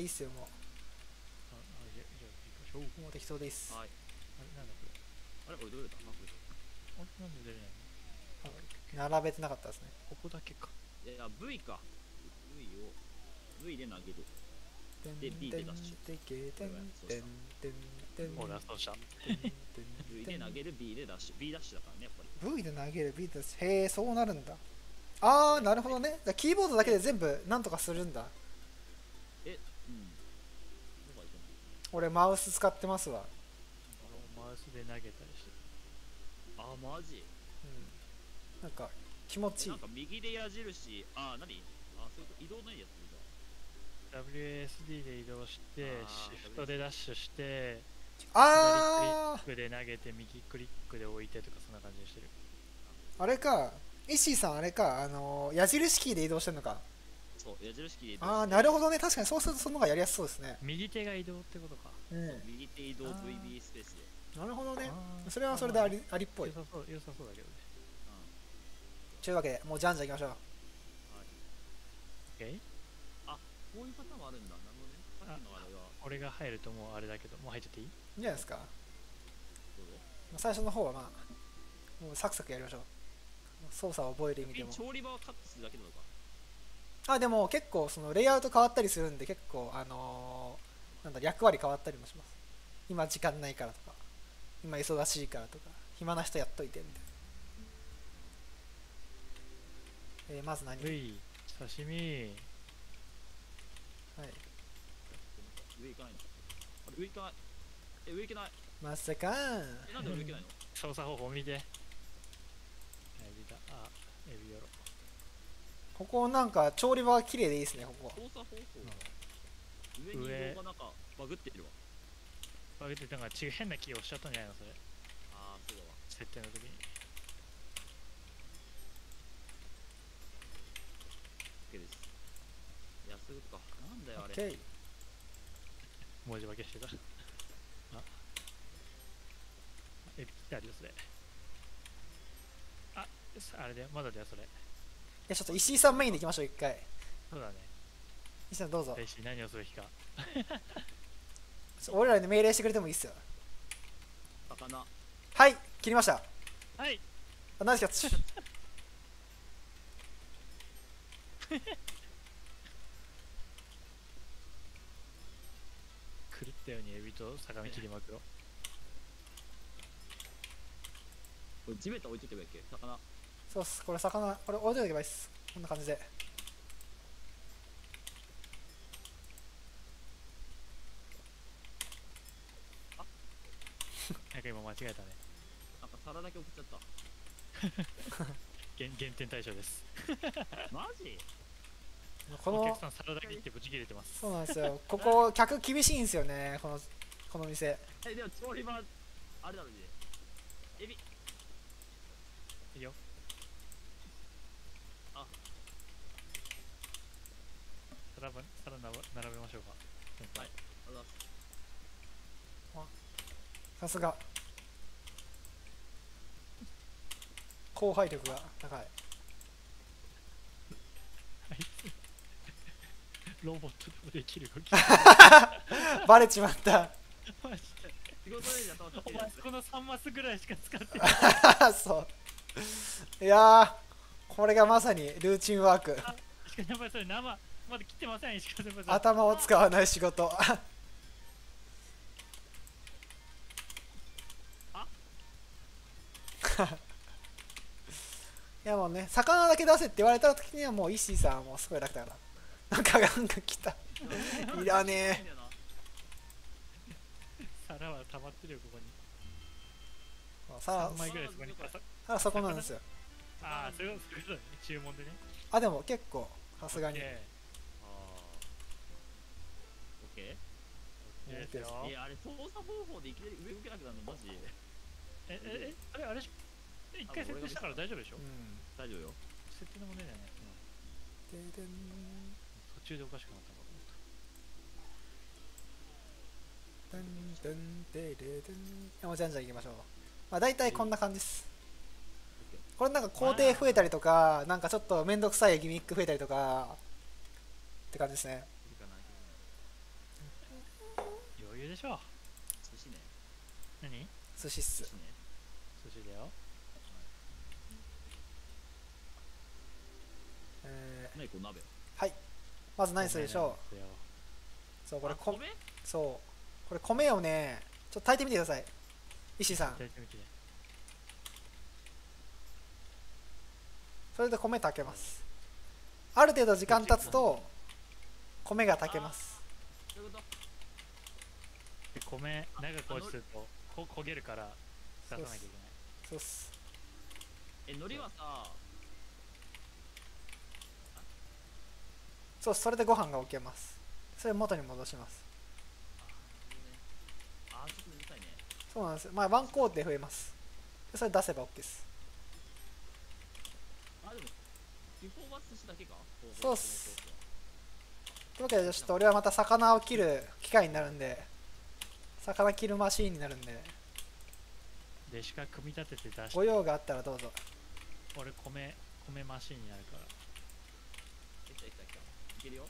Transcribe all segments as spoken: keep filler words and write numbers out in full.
っすよ、もあ、あ、じゃあ、じゃあ、行きましょう。 う。もう適当です。 はい。 あれ、なんだこれ。 あれこれどうやったあ、これ。 あれ、なんで出れないの？ 並べてなかったですね。 ここだけか。 いや、V か。V を、V で投げる。で B でダッシュ。 てけてんてんてんてん。 お、ラストした。 V で投げる B でダッシュ。B ダッシュだからね、やっぱり。 V で投げる B で。へえ、そうなるんだ。ああ、なるほどね。じゃあキーボードだけで全部なんとかするんだ。 え、うん。どこがいけない？ 俺マウス使ってますわ。 マウスで投げたりして。 あ、マジ？ うん。なんか気持ちいいなん。か右で矢印、あ、なに？あ、そういう移動ないやつじゃん。 ダブリューエスディー で移動して、 あーシフトでダッシュして、 あ左クリックで投げて、右クリックで置いてとか、そんな感じにしてる。 あ、あれか。石井さんあれか。あのー、矢印キーで移動してんのか。 そう、矢印キーで移動して。 ああ、なるほどね。確かにそうするとその方がやりやすそうですね。 右手が移動ってことか。 うん。 右手移動あーブイビー スペースで。 なるほどね。 あーそれはそれでありありっぽい良。さそう、良さそうだけどね。 というわけで、もうじゃんじゃんいきましょう。 OK？ あ、こういうパターンもあるんだ。なるほどね。さっきのあれは、 俺が入るともうあれだけど、もう入っちゃっていい？ いいんじゃないですか。 どうぞ。 最初の方はまあ、もうサクサクやりましょう。操作を覚える意味でも。 調理場はカットするだけなのか。 あ、でも結構そのレイアウト変わったりするんで、結構あのー、なんだ役割変わったりもします。今時間ないからとか、今忙しいからとか、暇な人やっといてみたいな。えー、まず何？はい。 うい、刺身。 上行かないの？あれ上行かない。え、上行けない。 まさかーん。 え、なんで上行けないの？ 操作方法見て。エビだ。あ、エビよろ。 ここなんか調理場は綺麗でいいですね、ここ。 操作方法が上に移動がなんかバグってるわ。 バグってなんか違う変なキー押しちゃったんじゃないのそれ。 ああ、そうだわ。 設定の時に。 OK です。いや、そういうことか。なんだよ、あれ。 OK。 文字化けしてた。あ、エビ切ってあるよ、それ。あ、あれだよ、まだだよ、それ。 いや、ちょっと石井さんメインでいきましょう、一回。 そうだね。 石井さんどうぞ。 大使何をすべきか。 俺らに命令してくれてもいいっすよ。 魚。 はい、切りました。 はい。 あ、何ですか。 狂ったようにエビと魚切りまくろ。 これ地べた置いとけばいいっけ？魚。 そうっす、これ魚、これ置いとけばいいっす。こんな感じで。 なんか今間違えたね。 なんか皿だけ送っちゃった。 減減点対象です。 マジ？ このお客さん皿だけ切ってブチ切れてます。 そうなんですよ。ここ客厳しいんですよね。このこの店。 え、でも調理場、あれだろうね。エビ。 いいよ。 あ、 皿ば皿な並べましょうか。 はい。ありがとうございます。 さすが。後輩力が高い。 ロボットでもできる動き。 バレちまった。 マジで。 仕事で頭かけおるやつ。 前このさんマスぐらいしか使ってない。 そう。いやー、これがまさにルーチンワーク。 あ、石川先輩それ生まだ切ってません。石川先輩それ。 頭を使わない仕事。いやもうね、魚だけ出せって言われた時にはもう石井さんはもうすごい楽だから。なんかなんか来た。いらねえ。 皿は溜まってるよここに。 ささんまいぐらいそこに。 あ、あそこなんですよ。 ああ、そういうことだね。注文でね。 あ、でも結構さすがに。 ああ。オッケー。 いいですよ。 え、あれ操作方法でいきなり上動けなくなるのマジ？ え、え、え、あれ、あれ、一回設定したから大丈夫でしょ？ うん。 大丈夫よ。 設定の問題だよね。 ででん。 途中でおかしくなったのかと思った。 でんでんでででん。いやもうじゃんじゃんいきましょう。まあ大体こんな感じです。これなんか工程増えたりとか、なんかちょっとめんどくさいギミック増えたりとかって感じですね。 しょう。 寿司ね。 何？ 寿司っす。 寿司ね。 寿司だよ。 え何こう鍋。 ー、はい。まず何するでしょう。 米なんでそう、これあこ、 米そう。これ米をね、ちょっと炊いてみてください。石井さん。 すよ。炊いてみて。 それで米炊けます。ある程度時間経つと、米が炊けます。 どういうこで米長く落ちするとこ焦げるから出さなきゃいけない。 そうっす。 とえ、海苔はさ、 そう、それでご飯が置けます。それ元に戻します。 あー、なるほどね。あー、ちょっとうるさいね。 そうなんですよ。まあ、ワン工程増えます。でそれ出せば OK です。 あ、でも、基本は寿司だけか。 そうっす。というわけで、ちょっと俺はまた魚を切る機械になるんで、魚切るマシーンになるんで、 でしか組み立てて出して、 ご用があったらどうぞ。 俺米米マシンになるから。 来た来た来た。いけるよ。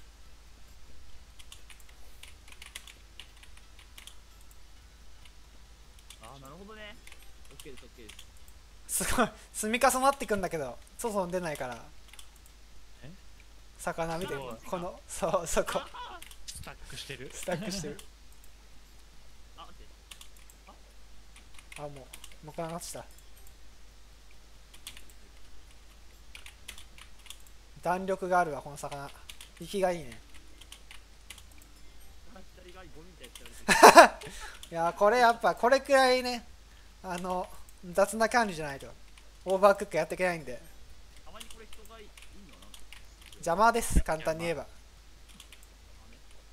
あー、なるほどね。OK です、OK です。 すごい、積み重なってくんだけど、外に出ないから。 え魚見て、 すごいこの、そう、そこ、 スタックしてる。 スタックしてる。 あ、待って。 あ、もう、もうこなってた。弾力があるわ、この魚。生きがいいね。 あ、左側にゴミみたいなやつやられてる。 いやー、これやっぱ、これくらいね、あの、雑な管理じゃないと、オーバークックやっていけないんで、 たまにこれ人がいいのはなんか。 邪魔です、簡単に言えば。 あね。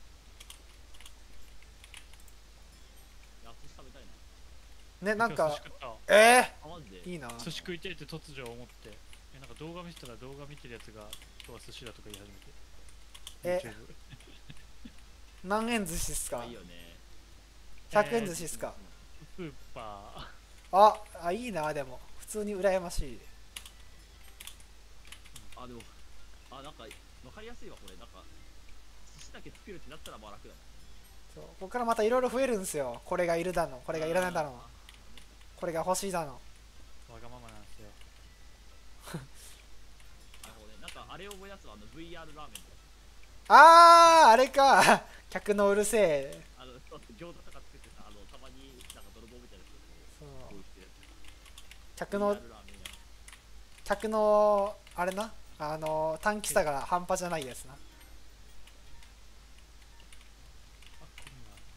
いや、寿司食べたいな。 ね、なんか今日寿司、食った。 えあ、マジで。 ー、いいな。 寿司食いてえって突如思って、えなんか動画見せたら動画見てるやつが今日は寿司だとか言い始めて。 え YouTube 何円寿司っすか？ いいよね。 ひゃく 円寿司っすか？ スーパああ、いいな、でも、普通に羨ましい。 あ、でも、あ、なんか、わかりやすいわ、これ。なんか、寿司だけ作るってなったらまあ楽だね。 そう、ここからまたいろいろ増えるんですよ。これがいるだの、これがいらないだの、これが欲しいだの。 ーわがままなんですよ。 なるほどね。なんか、あれを思い出すわ、あの ブイアール ラーメンの。 あー、あれか。客のうるせえ。 あの、ちょっと餃子とか作ってさ、あの、たまになんか泥棒みたいな人そうこうしてるやつ。 客のブイアール ラーメンや。 客のあれな、あの短気さが半端じゃないやつな。 あ、こんな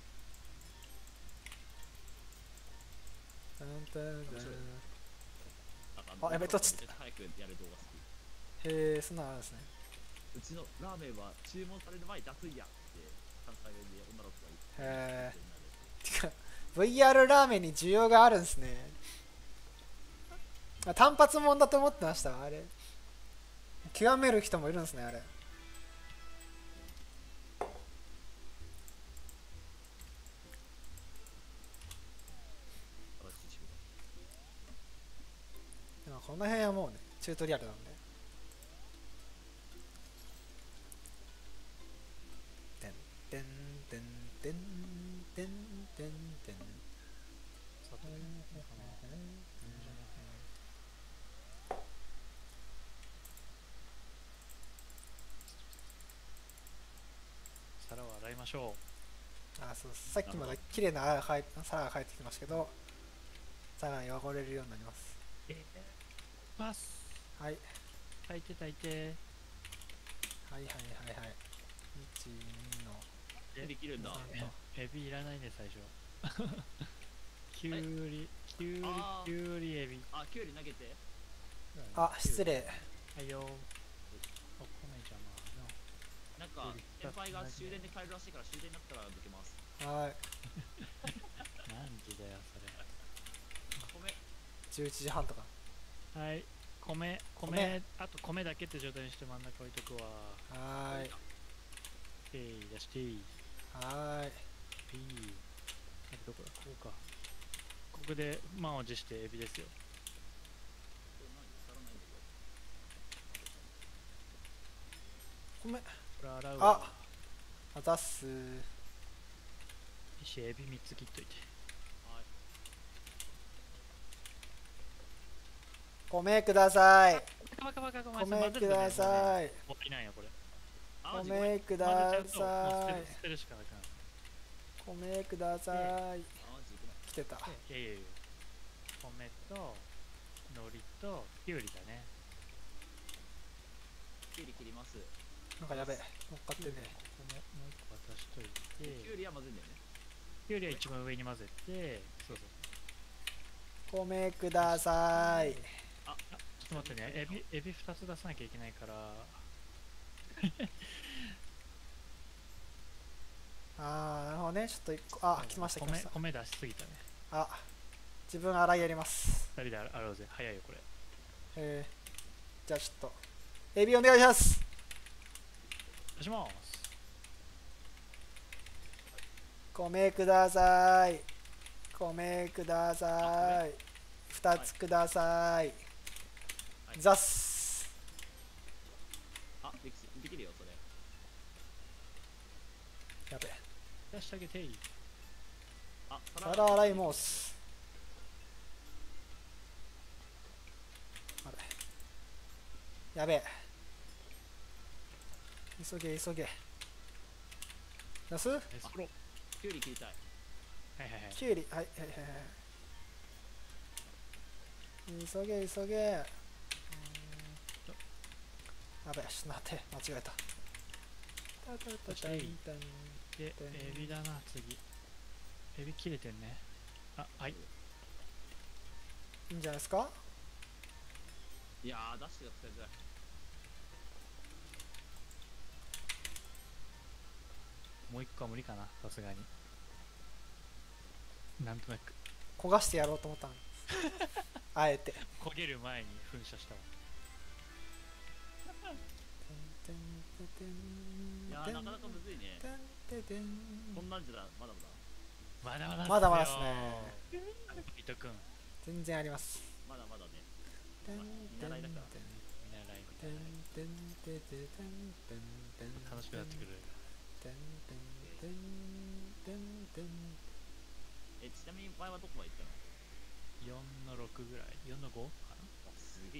なんかあやべ、どっちめっちゃ早くやる動画好き。 へえ、そんなのあるんですね。 うちのラーメンは注文される前に熱いやんって関西弁で女の子が言ってへえ。てか ブイアール ラーメンに需要があるんですね。あ、単発もんだと思ってましたわ、あれ。極める人もいるんですね、あれ。でもこの辺はもうね、チュートリアルなんで。てんてんてんてんてんてんてん。 さて、皿を洗いましょあ、そう、さっきまで綺麗な皿が入ってきましたけど、皿が汚れるようになります。 う。えー、パスはい炊いて炊いて。 はいはいはいはい。いち、にのできるんだ。 えエビいらないね、最初。きゅうり、きゅうりあ、ーきゅうり、エビ。 あ、キュウリ投げて。 あ、失礼。 はいよ。お米邪魔なんか先輩が終電で帰るらしいから終電になったら抜けます。 はい。 な。何時だよ、そ米。 じゅういちじはんとか。 れ。はい。米、米、 米あと米だけって状態にして真ん中置いとくわ。 はーい。 えい、出していい。 はーい。 いい。あれどこだ、ここか。ここで満を持してエビですよ。 これ何足らないんだけど。 米。 これ洗うあわ。 あざっす。 石エビみっつ切っといて。 はい。 米ください。 バカバカバカ米ください。 もういないよこれ。 あ、自分米く混ぜだちゃうともう捨さいてる。捨てるしかなくなる。 米ください。 あ、自分来てた。 いやいやいや。米と海苔ときゅうりだね。 キュウリ切ります。 なんかやべえ。乗っかってね。 ここももう一個渡しといて。 キュウリはまずいんだよね。 きゅうりは一番上に混ぜて、そうそう。 米ください。 あ、 ちょっと待ってね、エビ、エビふたつ出さなきゃいけないから。 あー、なるほどね。ちょっと一個、あ、来ました来ました。 米、米出しすぎたね。 あ、自分洗いやります。 二人で洗おうぜ。早いよこれ。 えー、じゃあちょっと、エビお願いします。 出します。 米ください。米ください。二つください。 はいザッス。 あ、できできるよ、それ。 やべえ。 出してあげていい。 あ、 皿洗いモース。あれ。やべえ。急げ急げ。出すエスプロ。 キュウリ切りたい。 はいはいはい。 きゅうり。はいはいはいはい。急げ急げ。うーんとやべえ、ちょっと待って、間違えた。タタタタンタンで、エビだな、次。エビ切れてんね。あ、はい。 いいんじゃないですか。 いやー、ダッシュが使いづらい。 もう一個は無理かな、さすがに。なんとなく。 焦がしてやろうと思ったのに。あえて。 焦げる前に噴射したわ。 いやー、なかなかむずいね。こんなんじゃだ、まだまだ。 まだまだまだまだっすね。 伊藤くん、 全然あります。 まだまだね。見習いだから。 見習いみたいな。楽しくなってくる。 え、ちなみに前はどこまで行ったの？ よんのろくぐらい。よんのごかな。 あ、すげえ。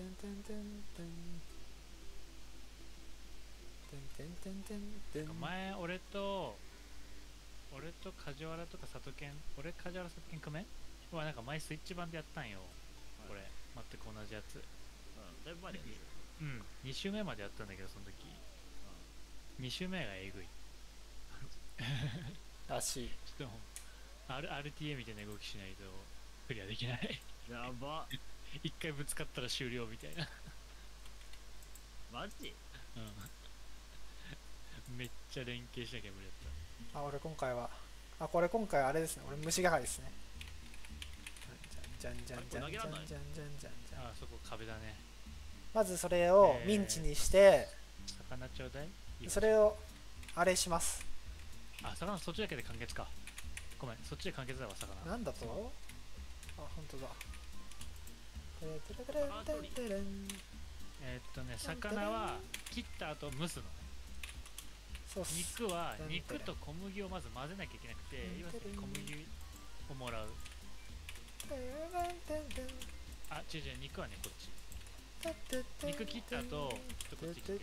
前、俺と、俺と梶原とか里健、俺梶原里健組めはなんか前スイッチ版でやったんよ。これ、全く同じやつ。 うん、だいぶ前だよね。 うん、に周目までやったんだけど、その時。に周目がえぐい。 らしい。 ちょっともう、R、アールティーエー みたいな動きしないとクリアできない。 やば。 一回ぶつかったら終了みたいな。 マジ？ うん。めっちゃ連携しなきゃ無理だっあ、俺今回は、あ、これ今回あれですね。俺虫係ですね。じゃんじゃんじゃんじゃんじゃんじゃんじゃんじゃんじゃん。 た。ああ、そこ壁だね。 まずそれをミンチにして、 魚ちょうだい。 それをあれします。 あ、魚そっちだけで完結か。ごめん、そっちで完結だわ、魚。 なんだと？あ、本当だ。テレテレテレテレテレン。 えーっとね、魚は切った後蒸すのね。 そうっす。 肉は肉と小麦をまず混ぜなきゃいけなくて、今すぐ小麦をもらう。あ、違う違う、肉はね、こっち。肉切った後、ちょっとこっち来て、こ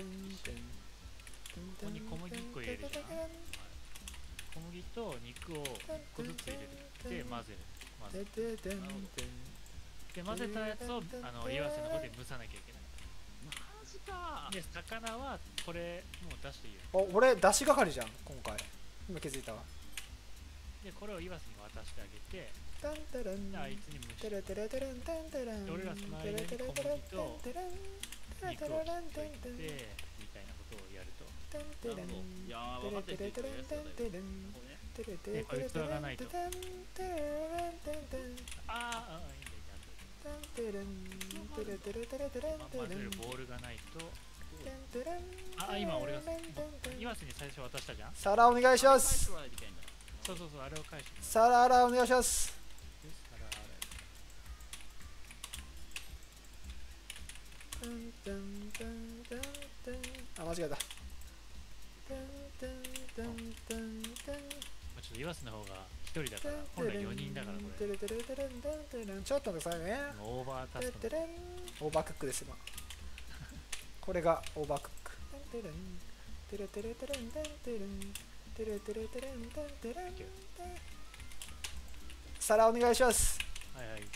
こに小麦いっこ入れるじゃん。小麦と肉をいっこずつ入れる。で、混ぜる。混ぜる。で、混ぜたやつを、あの、岩瀬の方で蒸さなきゃいけない。 マジか。 で、魚はこれ、もう出していいよ。 お、俺出し係じゃん今回。今気づいたわ。 で、これを岩瀬に渡してあげて、 タンタランで、あいつに蒸して、 テレテレテレンタンタラン。 で俺らその間に小麦と肉を切っといて、みたいなことをやると。 タンテレンなるほど。いやー、分かってる人いるやつだよ。ここね。 テレテで、これ器がないと。 テレテレあーあー、いいんだよ、ちゃんと。 タンテレンテレテレテレテレンまテレン混ぜるボールがないと。 テンテレン。 あ、今俺が岩瀬に最初渡したじゃん。 皿お願いします。 そうそうそう、あれを返して。 皿洗いお願いします。 で皿洗い。 タンタンタンタンタン。あ、間違えた。タンタンタンタンタン。 まあ、ちょっとと岩瀬の方がひとりだから本来よにんだからこれちょっと待ってくださいね。 オーバータスク。 オーバークックです今。これがオーバークック。皿お願いします。 はいはい。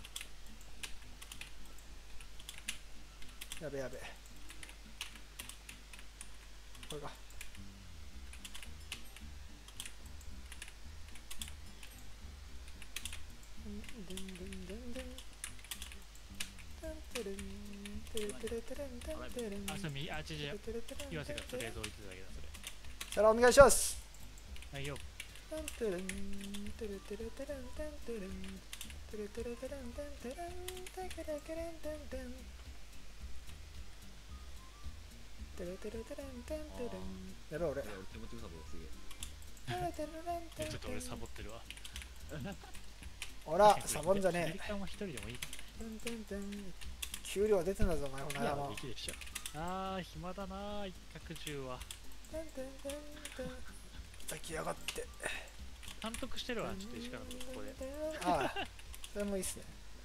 やべやべ。これか。 あ、それみ、あ、違う違う。岩瀬がとりあえず置いてただけだ、それ。 皿お願いします。 はいよ。 やろう俺。 いや俺気持ちよさそうすげえ。 ちょっと俺サボってるわ。 ほら、サボンじゃねえ。 左側も一人でもいいか。 給料出てんだぞ、お前、このいや、 間もで。きるでしょ。あー、暇だなー、一角中は。 抱きやがって。 監督してるわ、ちょっと石川のここで。 ああ、それもいいっすね。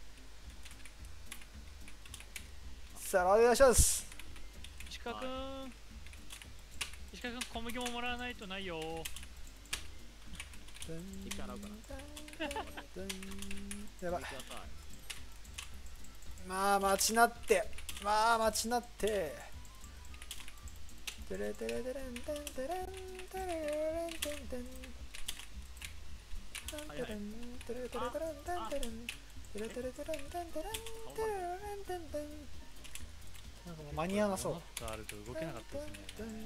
さあ、お願いします。 石川くん。石川くん、小麦ももらわないとないよー。 一回洗うかな。 やばい。 ください。 まあ、待ちなって。まあ、待ちなって。テレテレテレンテンテレンテレレンテンテン。テレテレテレテレテレンテレテレテレンテレテレテレンテンテレンテレンテンテン。なんかもう間に合わなそう。 もっとあると動けなかったですね。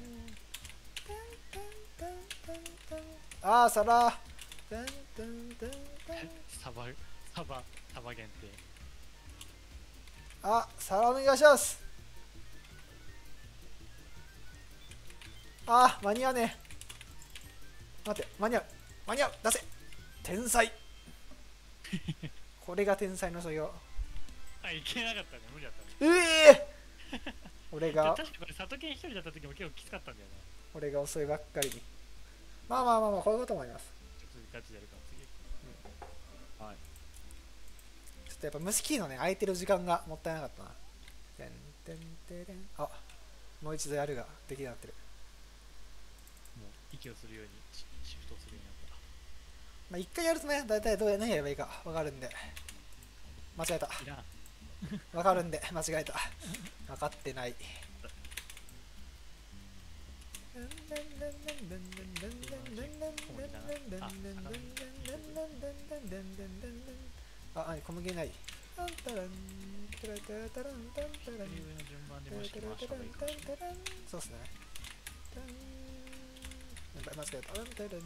ああ、皿。 サバ、サバ、サバ限定。 あ、皿お願いします。あー、間に合わねえ。待って、間に合う。間に合う。出せ。天才。これが天才の作業。 あ、いけなかったね、無理だったね。 ええー、俺が、 確かにこれ、里犬一人だった時も結構きつかったんだよな。 俺が遅いばっかりに。まあまあまあまあ、こういうこともあります。 ちょっとガチでやるかも、次。 はい。 ちょっとやっぱ虫キーのね、空いてる時間がもったいなかったな。てんてんてれん。あ、もう一度やるができなくなってる。 もう息をするようにシシフトをするようになった。 まあ一回やるとね、大体どうや何やればいいか分かるんで。間違えた。 いらん。 分かるんで、間違えた。分かってない。あ、あ、小麦ない。 上の順番でもしくはした方がいいかもしれない。 そうっすね。やばい、間違えた。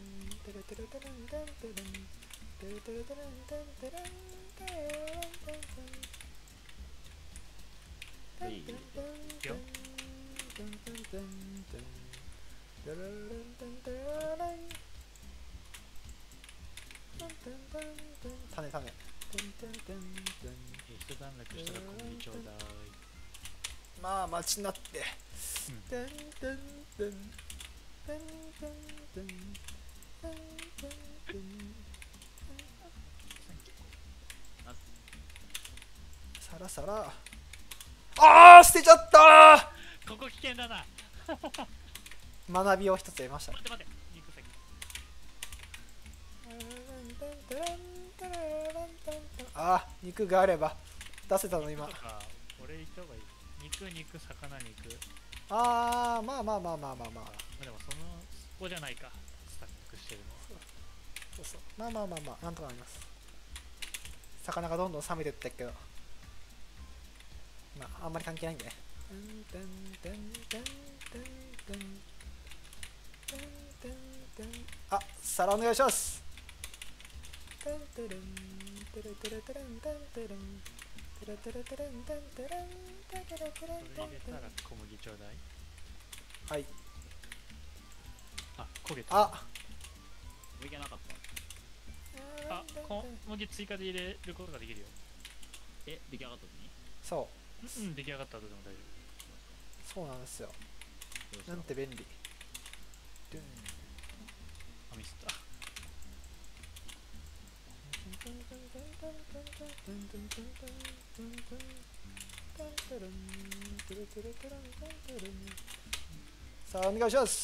いい。 いくよ。 種種。 一段落したら小麦ちょうだい。 まあ待ちなって。さらさら。ああ、捨てちゃったー。ここ危険だな。 学びを一つ得ましたね。 待って待って。肉先。 ああ、肉があれば出せたの今。 俺行った方がいい。肉肉魚肉。 ああ、まあまあまあまあまあまあ。 まあでもそのそこじゃないか。スタックしてるの。 そうそう。まあまあまあまあ、なんとかなります。魚がどんどん冷めてってっけど。まあ、あんまり関係ないんでね。あ、皿お願いします。それ入れたら小麦ちょうだい。 はい。 あ、焦げた。 あ、 いけなかった。 あ、小麦追加で入れることができるよ。 え、出来上がった時にそう。 うん、出来上がった後でも大丈そうなんですよ。 どうしたなんて便利。 夫。あ、ミスった。 さあお願いします。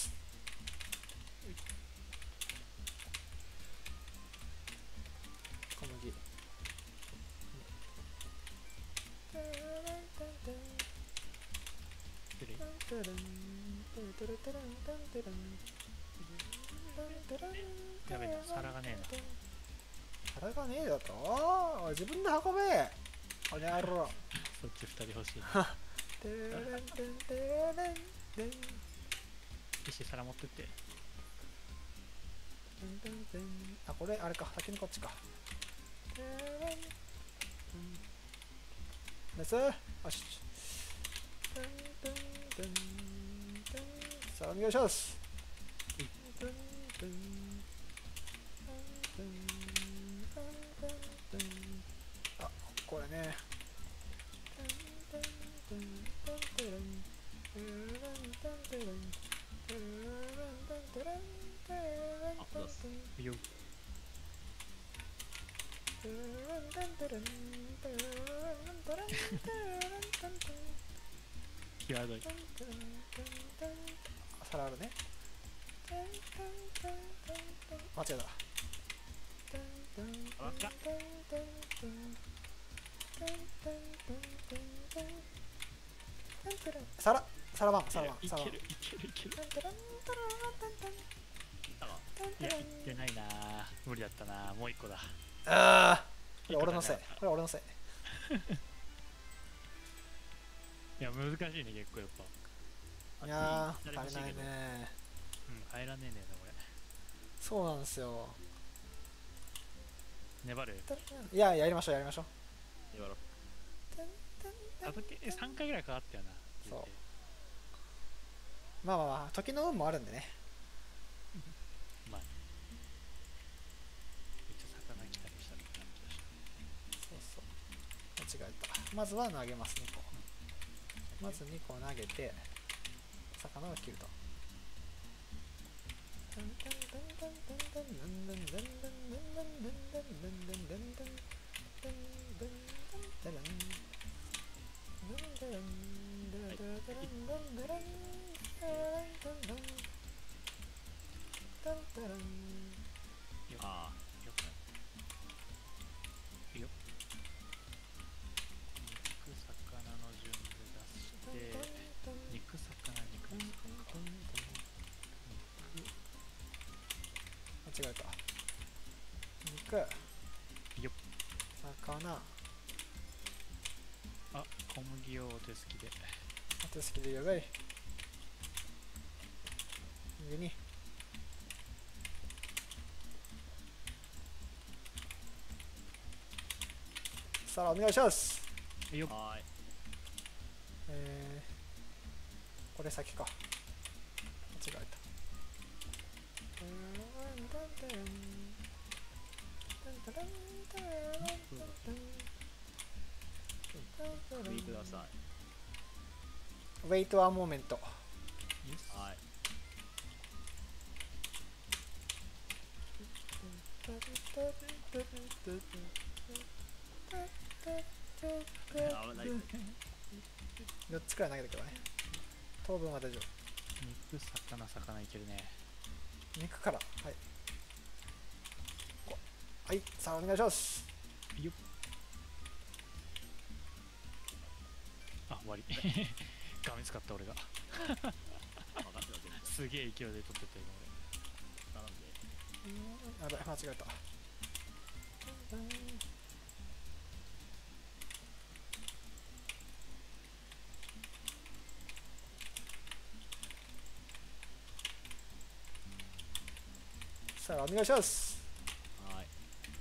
小麦やべえな、皿がねえな。 皿がねえだとおい自分で運べこの野郎。 そっちふたり欲しいな。 てれんてんてれんてん石皿持ってって。 あ、これあれか、先にこっちか。ナイス。よし。さあお願いします。あ、これね。 あ、出す。 よっ。際どい。 皿あるね。間違えた。 あ、わっか。 皿皿番皿番い皿番。 けるいけるいける。 いったか。 いや、いってないな。無理だったな。もう一個だ。 ああ、これ俺のせい。これ俺のせい。 いや、難しいね、結構やっぱ。 いやー、 あ足りないね。 うん、入らねえねえな、これ。 そうなんですよ。 粘る。 いや、やりましょうやりましょう。 やろう。 あとけさんかいぐらいかかったよな。 そう言てまあまあまあ、時の運もあるんでね。 まあね。めっちゃ魚来たりしたみたいな気がした。 そうそう。間違えた。まずは投げます、にこ。まずにこ投げて、魚を切ると。 ああ。 よっ。いいよ。肉、魚の順で出して、肉、魚、肉、肉か。 間違えた。肉、 よっ。 魚、 あ、小麦をお手すきで。 あと好きでやばい。上に。さあお願いします。 よっ。 はーい。 えー、これ先か。間違えた。 食いください。 Wait one moment。 イエス。 はい。危ない。 よっつくらい投げたけどね。当分は大丈夫。 肉、魚、魚いけるね。 肉から。はい。こはい、さあお願いします。 よっ。あ、終わり。画面使った俺が。 分かってた全部。 すげえ勢いで撮ってた今頼んで。 やばい、間違えた。さあお願いします。 はーい。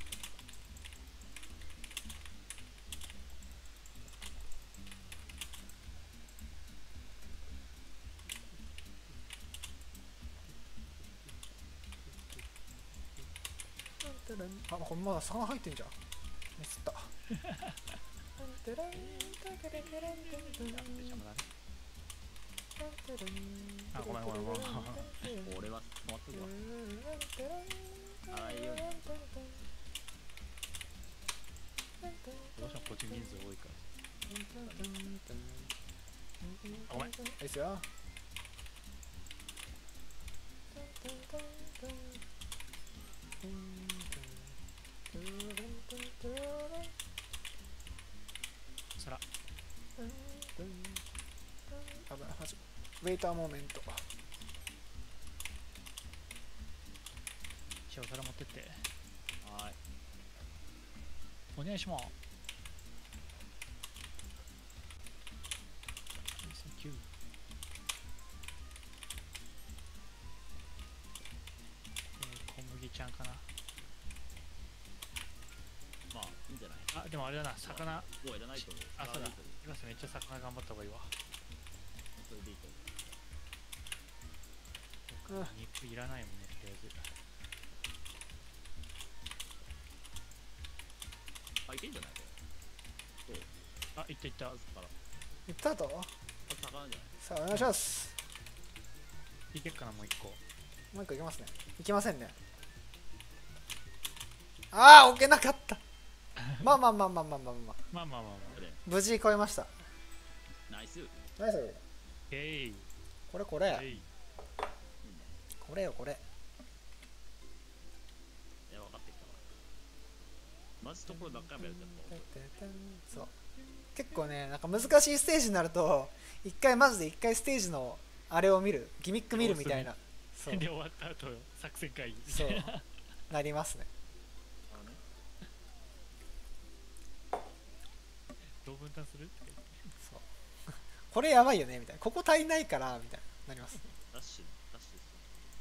あ、このまま魚入ってんじゃん。ミスった。 やって邪魔だね。あ、ごめんごめんごめん。 俺は止まっとくわ。荒いように。 どうしてもこっち人数多いから。あ、ごめん。 いいですよ。 皿。 あぶない、マジ。ウェイターモーメント。 一応皿持ってって。 はーい。 お願いします。Thank you。小麦ちゃんかな。 まあ、いいんじゃない？ あ、でもあれだな、魚。 もういらないと思う。 あ、そうだ。 いいと思う。 今めっちゃ魚頑張った方がいいわ。 それでいいと思う。 うん肉いらないもんね、とりあえず。 あ、いけんじゃないこれ。どう？ あ、いったいった。 あ、から。 いったと。 魚じゃない？ さあ、お願いします。 いけっかな、もう一個。 もう一個いけますね。いけませんね。ああ、置けなかった。まあまあまあまあまあまあまあ。 まあまあまあまあ。 これ。 無事超えました。 ナイス。 ナイス。 えい。 これこれ。 えい。 これよこれ。 いや、分かってきたわ。マジところばっかりやるとやっぱそう。結構ね、なんか難しいステージになると、一回マジで一回ステージのあれを見る、ギミック見るみたいな。そう。 で終わった後作戦会議みそうたいな。 なりますね。 あのね。 どう分担する？ そう。これやばいよねみたいな。ここ足りないからみたいななります。 ダッシュ、ダッシュです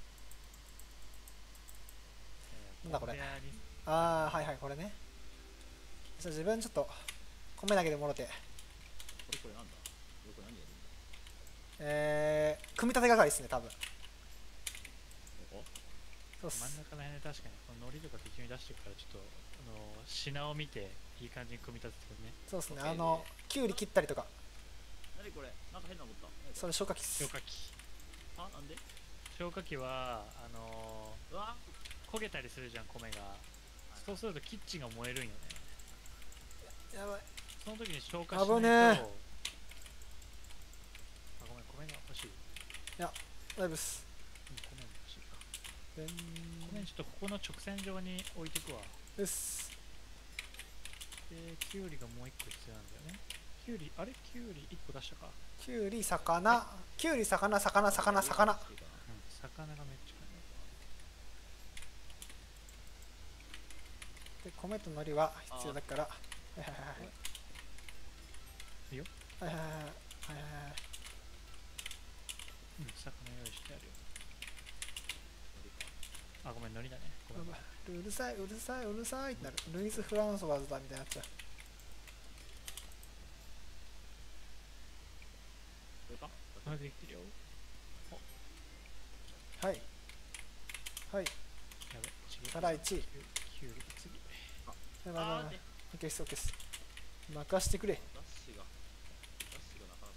なんだこれコンベアにああ、はいはい、これね。じゃあ自分ちょっと米だけでもろて。 よ。これこれなんだ？よく何やるんだ？ えー、組み立て係ですね、多分。 ここ？ そうっす。 真ん中ら辺で確かにこの海苔とか適当に出してるからちょっとあの品を見ていい感じに組み立ててくるね。 そうっすね。 OK あの、きゅうり切ったりとか。 何これ？なんか変なの持った。何これそれ消火器っす消。火器。 あ、なんで？ 消火器はあのうわー、焦げたりするじゃん米が。そうするとキッチンが燃えるんよね。 やばい。 その時に消火しないと。 危ねえあ、ごめん、米が欲しい。 大丈夫っす。 うん、米も欲しいか。 でん米ちょっとここの直線上に置いてくわ。 うっす。 で、きゅうりがもう一個必要なんだよね。きゅうり、あれきゅうりいっこ出したか。 きゅうり、魚。きゅうり、魚、魚、魚、魚。 うん、魚がめっちゃで、米と海苔は必要だから。はいはいはいはい。 いいよ。 はいはいはいはいはいはい。 うん、魚用意してあるよ。あ、ごめん、海苔だね。ごめん。 うるさい、うるさい、うるさいってなる。ルイス・フランソワーズだみたいになっちゃう。 これか？ あ、できてるよ。 はい。はい。 やべ、違う。 皿いち。 きゅうり、次。 やばいやばいやばい。 あーでオッケーです、オッケーです。任してくれ。 ダッシュが、ダッシュがなか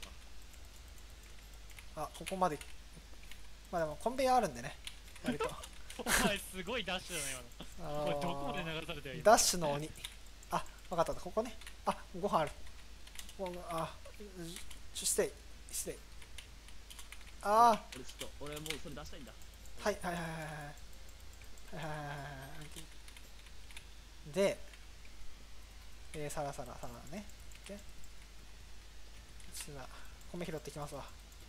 なか。 あ、ここまで。まあでもコンベヤーあるんでね。割と。 お前、すごいダッシュだね、今の。 あこれ、どこまでー流されてる？ ダッシュの鬼。あ、わかった。ここね。あ、ご飯ある。ご飯あ、ちょ、ステイ。ステイ。あ俺ちょっと、俺もうそれ出したいんだ。 ー、はいはいはいはいはい。はいはいはいはいはい。で、えー、さらさらさらね。で、ちょっと米拾ってきますわ。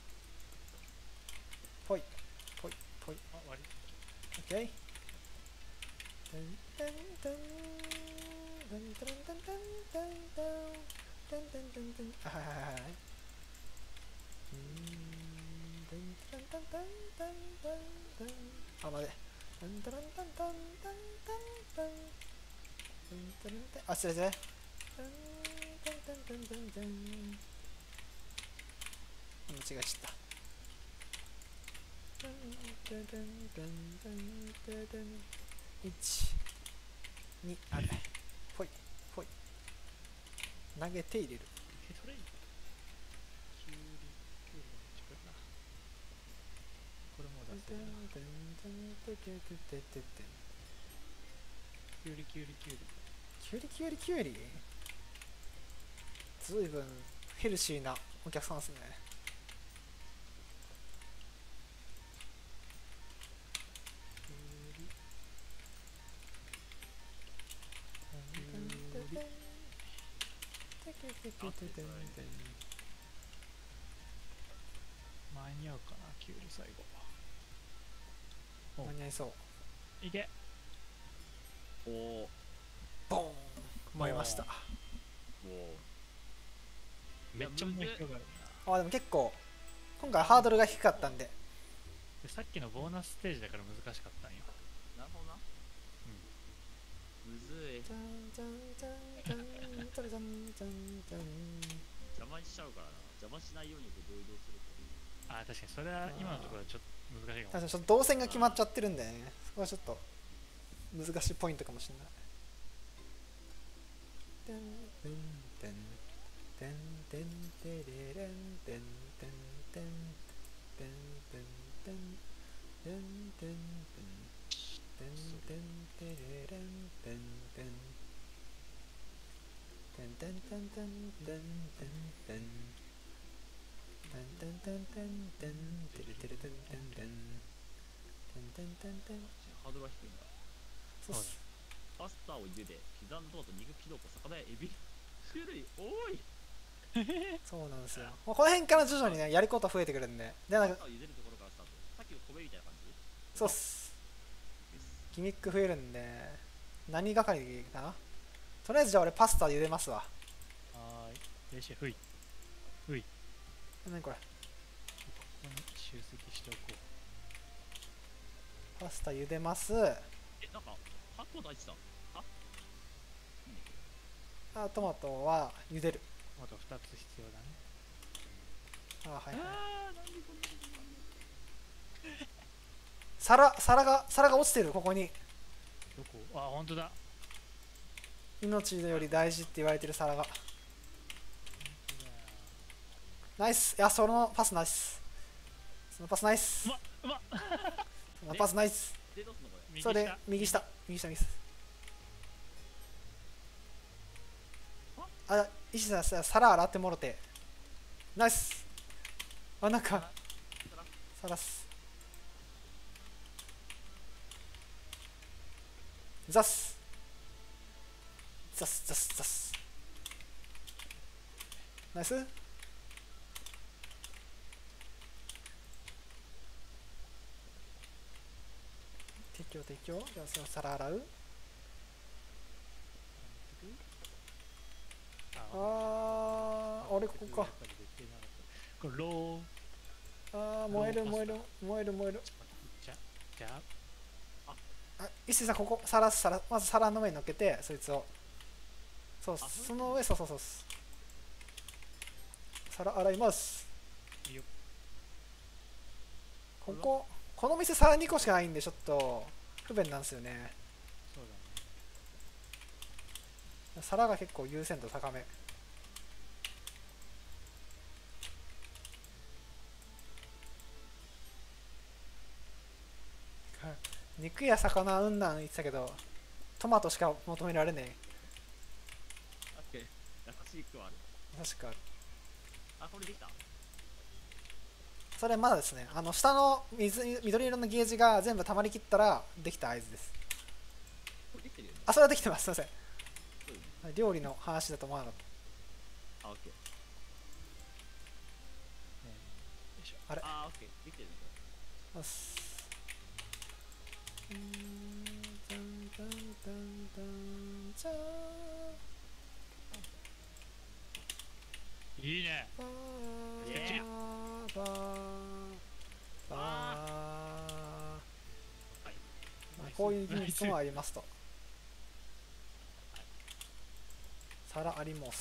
ぽい、ぽい、ぽい。 あ、終わり。 オッケー。タンタンタンタンタンタンタンタンタンタンタンタンタンあ、はいはいはいはい。うーんタンタンタンタンタンタンタンあ、待て。タンタランタンタンタンタンタンタンタンタンあ、失礼失礼。タンタンタンタンタンタン間違えちゃった。タンタンタンタンタンタンいち、に、あれ、ぽい、ぽい。投げて入れる。 え、それいい。きゅうり、きゅうりがめっちゃくるな。これもう出せるな。きゅうり、きゅうり、きゅうり。 きゅうりきゅうりきゅうりずいぶんヘルシーなお客さんですね。 間に合うかな、キュウリ最後。 間に合いそう。 いけ。 おお。 ボーン燃えました。 おお。 めっちゃ燃え広がるあ、でも結構今回ハードルが低かったんで。 でさっきのボーナスステージだから難しかったんよ。 なるほどな。うん。むずい。邪魔しちゃうからな。邪魔しないようにこう移動するっていう。 ああ、確かにそれは今のところはちょっと難しいかも。 確かにちょっと動線が決まっちゃってるんでね、そこはちょっと難しいポイントかもしれない。 ハードルが低いんだ。 そうっす。 パスタを茹で、刻んだトマト、肉、キノコ、魚やエビ。種類多い。 そうなんですよ。もうこの辺から徐々にね、やること増えてくるんで。で、なんか、 パスタを茹でるところからスタート。さっきの米みたいな感じ。 そうっす。ギミック増えるんで、何係かな。とりあえずじゃあ俺パスタ茹でますわ。 はーい。よし、ふい。ふい。 何これ。 ここに集積しておこう。 パスタ茹でます。 え、なんか、はっこ大事だ。 あ、トマトは茹でる。 トマトふたつ必要だね。 あ、はいはい。 あー、なんでこんなことなんだ。 皿、皿が、皿が落ちてる、ここに。 どこ？あ、ほんとだ。 命より大事って言われてる皿が。ナイス。いや、そのパスナイス。そのパスナイス。 うまっ、うまっ。 そのパスナイス。 で、どうすんのこれ。 それ、右下。右下、右下。あ、石田さん、皿洗ってもろて。ナイス。あ、なんか、さらす。ザス。ザス、ザス、ザス。ナイス。提供、提供。じゃあ、その皿洗う。あー、あれここか。 これロー。 あー、燃える燃える燃える燃える。 じゃ、じゃあ。 あ、石井さん、ここ、皿、皿、まず皿の上に乗っけて、そいつを。そう、その上、そうそうそう。皿洗います。 いいよ。 ここ、この店皿にこしかないんで、ちょっと不便なんですよね。 そうだね。 皿が結構優先度高め。肉や魚うんなん言ってたけど、トマトしか求められね確かに、優しい句はある。 え。確か。 あ、これできた。 それまだですね。あの下の水緑色のゲージが全部溜まりきったらできた合図です。 これできてるよね。 あ、それはできてます。すいません。 そうよね。 料理の話だと思わなかっあ、オッケー。 よいしょ。 た。あれ。 あー、オッケー。できてるね、これ。 よし。 いいね。 バイエーイーバーバーはい。 まあこういう技術もありますと。皿あります。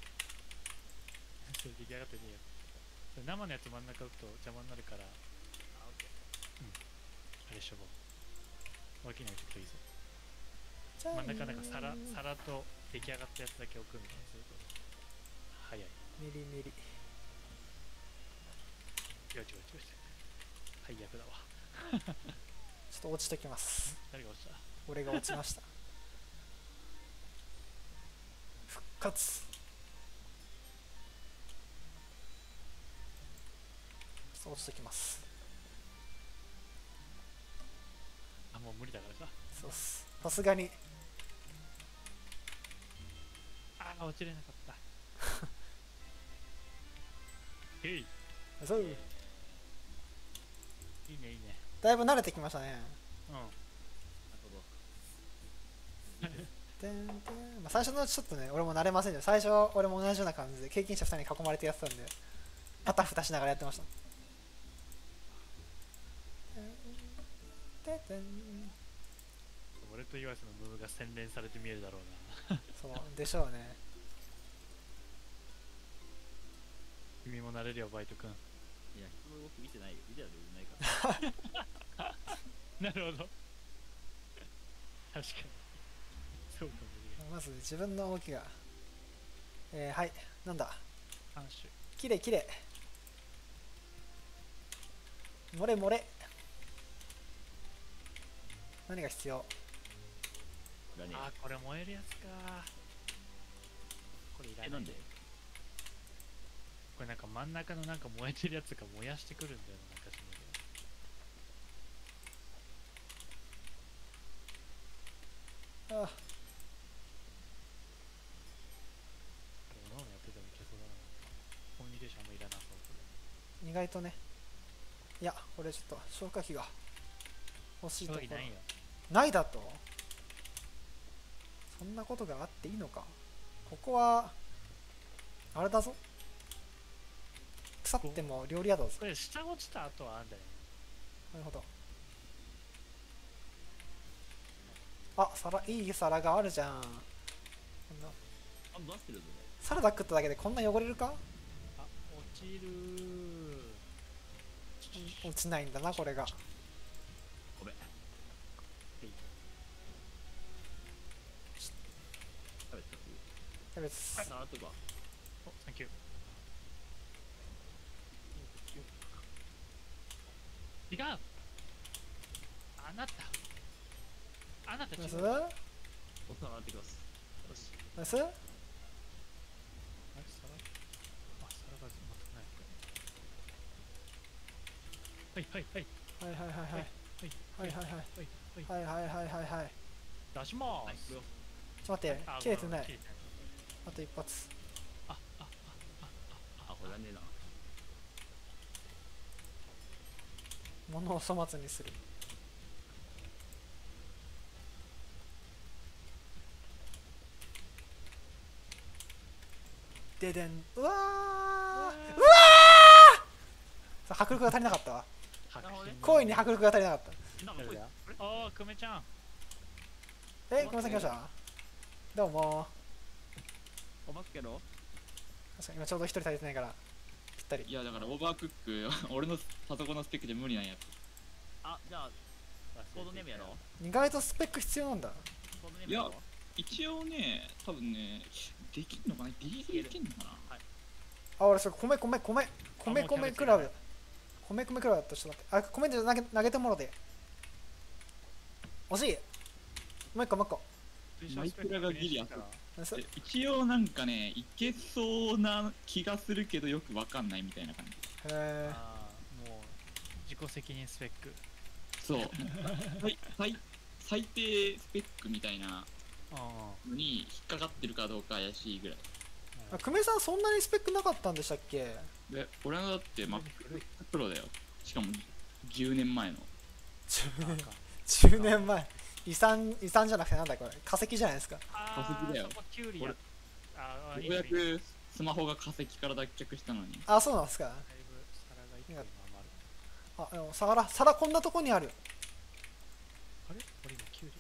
それ出来上がってねえよ。それ生のやつ真ん中置くと邪魔になるから、 あ、オッケー。 あれしとこう。脇に置いておくといいぞ。真ん中なんか皿、皿と出来上がったやつだけ置くみたいにすると早い。 ミリミリ。 違う違う違う違う。はい、役だわ。 ちょっと落ちてきます。 誰が落ちた？ 俺が落ちました。復活。 そう落ちときます。 あ、もう無理だからさ。 そうっす。さすがに。 ああ、落ちれなかった。へい。 そう。 いいね、いいね。 だいぶ慣れてきましたね。 うん。 なるほど。 てんてん、まあ、最初のちょっとね、俺も慣れませんで、最初俺も同じような感じで経験者ふたりに囲まれてやってたんで、あたふたしながらやってました。てんてん。 俺と岩瀬のムーブが洗練されて見えるだろうな。 そうでしょうね。 君も慣れるよ、バイト君。 いや、人の動き見てないよ。見てないから。 なるほど。確かに。そうかもしれない。 まず自分の動きが、えー、はい、なんだ、 三種。 きれいきれい。漏れ漏れ。何が必要？ これはね、 あー、これ燃えるやつか。これいらない。 え、なんで？ これなんか真ん中のなんか燃えてるやつが燃やしてくるんだよな、なんかしないで。 ああ、 おのおのやっててもいけそうだな。コミュニケーションもいらなそう、これ。 意外とね。いや、これちょっと消火器が欲しいところ。 ないよ。 ないだと？そんなことがあっていいのか。ここはあれだぞ。腐っても料理屋だぞ。 これ下落ちた後はあんだよね。 なるほど。あ、皿、いい皿があるじゃん。こんなあ、出してるぞ、ね。 サラダ食っただけでこんな汚れるか？ あ、落ちるー。 落ちないんだな、これが。 ごめん。食べてキャベツ。 たさあ、とか。 お、サンキュー。違う。あなた。あなた違う。 ナイスお皿洗ってきます。よし。 ナイス。 あれ、皿。あ、皿が全くない。はいはいはい。 はいはいはいはい。 はいはいはいはい。 はいはい。 はいはいはいはいはい。 出しまはい、 ーす。 これを。 ちょっと待って、切れてない。 切れてない。 あと一発。 あ、あ、あ、 あ、これはねえな。 物を粗末にする。ででん。うわーうわー、さあ迫力が足りなかったわ。 あ、なるほどね。 声に迫力が足りなかった。 なんかこれ、あれあー、久米ちゃん。 え、ごめんなさい、来ました。どうも。 おばっけろ確かに今ちょうど一人足りてないからぴったり。 いやだからオーバークック俺のパソコンのスペックで無理なんやつ。 あ、じゃあ、コードネームやろう。 意外とスペック必要なんだ。 コードネームやろう。 一応ね多分ねできんのかな、ギリギリいけんのかな。 はい。 あ、俺それ米米米米米クラブ。米米クラブだった。ちょっと待って。あ、米で投げ投げてもろて。惜しい。もう一個もう一個。 マイクラがギリあったナイス。 で一応なんかねいけそうな気がするけどよくわかんないみたいな感じ。 へあー、もう自己責任スペック。 そう最最最低スペックみたいなあのに引っかかってるかどうか怪しいぐらいえ。久米さんそんなにスペックなかったんでしたっけ？ で、俺のだって MacBook Pro だよ。しかもじゅうねんまえの。 じゅうねんあかじゅうねんまえ。遺産遺産じゃなくてなんだこれ、化石じゃないですか。 あ化石だよー、そこキュウリや。あー、 ようやくスマホが化石から脱却したのに。 あ、そうなんですか。 だいぶ皿がいっぱい余る。 あ、でも皿皿こんなとこにある。 あれ俺今キュウ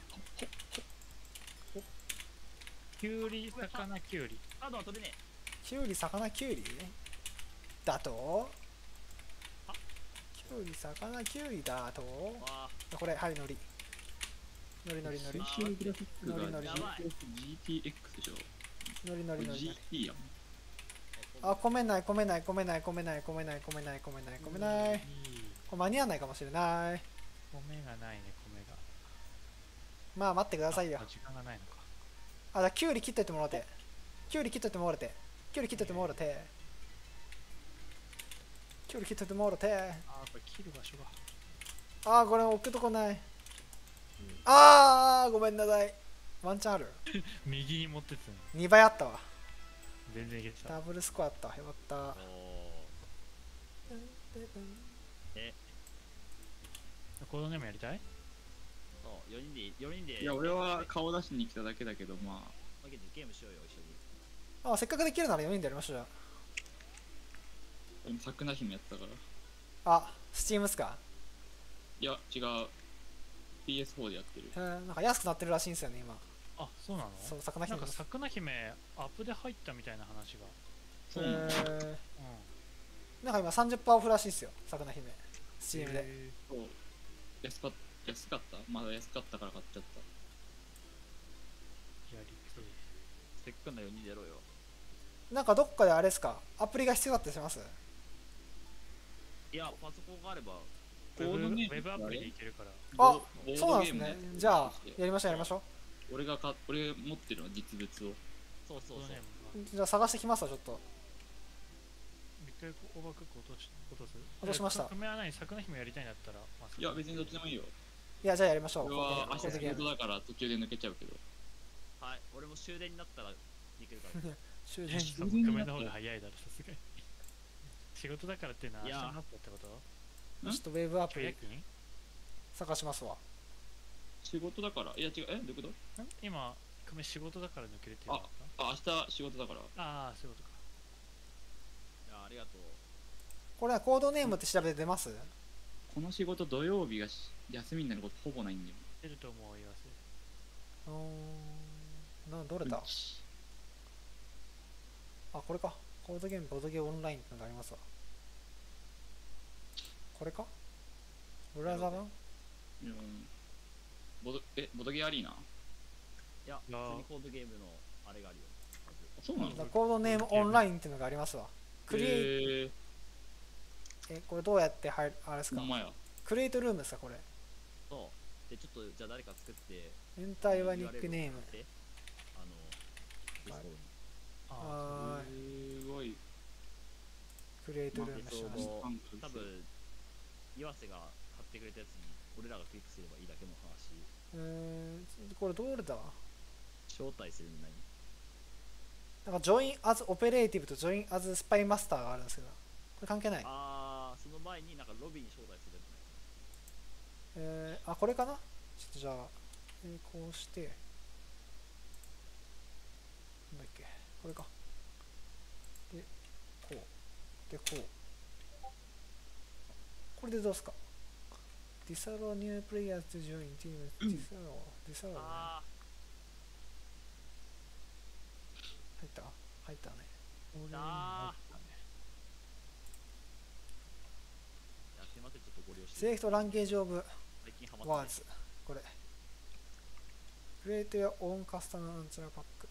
リ。キュウリ、魚、キュウリ。 カードは取れねきゅうり魚きゅうりだと、きゅうり魚きゅうりだと、 え。わこれはい、のりのりのりのり推進グラフィックがノリノリやばいジーティーエックス でしょ。 のりのこれりのりジーティー やん。 あ、米ない米ない米ない米ない米ない米ない米ない米ない。 いい。 これ間に合わないかもしれない。 米がないね、米が。 まあ待ってくださいよ。 あ、時間がないのか。 あ、じゃあきゅうり切っといてもらって。きゅうり切っといてもらって。きゅうり切っといてもらって。 距離切っててもろて。 あー、これ切る場所が。 あー、これ置くとこない。あー、ごめんなさい。ワンチャンある。 右に持ってってたのににばいあったわ。 全然いけてた。 ダブルスコアあった。よかった。 おーえコードネームやりたい？ そうよにんでよにんでいや、俺は顔出しに来ただけだけど、まあ、 分けてゲームしようよ一緒に。 あ、せっかくできるならよにんでやりましょう。じゃでもさくな姫やってたから。 あ、あ、スチームっすか。 いや、違う。ピーエスフォー でやってる。 へー、なんか安くなってるらしいんですよね、今。 あ、そうなの？ そう、魚姫なんか。さくな姫アップで入ったみたいな話が。 そうなの？ へー、 うん。 なんか今さんじゅっパーセントオフらしいっすよ、魚姫。スチームで。 へそう。安かっ安かったまだ安かったから買っちゃった。 ーやりてせっかくのよにんでやろうよ。 なんかどっかであれっすか、アプリが必要だったりします？ いやパソコンがあれば。 え。ウェブウコードネームェブアプリでいけるから。 あ、 ボードそうなんですねゲームのや。つじゃあとしてやりましょうやりましょ俺がか俺持ってるの実物を。 そうそうそうコードネー。ムが。 う。じゃあ探してきますわ、ちょっと。 一回オーバークック落とし落とす。 落としましたえ組み合わないさくな姫やりたいんだったら。まあいや、別にどっちでもいいよ。 いや、じゃあやりましょう。 俺は明日仕コードゲーム。 事だから途中で抜けちゃうけど。 はい俺も終電になったら行けるから。 終電。 多分組めの方が早いだろ、さすがに。仕事だからっていうのは明いや日になったってこと？ ちょっとウェブアプリ今日夜勤？ 探しますわ。 仕事だからいや違うえどういうこと？ ん今、組仕事だから抜けるっていうのかあ明日仕事だから。 ああー、そういうことか。 いやありがとう。 これはコードネームって調べて出ます？ この仕事土曜日がし休みになることほぼないんだよ。 出ると思う、言わせ。 うーん。な、どれだ？ うんちあ、これか。コードゲーム、ボードゲームオンラインってのがありますわ。これか？ブラザー版？ うんボドえボドゲアリーナ？ いやいやー普通にコードゲームのあれがあるよ。 あそうなの？ だコードネームオンラインっていうのがありますわ。クリエイえー、 え、これどうやって入る、あれですかほんまや。 クリエイトルームですかこれ。 そうでちょっとじゃあ誰か作って全体はニックネーム。 であのディスコードにあはーい。 すごい。 クリエイトルームまあしましそうた。 多分岩瀬が買ってくれたやつに俺らがクリックすればいいだけの話。 うーん、これどれだ？ 招待するの何？ なんか Join as Operative と Join as Spy Master があるんですけど、これ関係ない。 ああその前になんかロビーに招待するのね。 えー、あ、これかな？ちょっとじゃあ、えーこうして、なんだっけ、これか。で、こう。で、こう。これでどうすか？ Disallow new players to join team. うん Disallow。Disallow ね。 あ入った入ったね。 あいやすいませんちょっとご了承。 Select Language of 最近ハマって Words。これ。Create your own custom なんちゃらパック。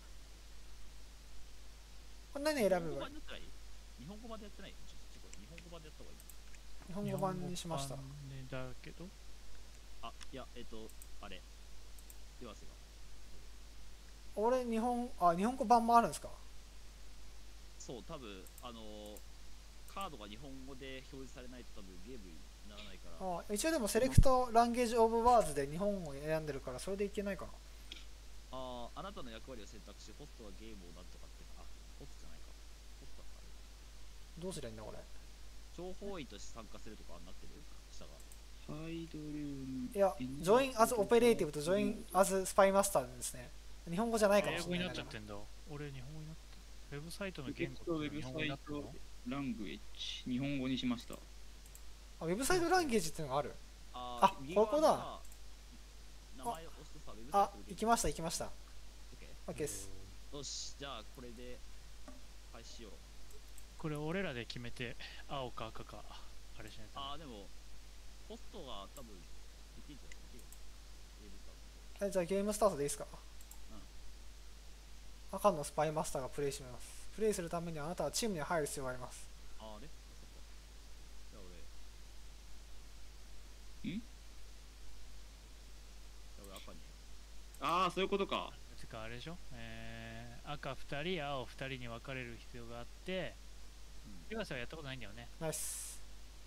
これ何選べばいい？ 日本語版でやったらいい？日本語版でやってない？ちょちょ日本語版でやった方がいい。 日本語版にしました。 日本語版だけど、 あいやえっ、とあれ岩瀬が俺、日本、あ、日本語版もあるんですか？ そう多分あのーカードが日本語で表示されないと多分ゲームにならないから。 あ、一応でも Select Language of Words で日本を選んでるから、それでいけないかな。 あああなたの役割を選択しホストはゲームをなんとかってあホストじゃないかホストだったあれどうすりゃいいんだ、これ。 情報員として参加するとかになってる下が。 ハイドルーム。 いや、Join as Operative と Join as Spy Master ですね。日本語じゃないかも英語になっしれないな。 ちゃってんだ。俺、日本語になった。ウェブサイトの言テキストウェブ語って日本語にサイトなったの？ ラングエッジ日本語にしました。 あ、ウェブサイトランゲージっていうのがある。 ああ右側ここだのさ名前を押すとさウェブサイあト、で行きました、行きました。 オッケ OK です。 ーよしじゃあこれで開始しよう。 これ俺らで決めて、青か赤か、あれしないとね。 ああでもホストが多分できるんじゃないできるウェブサイトえじゃあゲームスタートでいいですか？赤のスパイマスターがプレイします。プレイするためにあなたはチームに入る必要があります。 ああれそっかじゃあ俺んじゃあ俺赤にああそういうことか。 つかあれでしょ、えー、赤ふたり、青ふたりに分かれる必要があって、 うん岩瀬はやったことないんだよね。 ナイス。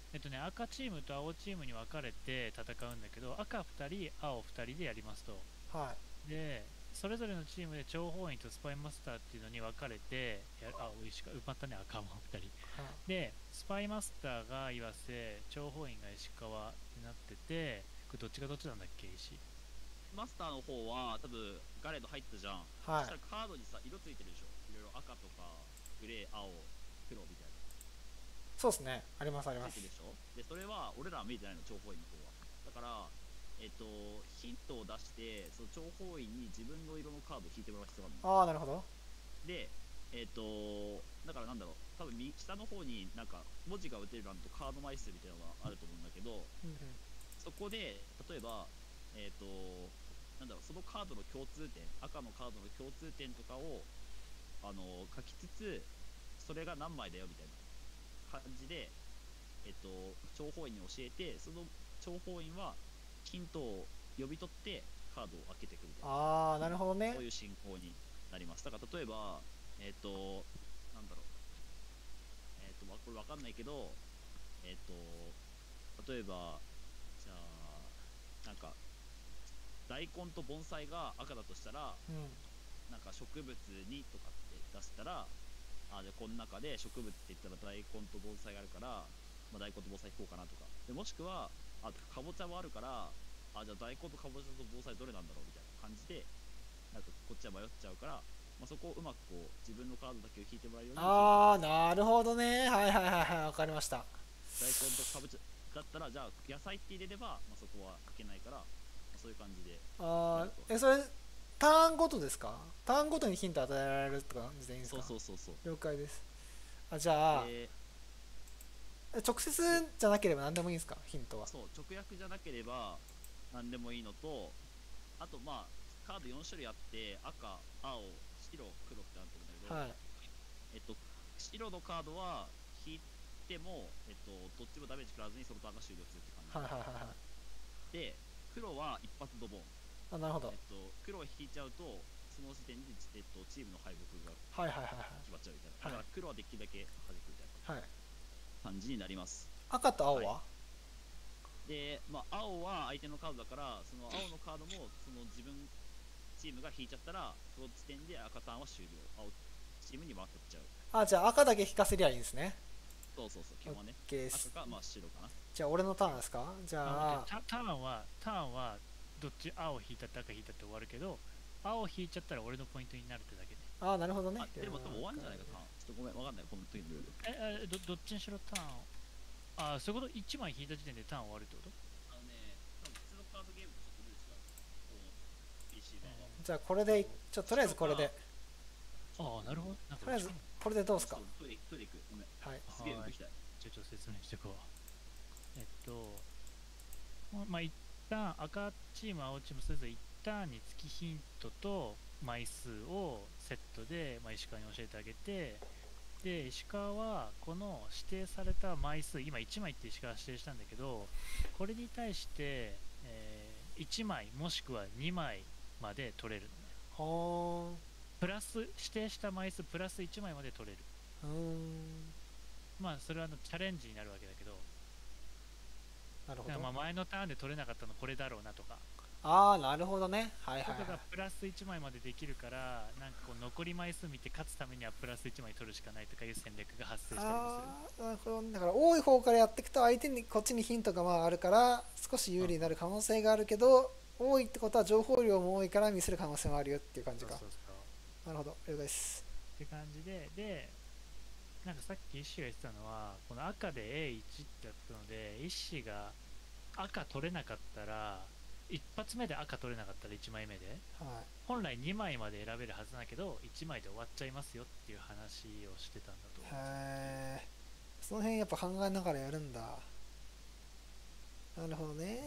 えっとね、赤チームと青チームに分かれて戦うんだけど、赤ふたり、青ふたりでやりますと。 はで、それぞれのチームで諜報員とスパイマスターっていうのに分かれて、やあ、おいしか、埋まったね、赤もふたり。 いはで、スパイマスターが岩瀬、諜報員が石川になってて、これどっちがどっちなんだっけ、石。 マスターの方は多分ガレード入ったじゃん。 いそはいしたらカードにさ色ついてるでしょ。いろいろ赤とかグレー、青、黒みたいなそうですね、ありますあります。 ついてるでしょ。でそれは俺らは見えてないの、諜報員の方は。だからえっとヒントを出してその諜報員に自分の色のカードを引いてもらう必要があるの。 ああ、なるほど。 でえっとだからなんだろう、多分右下の方になんか文字が打てる欄とカード枚数みたいなのがあると思うんだけど、 うんうんそこで例えばえっとなんだろう、そのカードの共通点、赤のカードの共通点とかをあの書きつつ、それが何枚だよみたいな感じで、えっと、諜報員に教えて、その諜報員はヒントを呼び取ってカードを開けてくるみたいな、 ああ、なるほどねそういう進行になります。だから例えば、えっと、なんだろう、えっと、これわかんないけど、えっと、例えば、じゃあ、なんか、大根と盆栽が赤だとしたら、 うんなんか植物にとかって出したら、あ、じゃあこの中で植物って言ったら大根と盆栽があるから、まあ、大根と盆栽行こうかなとか。でもしくは、あ、かぼちゃもあるから、あ、じゃあ大根とかぼちゃと盆栽どれなんだろうみたいな感じで、なんかこっちは迷っちゃうから、まあ、そこをうまくこう自分のカードだけを引いてもらえるように引いてああ、なるほどね。はいはいはいはい、わかりました。 大根とかぼちゃだったら、じゃあ野菜って入れれば、まあ、そこはいけないから、まあ、そういう感じでああ、え、それ、ターンごとですか？ターンごとにヒント与えられるって感じでいいんですそうか？ そうそうそう。 了解です。あ、じゃあ、 で直接じゃなければ何でもいいんですか？ヒントは。 そう直訳じゃなければ何でもいいのと、あとまあカードよん種類あって、赤、青、白、黒ってあると思うんだけど、 はい。 えっと白のカードは引いても、えっとどっちもダメージ食らわずにそのターンが終了するって感はいはいはいはい。 じで、黒は一発ドボン。 あ、なるほど。 えっと黒を引いちゃうとその時点で、えっと、チームの敗北がはいはいはい決まっちゃうみたいな。 はいだから黒はできるだけ弾くみたいはい。はい。 な感じになります。 赤と青は？ で、まあ、青は相手のカードだから、その青のカードもその自分チームが引いちゃったら、その時点で赤ターンは終了。青チームに回っちゃう。 あ、じゃあ赤だけ引かせりゃいいんですね。 そうそうそう、基本はね。 OK です。 赤か、まあ白かな。 じゃあ俺のターンですか？じゃあ、 タターンは、ターンは、どっち青引いたって赤引いたって終わるけど、青引いちゃったら俺のポイントになるってだけで。 あ、なるほどね。 あ、でも多分終わんじゃないか、ターン。ちょっとごめん、わかんない、この時のルール。 え、えどどっちにしろターン。あ、そういうこと ?いち 枚引いた時点でターン終わるってこと？ あのね、多分普通のカードゲームとちょっとルール違う。この ピーシー 版は。 じゃあこれで、ちょ、とりあえずこれで。 ああ、なるほど。なんかとりあえず、これでどうですか？ ちょっとトイレ、トイレ行く。ごめん。 はい。 すげえ動きたい。 ちょっと説明していこう。えっと、まあ、一旦赤チーム、青チーム、それぞれ一旦につきヒントと枚数をセットで、まあ、石川に教えてあげて、で、石川はこの指定された枚数、今いちまいって石川は指定したんだけど、これに対して、えーいちまいもしくはにまいまで取れるのね。 ほプラス、指定した枚数プラスいちまいまで取れる。 ーん。うーん。 まあ、それはあのチャレンジになるわけだけど、 なるほど。 だからまあ前のターンで取れなかったのこれだろうなとか、 ああ、なるほどね。はいはいはいことが。プラスいちまいまでできるから、なんかこう残り枚数見て勝つためにはプラスいちまい取るしかないとかいう戦略が発生したりもする。 ああ、なるほどね。だから多い方からやっていくと相手にこっちにヒントがまああるから少し有利になる可能性があるけど、多いってことは情報量も多いからミスる可能性もあるよっていう感じか。 そうそうそうなるほど。了解です。 って感じで、で、なんかさっき石が言ってたのは、この赤で エーワン ってやったので、石が赤取れなかったら、一発目で赤取れなかったらいちまいめで、 は本来にまいまで選べるはずだけど、いちまいで終わっちゃいますよっていう話をしてたんだとい。 思う。 へえ。その辺やっぱ考えながらやるんだ。なるほどね。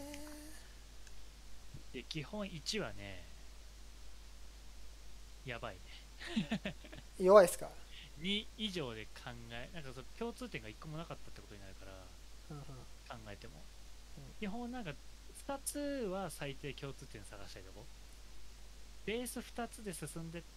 で、基本いちはね、やばいね。 弱いですか？ に以上で考え、なんかその共通点がいっこもなかったってことになるから、 うんうん。 考えても。 うん基本なんかふたつは最低共通点探したいとこ。ベースふたつで進んでって、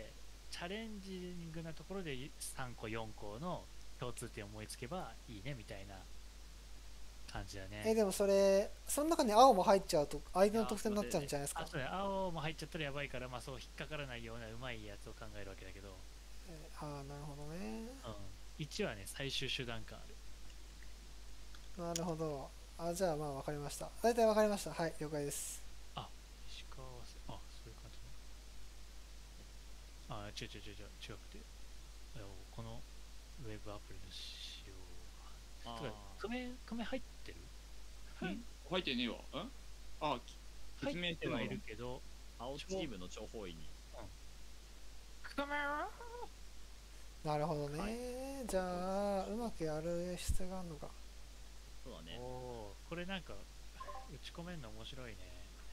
チャレンジングなところでさんこよんこの共通点を思いつけばいいねみたいな感じだね。 えでもそれその中に青も入っちゃうと相手の得点になっちゃうんじゃないですか。 あ、そうだ、青も入っちゃったらやばいから、まあそう引っかからないようなうまいやつを考えるわけだけど、 えーああなるほどね。 うん、いちはね、最終手段感ある。 なるほど。あじゃあまあ分かりました。大体分かりました。はい了解です。 石川せ、あ、そういう感じね。あ、違う違う違う違う、違くて。あのこのウェブアプリの仕様が。 あてか、米、米入ってるん入ってねえわ。んあ、き説明入っててはいしるのがるけど、 青チームの諜報員に。 米はなるほどね、 はいじゃあうまくやる必要があるのか。 そうだね。 おおー、これなんか、打ち込めるの面白いね。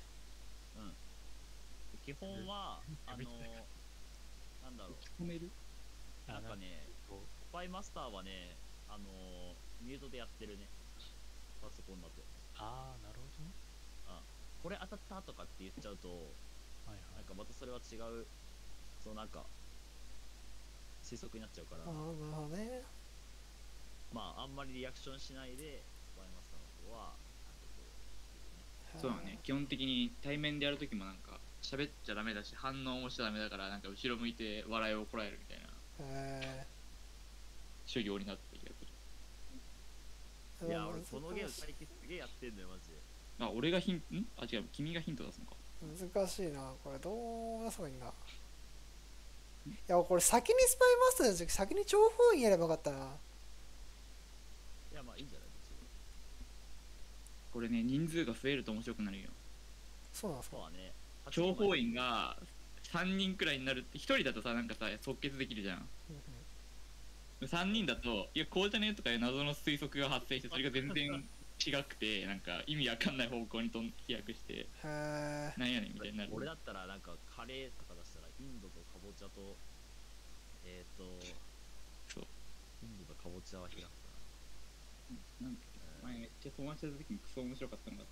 基本は、あの見てないなんだろ込めるう、なんかね、 こうスパイマスターはね、あのミュートでやってるね。パソコンだと。 ああ、なるほどね。 これ当たったとかって言っちゃうと、 はいはい。 なんかまたそれは違う、そうなんか、推測になっちゃうから、 ああなるほどね。 まあ、あんまりリアクションしないで、スパイマスターの方は、なんかこう、 そうだね。基本的に対面でやるときもなんか、喋っちゃダメだし、反応もしちゃダメだから、なんか後ろ向いて笑いをこらえるみたいなえ所業になってる気がする。 ー、 いや、俺難しこのゲーム最近すげえやってんのよ、マジで。 あ、俺がヒント、んあ、違う、君がヒント出すのか。 難しいなこれ。どう出せばいいんだ。いやこれ先にスパイマスターの時先に諜報員やればよかったな。 いや、まあいいんじゃない別に。 これね、人数が増えると面白くなるよ。 そうなんですか。 そうだね。 諜報員がさんにんくらいになるって、ひとりだとさ、なんかさ、即決できるじゃん。 うんうんさんにんだと、いや、こうじゃねえとかいう謎の推測が発生して、それが全然違くて、なんか意味わかんない方向に飛ん飛躍して、 へえ。 なんやねんみたいになる。 俺だったらなんかカレーとか出したらインドとかぼちゃとえっ、ー、とそう。 インドとかぼちゃは開くかなんかな、 前めっちゃ友達とやった時にクソ面白かったのがあって、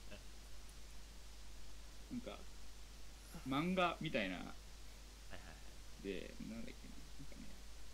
なんか、漫画みたいな、 はいはいはいで、なんだっけな、なんかね、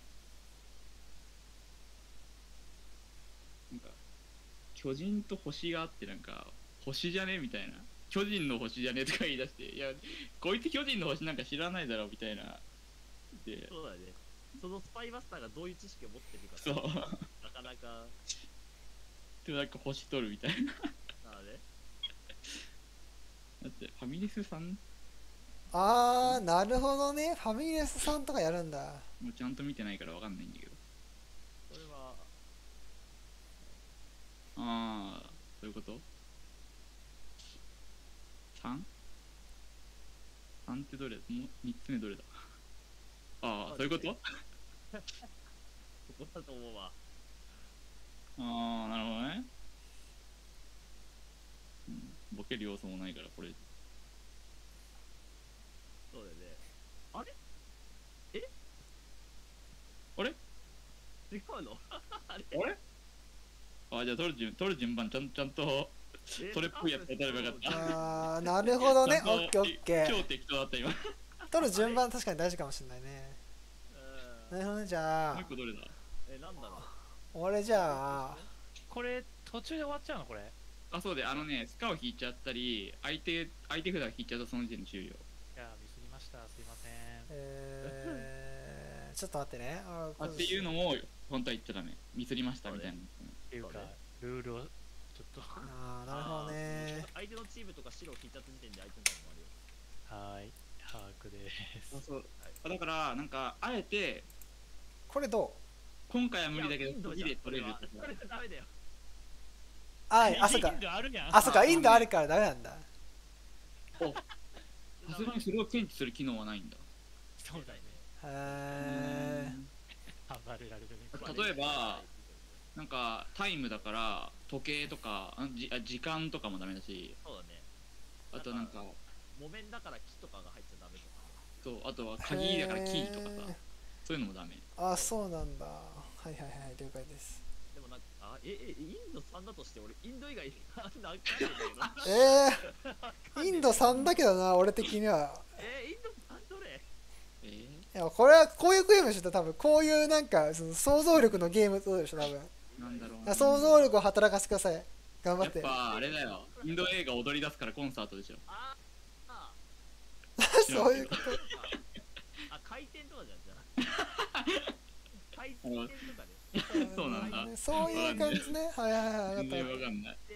なんか、巨人と星があって、なんか、星じゃねみたいな。巨人の星じゃねとか言い出して、いや、こいつ巨人の星なんか知らないだろみたいな。で、 そうだね。そのスパイマスターがどういう知識を持ってるかそう。 なかなかでもなんか星取るみたいな。 なので、 だって、ファミレスさんああなるほどね。ファミレスさんとかやるんだ。 もうちゃんと見てないからわかんないんだけど。 これはああ、そういうこと ?さん? さんってどれだもうみっつめどれだああ、そういうことそこだと思うわ。 ああ、なるほどね。うん、ボケる要素もないから、これ。 そうだよね。あれえあれ違うのあれあれあ、じゃあ取る順、取る順番ちゃんちゃんとえそれっぽいやつが取ればよかった。 ああなるほどね。オッケーオッケ超ー。 適当だった今。も取る順番確かに大事かもしれないね。 うんなるほどね。じゃあう一個どれだえ、なんだろう俺じゃあこれ、途中で終わっちゃうのこれ。 あ、そうで、あのね、スカを引いちゃったり、相手、相手札引いちゃうとその時点で終了。 いや、ミスりました。すいません。 えー、ちょっと待ってね。ああっていうのも、本当は言っちゃダメ。ミスりましたみたいな。 っていうかそうね、 ルールをちょっと。 あーなるほどね。 相手のチームとか白を引いちゃった時点で相手のチームもあるよ。 はーい、把握です。 あ、そう。あだから、なんか、あえて、 これどう。 今回は無理だけど、 いやインドじゃん次で取れるこれはこれはダメだよ。 ああそっかインドあるやん。 あそっかインドあるからダメなんだ。 おさすがにそれを検知する機能はないんだ。 そうだね。 へ暴れられるね。 例えば、なんか、タイムだから、時計とか、あじあ時間とかもダメだし、 そうだね。 あとなんか、 木綿だから木とかが入っちゃダメとか。 そうあとは鍵だからキーとかさ、そういうのもダメ。 ーあそうなんだ。はいはいはい了解です。 でもなんか、あ、え、え、インドさんだとして俺、インド以外なんかあるんだけど。 えー、インドさんだけどな俺的には。 えー、インドさんどれえー、 いやこれはこういうゲームでしょ多分。こういうなんかその想像力のゲームとでしょ多分。 イなんだろうな。 あ想像力を働かせてください。頑張っ。 やってぱあれだよ。インド映画踊り出すからコンサートでしょ。 ああそういうこと。 あ回転とかじゃんじゃあ回転とかでそうなんだ。 そういう感じね。はいはいはい。 全然わかっわかんない。 で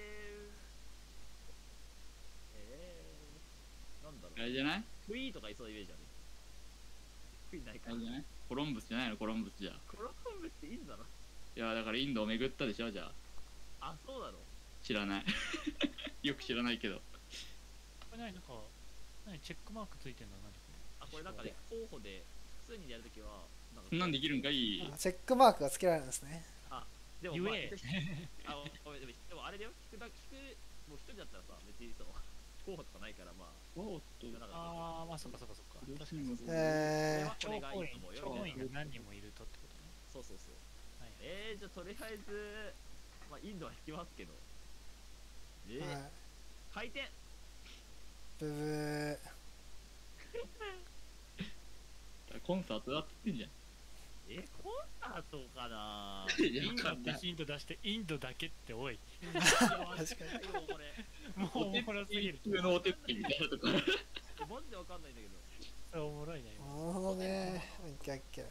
えー、なんだろうあれじゃない？ クイーとかいそうなイメージあるクイーないかあれじゃない？コロンブスじゃないの？コロンブスじゃ。 コロンブっていいんだろいやだからインドを巡ったでしょじゃあ。 あそうだろ知らない。よく知らないけど。 これ何なんか何チェックマークついてんの何あこれなんかね候補で普通にやるときはなんかそんなんできるんかい。 た。チェックマークがつけられるんですね。 でも、 言まあ、 えあごめんでもでもあれだよ聞くだ聞くもう一人だったらさ別にそう候補とかないからまあおっと。 なんかああまあそっかそっかそっか確かにそうえこれはこれがいいと思うよ超コインみたいなが何人もいるとってことねそうそうそうはいえー、じゃあとりあえずまあインドは引きますけどえー、 ーはい。 回転ブブコンサートだって言ってんじゃん。 えコンサートかないやインドってわかんない。 ヒント出してインドだけっておいいやわかんないよこれもうおもろすぎる普通のお手つきみたいなとこ。 マジでわかんないんだけどそれおもろいねー。なるほどね。オッケーオッケー。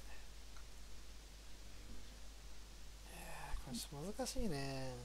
これ難しいね。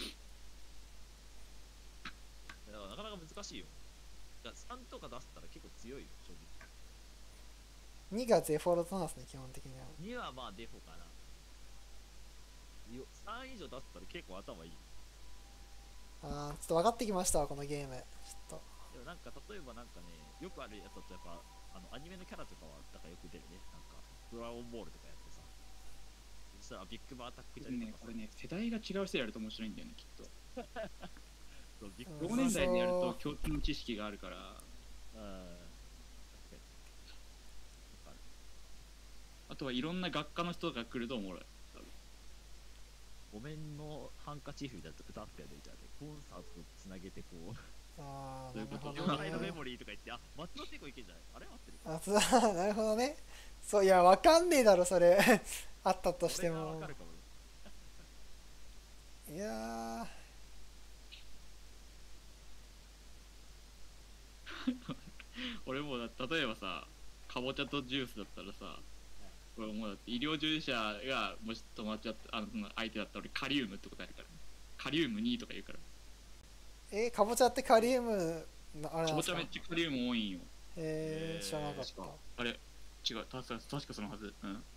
だからなかなか難しいよだからさんとか出したら結構強いよ正にがデフォルトなんですね、基本的には。 直にはまあデフォかなよさん以上出したら結構頭いいあー、ちょっと分かってきましたわ、このゲーム。ちょっと。 でもなんか例えばなんかねよくあるやつだとやっぱあのアニメのキャラとかはだからよく出るねなんかドラゴンボールとかやってさそしたらビッグバンアタックじゃねね、これね、世代が違う人やると面白いんだよね、きっと。 そうビッうんグ同年代でやると共通の知識があるから、 うん確かにわかるあとはいろんな学科の人が来るとおもろい。 ごめんのハンカチーフみたいな歌ってやるみたいなコンサートとつなげてこうあー、 そういうこと業なるほどね。 界のメモリーとか言ってあ松田聖子いけんじゃないあれ合ってるあ、そうなるほどね。そう、いや、分かんねえだろ、それ。あったとしても俺がわか。るかもねいやー。 俺もだ例えばさ、かぼちゃとジュースだったらさ、俺もうだって医療従事者がもし友達だったあのその相手だったら俺カリウムってことあるから、カリウムにとか言うから。 えー、かぼちゃってカリウムのあれなんですかかぼちゃめっちゃカリウム多いんよ。 えー、知らなかっ確かた。 あれ違う、確か確かそのはず。うん。 なんか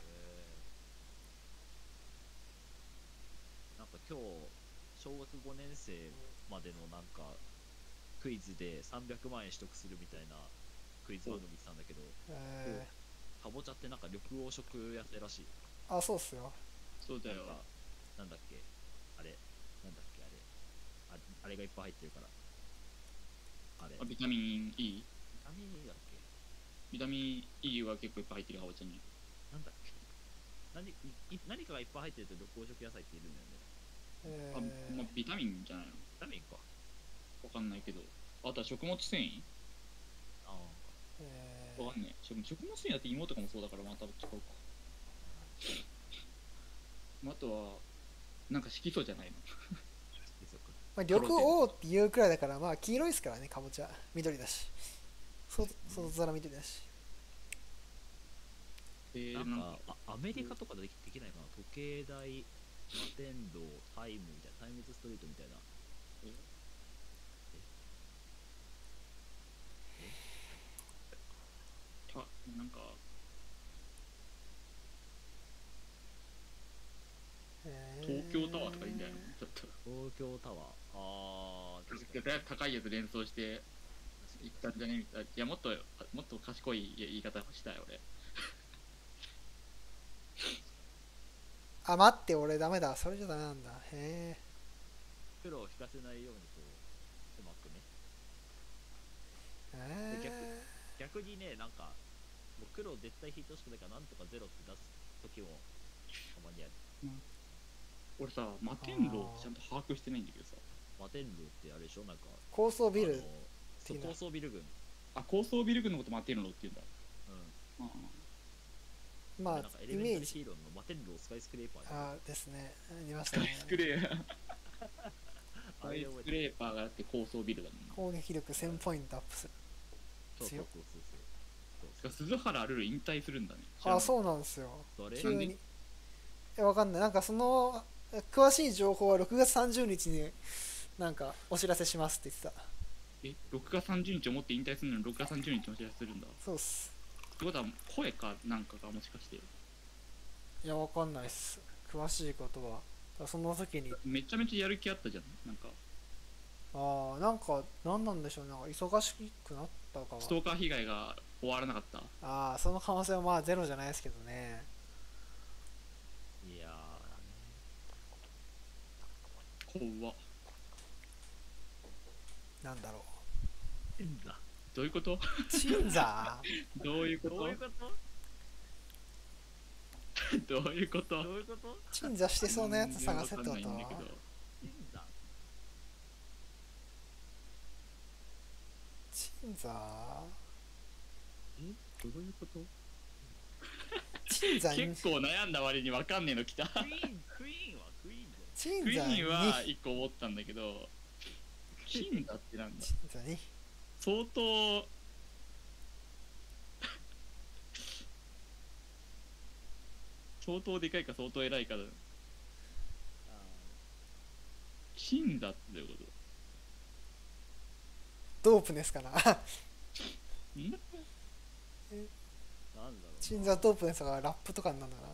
今日小学ごねん生までのなんかクイズでさんびゃくまんえん取得するみたいなクイズ番組見てたんだけどえかぼちゃってなんか緑黄色野菜らしいー、あ、そうっすよ。 そうだよ。 なんかなんだっけあれなんだっけあれああれがいっぱい入ってるからあれあビタミン E？ ビタミン E だっけビタミン E は結構いっぱい入ってるかぼちゃに。 なんだっけ何いい何かがいっぱい入ってると緑黄色野菜っているんだよねえあ、まあ、 ー、 ビタミンじゃないのビタミンかわかんないけど。あとは食物繊維あえーわかんない。食食物繊維だって芋とかもそうだからまた違うか。あとは、なんか色素じゃないの。 あそうかまあ、緑黄っていうくらいだから、まあ、黄色いですからね、かぼちゃ。緑だし。そ外皿緑だし。 えー、 なんなんかかあアメリカとかでできできないかな時計台摩天楼タイムみたいなタイムズストリートみたいなあ、なんか、 えー東京タワーとかいいんじゃないのちょっと。 東京タワーあー確かに絶対高いやつ連想して確行ったんじゃねみたいな。いや、もっと、もっと賢い言い方したい俺。 あ、待って、俺ダメだ。それじゃダメなんだ。へ黒を引かせないようにこううまくねえ。 でえ逆にねなんかもう黒を絶対引いてほしくないからなんとかゼロって出す時もたまにある俺さ、摩天楼ちゃんと把握してないんだけどさ。 摩天楼ってあれでしょなんかー、高層ビル。 あのそう的な高層ビル群あ、高層ビル群のこと摩天楼って言うんだ。 うんああまあなんかエレイメージメンタルヒーローのマテンロースカイスクレーパーあーですね、ありましたね。 スクレーあパーれで覚えてる。 スクレーパーがあって高層ビルだもんね。 攻撃力せんポイントアップする。 そうそう強っそうそうしかも鈴原ルル引退するんだね。 あ、 う。 そうなんですよ。 そう。誰急に。 なんでいや、わかんない。なんかその詳しい情報はろくがつさんじゅうにちになんかお知らせしますって言ってた。 え、ろくがつさんじゅうにちをもって引退するのにろくがつさんじゅうにちのお知らせするんだ。っそうっす。 てことは声かなんかがもしかして。 いや、わかんないっす。詳しいことは。だからその時に、 めちゃめちゃやる気あったじゃん。なんか、 ああ、なんか、なんなんでしょうね。なんか忙しくなったかはス。トーカー被害が終わらなかった。 ああ、その可能性はまあゼロじゃないですけどね。 いや怖っ。 なんだろー、んだ。 どういうことう。鎮座どういうことどういうことどういうことどういうこと鎮座してそうなやつ探せってこと全然わかんないんだけど。 んだ。 鎮座どういうこと鎮座に結構悩んだ割にわかんねえの来た。 クイーン、クイーンはクイーンじゃん。 クイ鎮座にーンは一個思ったんだけど、金だってなんだ。 鎮座に相当、相当でかいか相当偉いかだ。金だってどういうこドープネスかな。 とんなんだろう。 鎮座ドープネスがラップとかになるんだな。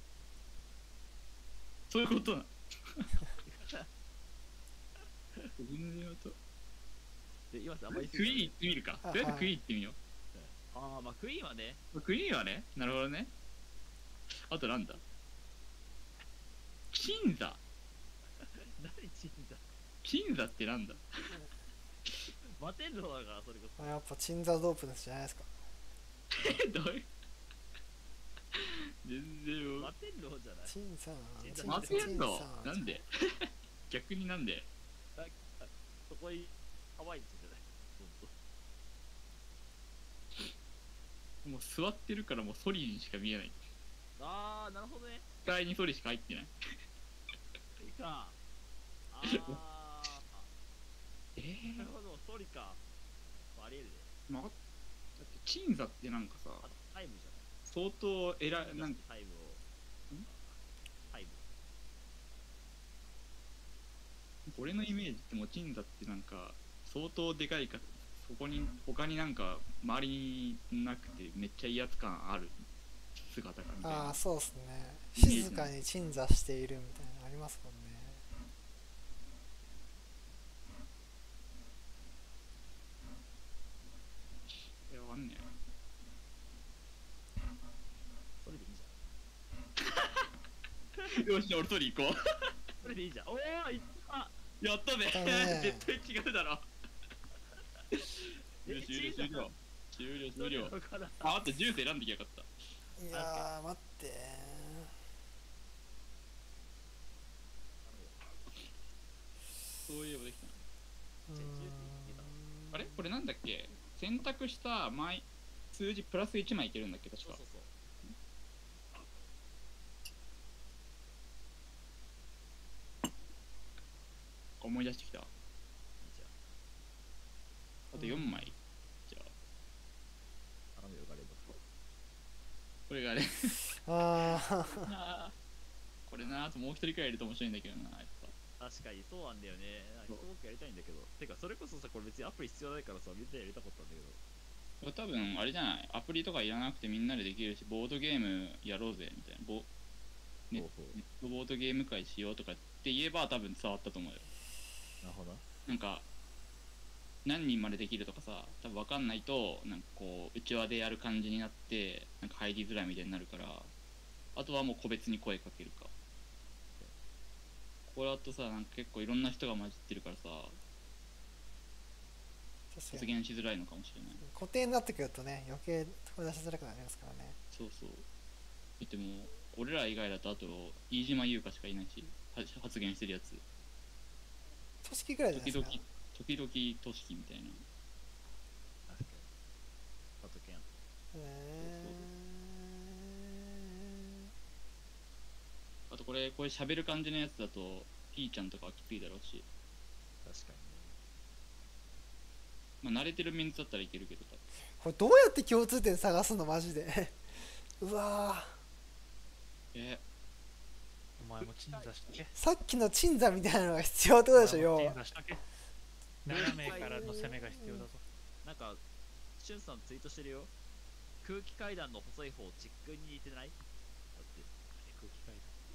そういうことな。全然とで、今さ、あんまりクイーン行ってみるか。 あとりあえずクイーン行ってみよああ、まあクイーンはね、 う。クイーンはね、なるほどね。あとなんだ金座。 何チンだ。 金座ってなんだマテンローだから、それこそ。 あやっぱ鎮座ドープネスじゃないですか。 どういう全然マテンローじゃない。 鎮座鎮座マテンロ鎮座なんで逆になんでそこに、ハワイじゃない。ほんと。 もう座ってるからもうソリにしか見えない。 ああ、なるほどね。 視界にソリしか入ってない。 いいか。ああ、 えーなるほど、ソリか。ありえるね。 まあ、だって鎮座ってなんかさあとタイムじゃない。 相当偉いなんかタイムを。 んタイム。 俺のイメージってもう鎮座ってなんか相当でかいかそこに他になんか周りになくてめっちゃ威圧感ある姿がみたいなああ、そうっすね。 イメージ静かに鎮座しているみたいなのありますもんね。 いやわかんねそれでいいじゃん。 えよし俺ソリ行こそれでいいじゃん。おお、いったうやったねやったね絶対違うだろえ終了終了終了終了終了わからん。 ああとジュース選んできゃよかったいやー、待ってそういえばできたなー。うーんあれこれなんだっけ選択した枚数字プラスいちまいいけるんだっけ確かそうそうそう。 思い出してきたあいいじゃん。 とよんまいじゃあ頼むよ、ガレード。 これがねあこれなあともう一人くらいいると面白いんだけどなやっぱ確かにそうなんだよね。なんかそう人多くやりたいんだけど。てか、それこそさ、これ別にアプリ必要ないからさ、みんなでやりたかったんだけど。 これ多分あれじゃないアプリとかいらなくてみんなでできるしボードゲームやろうぜみたいなボネほうほうネットボードゲーム会しようとかって言えば多分伝わったと思うよなるほど。 なんか何人までできるとかさ多分分かんないとなんかこう内輪でやる感じになってなんか入りづらいみたいになるからあとはもう個別に声かけるかこれだとさなんか結構いろんな人が混じってるからさ確かに発言しづらいのかもしれない固定になってくるとね、余計声出しづらくなりますからね。 そうそうだってもう俺ら以外だとあと飯島優香しかいないしは発言してるやつ組織ぐらいじゃない時々 ですか。 時々としきみたいな確かに。あとけん。 えこれこれ喋る感じのやつだとピーちゃんとかはきついだろうし、 確かにね。 まあ慣れてるメンツだったらいけるけど、 これどうやって共通点探すのマジでうわえお前も鎮座しとけ。 ーさっきの鎮座みたいなのが必要ってことでしょ、要鎮は。 座しとけ。斜めからの攻めが必要だぞ。 なんか、しゅんさんツイートしてるよ。空気階段の細い方、チックに似てないだって。 空気階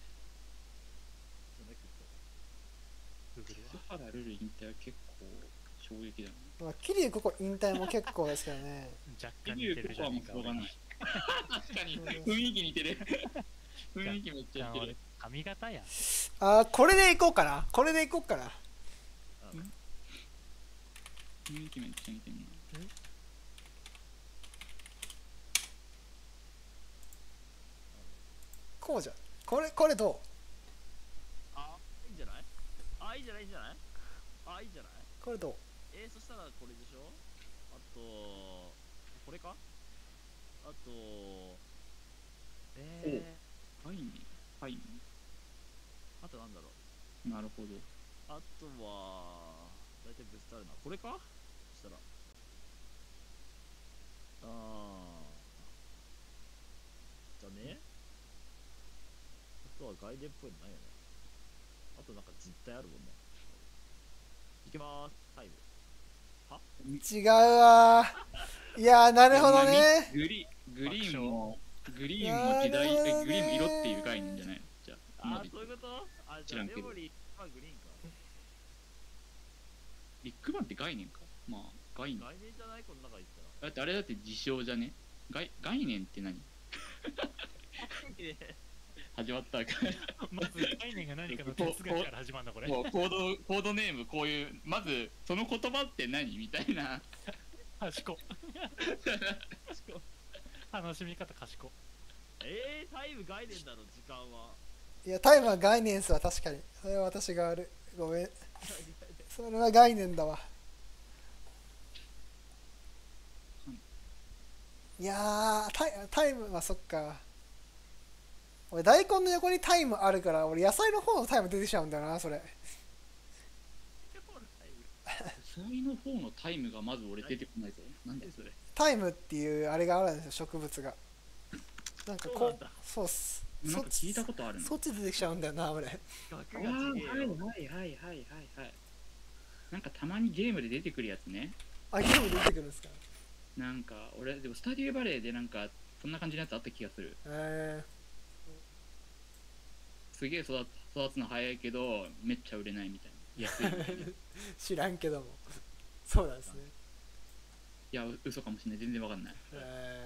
そんな段。グーグル福原ルル引退は結構衝撃だな。 まあ桐生ここ引退も結構ですけどね若干似てるじゃねえか。 桐生ここはもうしょうがない確かに雰囲気似てる雰囲気めっちゃ似てる。 髪型や。 あーこれでいこうかな、これでいこうかな。 雰囲気めっちゃ似てるな。 こうじゃん、これこれどう？ あ、いいんじゃない？あ、いいんじゃないいいんじゃないあ、いいんじゃないこれどう？ えー、そしたらこれでしょ。あと、これか。あと、えはいねはいね。 ー、あとなんだろう。 なるほど。 あとは、だいたいブスタールな。これかそしたら。あー。じゃねあとは外伝っぽいのないよね。あとなんか実体あるもんね。いきまーす。タイム。 違うわー。いやーなるほどね。 グリグリーンもグリーンも時代、 なるほどねえグリーンも色っていう概念じゃないの？じゃああー、そういうことあ、じゃあ知らんけどメモリー、まあグリーンか。 ビッグバンって概念か。まあ概念概念じゃないこの中言ったら。 だってあれだって事象じゃね。概概念って何？始まったまず概念が何かの哲学から始まるんだこれ。 もうコードコードネームこういうまずその言葉って何みたいな。 賢。楽しみ方賢。 えー、タイム概念だろ、時間は。 いやタイムは概念数は確かに、それは私が悪い、ごめん、それは概念だわ。いやータイタイムはそっか、俺大根の横にタイムあるから俺野菜の方のタイム出てきちゃうんだよなそれ。 野菜の方のタイムがまず俺出てこないぞ。なんでそれ。 タイムっていうあれがあるんですよ、植物が。なんかこう、そうっす、 なんか聞いたことあるの。 そっち出てきちゃうんだよな俺。 額あが違えよ。 ーはいはいはいはいはいはい。なんかたまにゲームで出てくるやつね。 あ、ゲームで出てくるんですか。 なんか俺でもスタディーバレーでなんかそんな感じのやつあった気がする。 えすげえ育つ育つの早いけどめっちゃ売れないみたいな。安いみたいな。 ー、知らんけどもそうなんですね。 いやう嘘かもしれない。全然わかんない。 え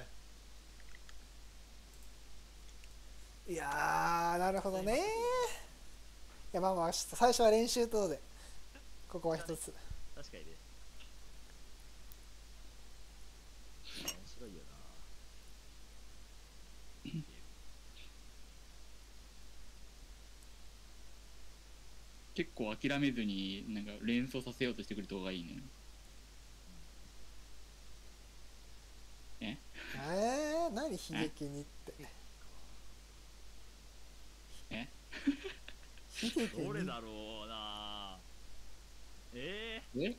ー、いやーなるほどね。いやまあまあちょっと最初は練習ということでここは一つ。 確かにね。面白いよ結構諦めずになんか連想させようとしてくる動画いいね。ええー、何悲劇にってえ悲劇な。どれにだろうな。ええ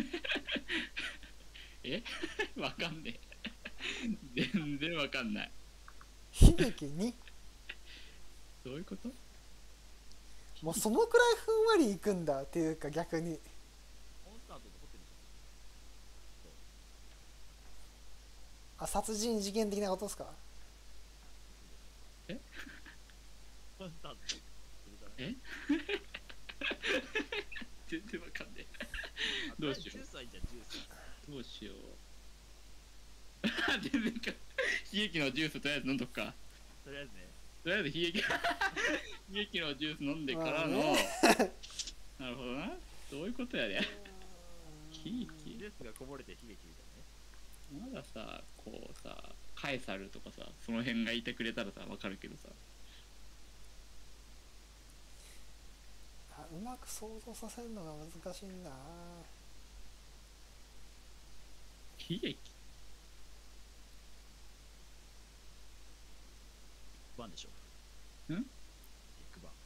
えわかんねえ。全然わかんない。 悲劇にどういうこと？ もうそのくらいふんわりいくんだっていうか逆に。 ー、モンスターとホテルでしあ、殺人事件的なことですか。 ょ。モンスターとするからえ全然わかんねえ。どうしようジュースはいいじゃん、ジュース。 どうしよう。全然か。悲劇のジュースとりあえず飲んどくか。 とりあえずね。 とりあえず悲劇悲劇のジュース飲んでからの、 まあねなるほどな。どういうことやね。悲劇ジュースがこぼれて悲劇みたいなね。 まださ、こうさ、カエサルとかさ、その辺がいてくれたらさ、わかるけどさ。 あうまく想像させるのが難しいんだな。 悲劇バンでしょ。 んビッグバン。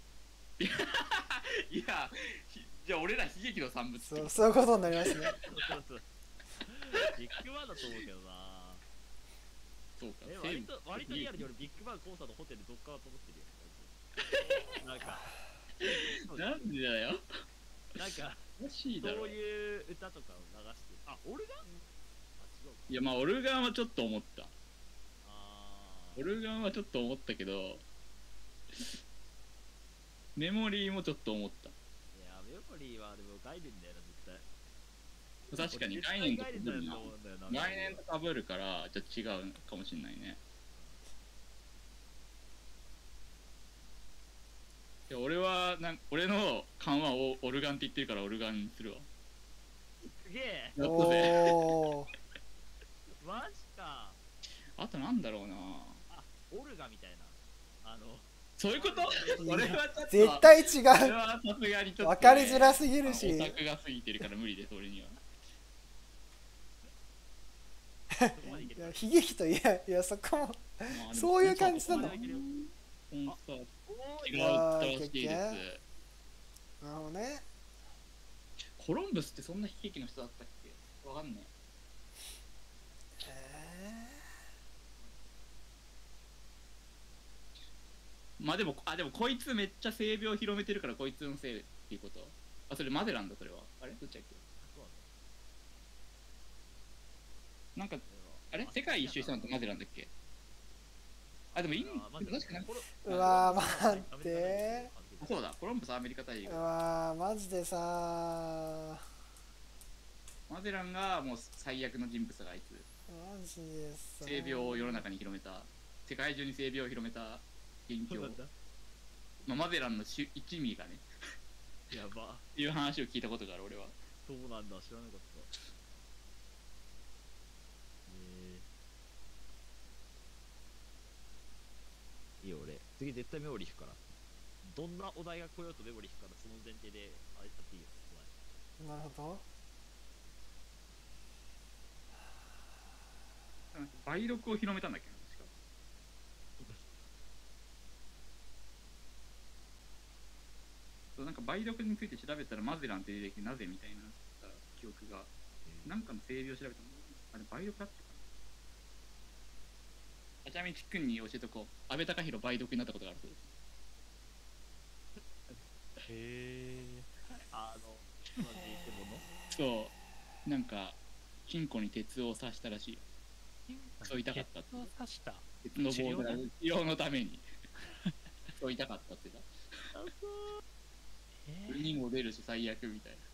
じゃあ俺ら悲劇の産物ってそうそういうことになりますね。 そうそうそう。ビッグバンだと思うけどな。 そうかえ、 生割と、割とリアルに俺ビッグバンコンサートホテルどっからと思ってるよ。なんか、 なんでだよなんか、 おかしいだろそういう歌とかを流して、あ、オルガン？あ、違うか。 いやまあオルガンはちょっと思った。 あー。 オルガンはちょっと思ったけどメモリーもちょっと思った。 いや、メモリーはでも概念だよな、絶対。 確かに概念と概被るな。 念だと思うんだよな。 概念と被るからじゃあ違うかもしんないね。いや俺はなん俺の勘はオオルガンって言ってるからオルガンにするわ。 すげえ。 やったぜ。 おー。 マジか。 あとなんだろうな。 あ、オルガみたいな。あの、 そういうこと俺はちょっと絶対違それう。 はさすがにちょっと、ね、 分かりづらすぎるし。 オタクが過ぎてるから無理です俺には。 そこまでいける。 いや悲劇といや、いやそこもまあでもそういう感じなの。 そこまでいけるよ。 コンサートおーい。 違うったらしいです。 なるほどね。 コロンブスってそんな悲劇の人だったっけ？わかんねええ。まあでもあでもこいつめっちゃ性病広めてるからこいつのせいっていうこと？あそれマゼランだそれは。あれどっちだっけ？ そうなんかなんだあれ世界一周したのってマゼランだっけ？あでもインあまず確かにこれー、うわー待ってあそうだコロンブスアメリカ大陸ー、うわーマジでさー、 マゼランがもう最悪の人物があいつマジでさー、 性病を世の中に広めた世界中に性病を広めた元凶そうなんだ。 まあ、マゼランのし一味がねやば。 っていう話を聞いたことがある俺は。 そうなんだ、知らなかった。えー、いいよ、俺。次絶対メモリー弾くから。どんなお題が来ようとメモリー弾くから、その前提で、あれやっていいよ。お前なるほど。 梅毒を広めたんだっけな確か。そうなんか梅毒について調べたらマゼランって出てきてなぜみたいな記憶がなんかの性病を調べたのあれ梅毒だったかな。ちなみにちっくんに教えとこう安倍隆弘梅毒になったことがあるそうです。 へえ。 あの、今で言ってものそうなんか金庫に鉄を刺したらしいよ。そう痛かったって鉄を刺した。 鉄の棒で治療のためにそう痛かったって言ってた。 え俺にも出るし最悪みたいな。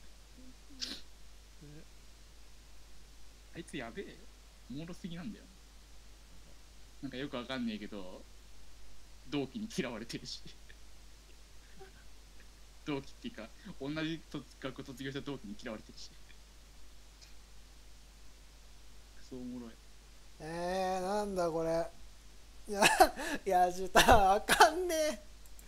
あいつやべえよおもろすぎなんだよ。なんかよくわかんねえけど同期に嫌われてるし同期っていうか同じ学校卒業した同期に嫌われてるしそうおもろい。 えー、なんだこれ。いや、いや、ちょっとわかんねえ。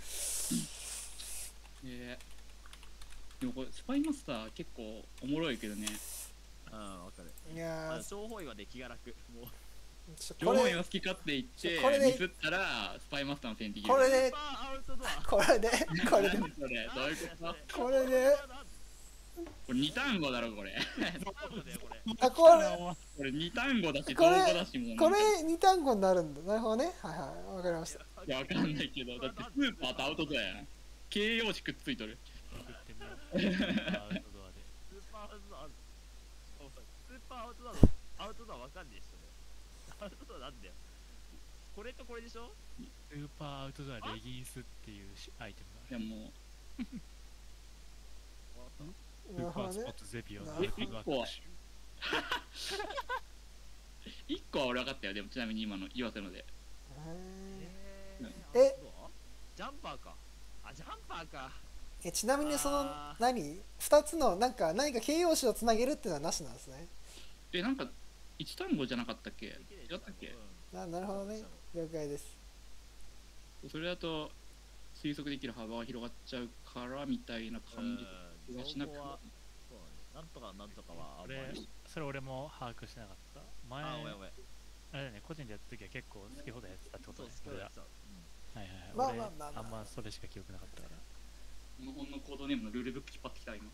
えー、でもこれスパイマスター結構おもろいけどね。 うん、わかる。 いやー、 あの情報岩で気が楽。もう、 ちょ両方これ好き勝手言ってこれでミスったらスパイマスターのせいにできる。 これでスーパーアウトドア。 これでこれで何それどういうことこれでこれに単語だろこれなんだよ、これ。 あこれこれに単語だしこれ動語だしもうこれに単語になるんだ。なるほどね。はいはい、わかりました。 いやわかんないけどだってスーパーとアウトドアやん形容詞くっついとる。 送ってみよう。アウトドアで。 スーパーアウトドアある。スーパーアウトドアのアウトドアわかんねえっしょね。アウトドアなんだよ。これとこれでしょ。 スーパーアウトドアレギンスっていうアイテムがある。 いやもスなるほどねーパースポッ。トゼビオのなるリバー特集。 ういっこは俺分かったよ。でもちなみに今の岩瀬のでへえー、 えアウトドアジャンパーか。あ、ジャンパーか。 ーえちなみにそのあー何ふたつのなんか何か形容詞をつなげるっていうのはなしなんですね。 えなんか一単語じゃなかったっけ？違ったっけ？ うんななるほどね。了解です。 それだと推測できる幅が広がっちゃうからみたいな感じがしなく情報はそうだね。なんとかなんとかはあんま俺り。 それ俺も把握してなかった。前あ、ごめんごめん。 あれだね、個人でやった時は結構好き放題やってたってことそう、 ね。 好きだ俺らやつだ。うんはいはいはい。 まあ俺まあまあまああんまそれしか記憶なかったから。 モノホンのコードネームのルールブック引っ張ってきた今。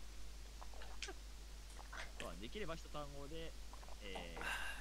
そうだできれば一単語で、え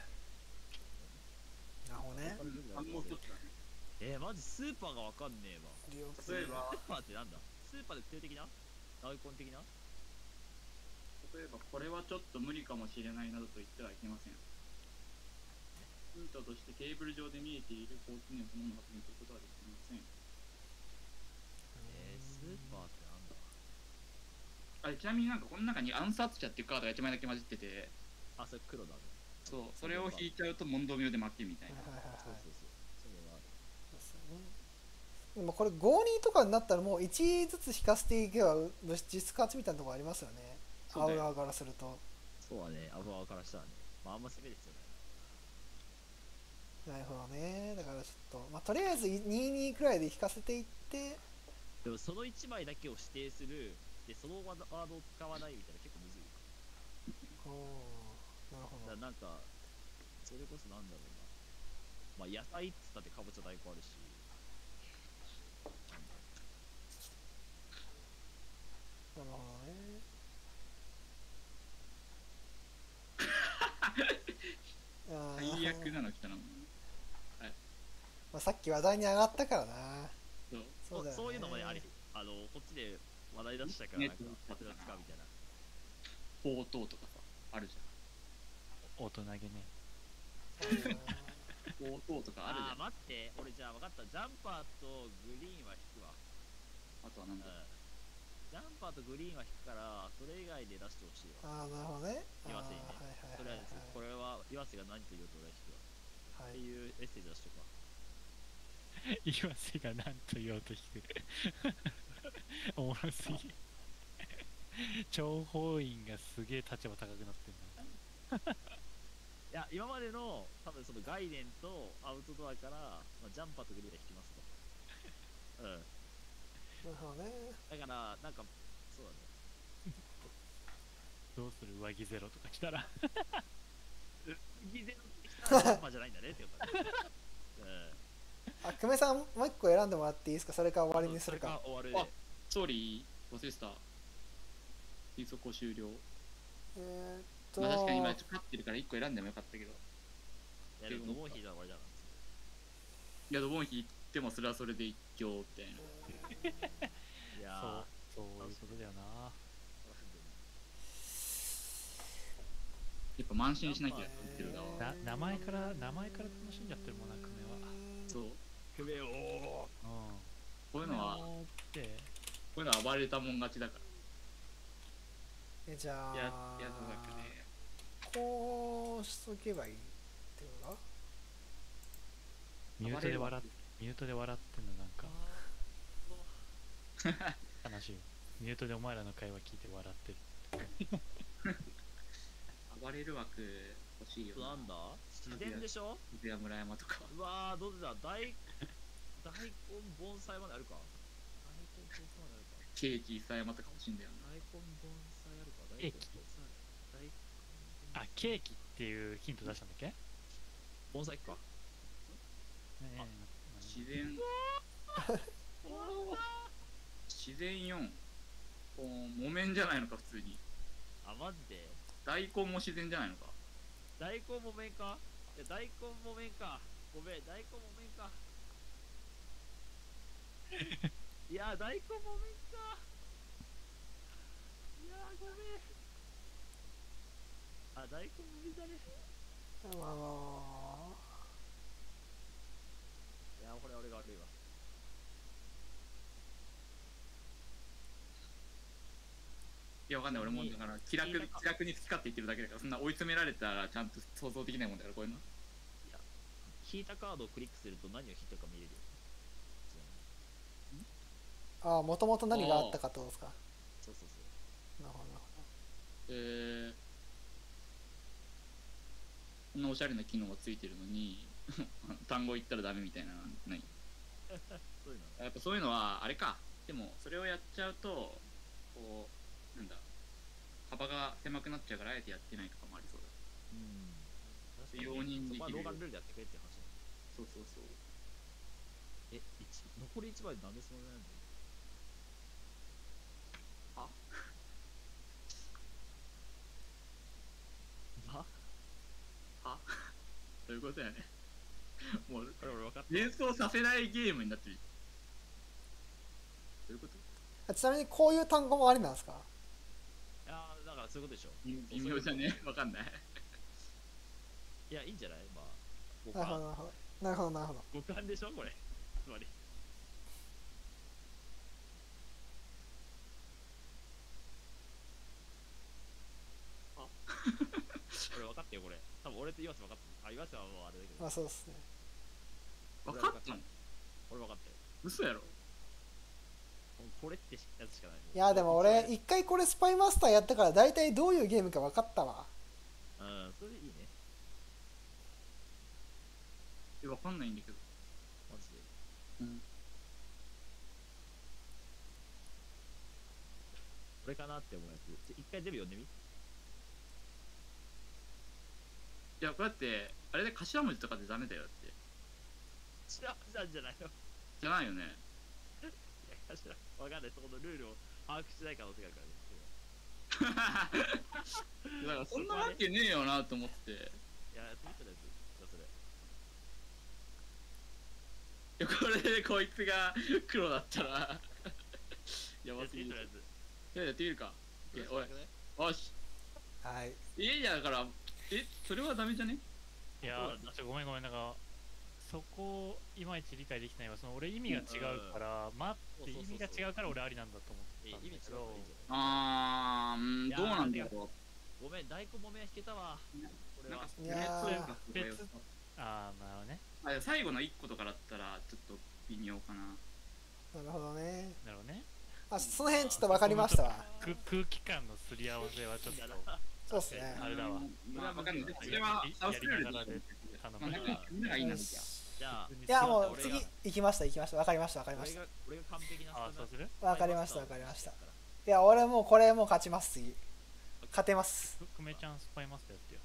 なるほどね。 ー、 単語一つだね。 えー、マジスーパーがわかんねえわ。 利用例えばスーパーってなんだスーパーで定的な大根的な例えばこれはちょっと無理かもしれないなどと言ってはいけません。ヒントとしてテーブル上で見えているコードネームそのものを確認することはできません。 えー、スーパーってなんだあれちなみになんかこの中に暗殺者っていうカードがいちまいだけ混じってて、 あ、それ黒だね。 そうそれを引いちゃうと問答無用で負けみたいな。 はいはいはいはい。 そうそうそう。それはある。 ですよね。でもこれごにとかになったらもういちずつ引かせていけば物質勝ちみたいなところありますよね。 そうだよ青側からすると。 そうはね、アブアからしたらね。まああんま攻めですよね。 なるほどね。だからちょっと、まあ、とりあえずにじゅうにくらいで引かせていって、 でもそのいちまいだけを指定する、で、そのワードワードを使わないみたいな結構むずい。 おーなるほど。 だからなんか、それこそなんだろうな。まあ野菜っつったってかぼちゃ大根あるし。 なるほどね。あー最悪なの来たな。 まあ、さっき話題に上がったからな。 そうそうだよね。 そういうのもね、あり、あの、こっちで話題出したから、なんか、それを使うみたいな。 ほうとうとかさあるじ大人げね。 ゃん。ほうとうとかあるじゃん。 あー、待って、俺じゃあ分かった。ジャンパーとグリーンは引くわ。 あとはなんだ。 うんジャンパーとグリーンは引くから、それ以外で出してほしいわ。 ああ、なるほどね。 岩瀬にねあーはいはいとりあえず、 はいこれは岩瀬が何と言おうと俺は引くわ。 はい。 っていうエッセージ出しとくわ。 岩瀬が何と言おうと引く。おもろすぎる。諜報員がすげえ立場高くなってんな。 いや、今までの多分その概念とアウトドアから、まあ、ジャンパーとグリーンは引きますと。うん。 なるほどね。 だから、なんか、そうだね。 どうする上着ゼロとか来たら。 ギゼロってきたらジャンパーじゃないんだねってことだね。うん。 あ、久米さんもう一個選んでもらっていいですか？それから終わりにするそれか。 終わるであソーリー忘れてた。推測終了。 えー、っと、 まあ確かに今ちょっと勝ってるからいっこ選んでもよかったけど。 いや、でもドボンヒーだ終わりだな。 いやドボン引いてもそれはそれで一興みたいな。 いやー、 そう、そういうことだよな。 やっぱ慢心しなきゃって言ってる側は。 な名前から名前から楽しんじゃってるもんな、久米は。 そう。 クメオー。 うん。 こういうのは、こってういうのは暴れたもん勝ちだから。 えじゃあ、 いや、いや、そうだけどね。 こうしとけばいいってことか？ ミュートで笑っミュートで笑ってんのなんか悲しい。ミュートでお前らの会話聞いて笑ってる。 暴れる枠欲しいよな。 なんだ自然でしょ伊豆や村山とか。 うわー、どうだ大、大根盆栽まであるか大根盆栽まであるかケーキ伊佐山とか欲しいんだよな。 大根盆栽あるか大根ケーキ盆栽大根あ、ケーキっていうヒント出したんだっけ？ね盆栽かえあ自然。自然よん。こう木綿じゃないのか普通に。 あ、マジで大根も自然じゃないのか。 大根木綿かいや、大根木綿かごめん、大根木綿かいや、大根木綿かいやー、ごめんあ、大根木綿だねまあまあまあいや、これ俺が悪いわいやわかんない俺もだから気楽気楽に好き勝手言ってるだけだからそんな追い詰められたらちゃんと想像できないもんだからこういうの。 引いたカードをクリックすると何を引いたか見れるよああ、もともと何があったかってことですか？ そうそうそうなるほどなるほえー、こんなおしゃれな機能がついてるのに単語言ったらダメみたいなのないそういうのやっぱそういうのはあれか。でもそれをやっちゃうとこうなんだ幅が狭くなっちゃうからあえてやってないとかもありそうだ。 うん容認できるそこはローガンルールでやってくれって話だそうそうそう。 え、一残りいちまいでなんでそんなになるのいうことやね。もうこれ俺分かった。 連想させないゲームになってる。どういうこと？ ちなみにこういう単語もありなんですか？ いやーだからそういうことでしょ。 微微妙じゃね？わかんない。 いや、いいんじゃない？まあ、五なるほど感。 なるほどなるほどなるほど。 五感でしょこれ。つまり。 あ俺分かったよ、これ。多分俺と岩瀬分かった。あ、岩瀬はもうあれだけど。 まあそうですね。 わかったの？ 俺分かったよ。 嘘やろ？ もうこれってやつしかない。 いやでも俺一回これスパイマスターやったから大体どういうゲームか分かったわ。 うん、それでいいね。 え、わかんないんだけど。 マジで。 うん。 これかなって思うやつ。ちょ一回全部読んでみ。 いや、こうやって、あれで頭文字とかでダメだよって。 知らんじゃんじゃないの。いじゃないよね。 や、知らん。わかんない。そこのルールを把握してない可能性があるからね。 だからそんなわけねえよなと思って。 いや、やってみたらやつ。じゃあそれ。 いや、これでこいつが黒だったらやばやっすぎる。 てみたらやつ。 じゃあやってみるか。オッケーおい、よし。 はい。 いいやだから、え、それはダメじゃね？ いやそうなんだーちょごめんごめん、なんかそこいまいち理解できてないわ。その俺意味が違うから、待って意味が違うから俺ありなんだと思ってえ、 たんだ意味違うけどからいいんじゃない？ あー、うん、 いやーどうなんだろごめん、大根もめは弾けたわ。こう。 れは。 いやーそういうか別ああなるほどねあ最後のいっことかだったら、ちょっと微妙かな。 なるほどね。 なるほどね。 あ、その辺ちょっと分かりましたわ。 く空気感のすり合わせはちょっとそうっすね。 あれだわ。 まあ、わかんない。それはハウスルールでやりながらで頼むまあ、なんか、みんながいいなみたいな。 じゃあ、 いやもう俺が次行きました行きました。分かりました分かりました。 俺が俺が完璧なああそうする分かりました分かりました。いや俺もうこれもう勝ちます次。勝てます。 くめちゃんスパイマスターやってよ。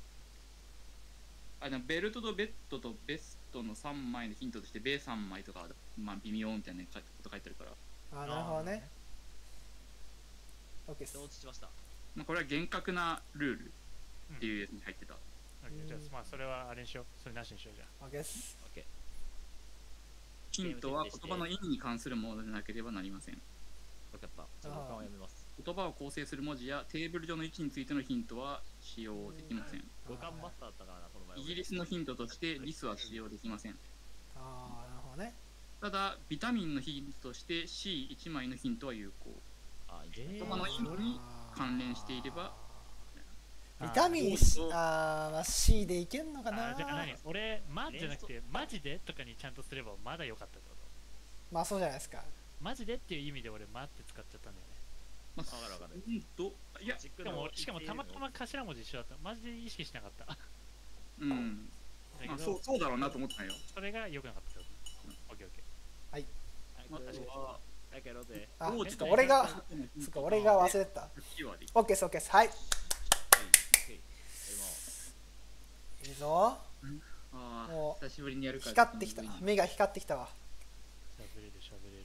あのベルトとベッドとベストのさんまいのヒントとして、ベさんまいとか、まあ、微妙みたいなこと書いてあるから、 あ、なるほどね。OK です。 承知しました。 まあ、これは厳格なルールっていうやつに入ってた。 オッケーじゃあまあそれはあれにしよう。それなしにしようじゃ OK です。 オッケー。 ヒントは言葉の意味に関するものでなければなりません。 分かった。じゃあ、五感を読みます。 言葉を構成する文字やテーブル上の位置についてのヒントは使用できません。 五感マスターだったからな、この前。 イギリスのヒントとしてリスは使用できません。 ああ、なるほどね。 ただ、ビタミンのヒントとして シーいち 枚のヒントは有効。 あ、いいんじゃないえー言葉の意味に関連していれば、 ビタミンあー、まあ、C でいけんのかあ。 なあじゃあ何俺マじゃなくてマジでとかにちゃんとすればまだ良かったってこと。 まあそうじゃないですか。 マジでっていう意味で俺マって使っちゃったんだよね。 まあ、 わかるわかるヒント、いや、 しかもしかもたまたま頭文字一緒だった。マジで意識しなかった。 うん。まあ、 だけどそうそうだろうなと思ったのよ。 それが良くなかったってこと。オッケーオッケはい。 まあ、 早くあとは、 早くやろうぜ。 あ、 王子とそっか俺が、 ヒントそっか俺が忘れてた。 キーワード OK です OK です。はい。 はい。はい。やります。 いいぞ。 ああも、う久しぶりにやるから。 光ってきた。目が光ってきたわ。 ー。喋れる喋れる。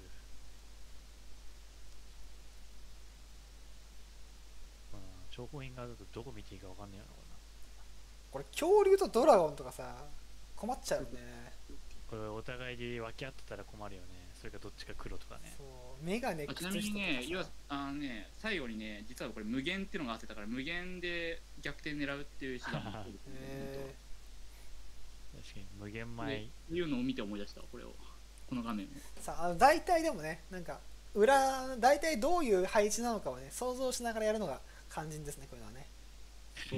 まあ情報員側だとどこ見ていいかわかんないよなこれな。 これ恐竜とドラゴンとかさ、困っちゃうね。 これお互いで分け合ってたら困るよね。それかどっちか黒とかね。 そう、メガネあちな靴下とかみにね、要はさ。 あのね、最後にね、実はこれ無限っていうのがあってたから、無限で逆転狙うっていう手段もあるんですよねえ確かに無限本当は。で米。 っていうのを見て思い出した、これを。この画面を。 ー、さあ、あの大体でもね、なんか、裏、大体どういう配置なのかをね、想像しながらやるのが肝心ですね、こういうのはね。 そう。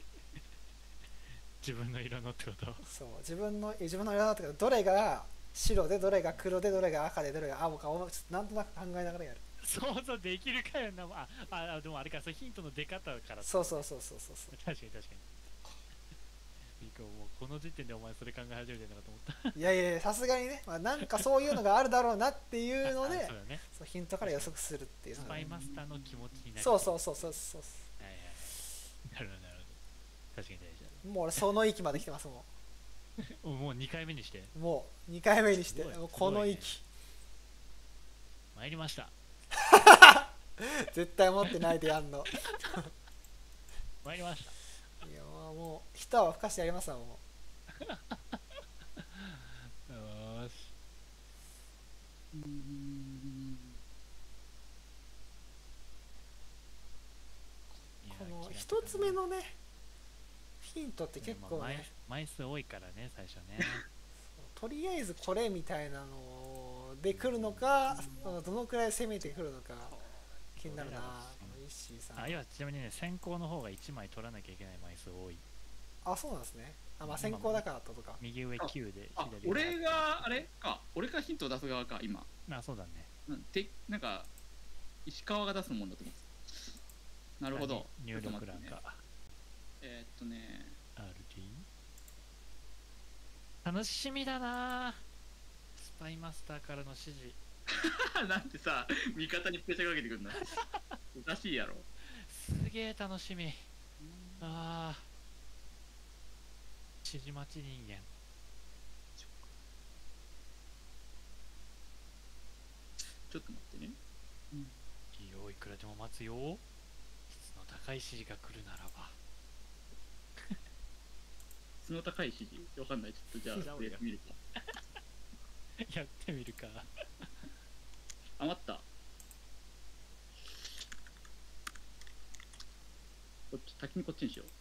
自分の色のってことそう、自分の、自分の色だったけど、どれが白で、どれが黒で、どれが赤で、どれが青かを、ちょっとなんとなく考えながらやる。 想像できるかよな。ああでもあれか、それヒントの出方からそうそうそうそうそうそう。 確かに確かに。いいかもうこの時点でお前それ考え始めてるのかと思った。 いやいやいや、さすがにね、まあ、なんかそういうのがあるだろうなっていうのであそうだね。 そうヒントから予測するっていうのがね、 スパイマスターの気持ちになる。 そうそうそうそうそう。 はいはいはい。なるほどなるほど。確かに大事だ。 もう俺その域まで来てますももうにかいめにしてん。もうにかいめにして、 すごいもうこのすごいね域、 参りました。 絶対持ってないでやんの。 参りました。 いやもう、もう、一泡吹かしてやりますわ、もよーし。 うーんいやこのー一つ目のねヒントって結構まあ枚ね、 枚数多いからね、最初ね。 とりあえずこれみたいなので来るのか、そのどのくらい攻めてくるのか気になるな。このイッシーさん。 あ、いや、ちなみにね、先行の方がいちまい取らなきゃいけない枚数多い。 あ、そうなんですね。あ、まあ先行だからってことか。 右上きゅうであ左上俺があれか俺がヒントを出す側か今あ、そうだね。 うんてなんか石川が出すもんだと思ってた。なるほど。 入力欄ちょっと待ってねが。 えー、っとねアールディー 楽しみだなー。スパイマスターからの指示。 なんてさ味方にプレッシャーかけてくるんだおかしいやろ。 すげえ楽しみ。ああ。指示待ち人間。 ちょっと待ってね。 いいよ、いくらでも待つよ。質の高い指示が来るならば。 質の高い指示わかんない。ちょっとじゃあじゃあやってみるか。 やってみるか。 余ったこっち先にこっちにしよ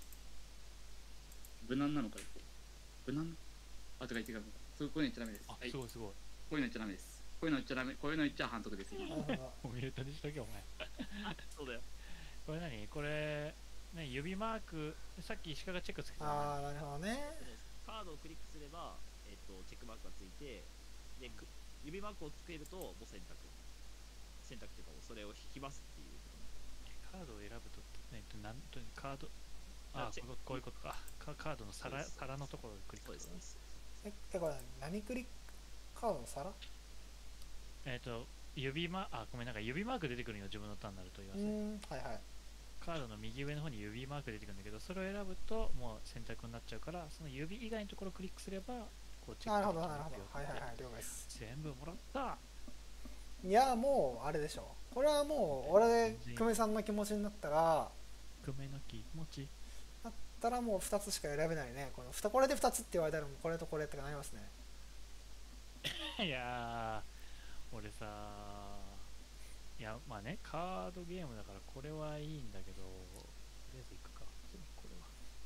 う。無難なのからいこう。無難あとか言ってください。そうこういうの言っちゃダメです。 あ、 はい、こすごいすごい。 ういうの言っちゃダメです。こういうの言っちゃダメ。こういうの言っちゃ反則です。今なるほど。 もうミュートにしとけ、お前。 そうだよ。 これ何これ、ね、指マーク、さっき石川がチェックつけたああ、なるほどね。 カードをクリックすれば、えっとチェックマークがついて、でく指マークをつけるともう選択選択っていうかそれを引きますっていうカードを選ぶと、えっと、なんとカード、ああチェこうこういうことか。カカードの皿そうです皿のところをクリックするそうですそう。ですえ、えこれ何クリックカードの皿？うえっと、指マあ、ごめん、なんか指マーク出てくるよ、自分のターンになると言いますーね。 ん、はいはい。 カードの右上の方に指マーク出てくるんだけど、それを選ぶともう選択になっちゃうから、その指以外のところをクリックすれば、こうチェックなるほど、 できますよなるほど。はいはいはい、了解です。 全部もらった。 いや、もう、あれでしょ。これはもう、俺、久米さんの気持ちになったら、 久米の気持ち。 だったらもうふたつしか選べないね。このふたこれでふたつって言われたら、もうこれとこれってなりますね。 いやー、俺さー、いや、まあね、カードゲームだからこれはいいんだけど、とりあえず行くか、これ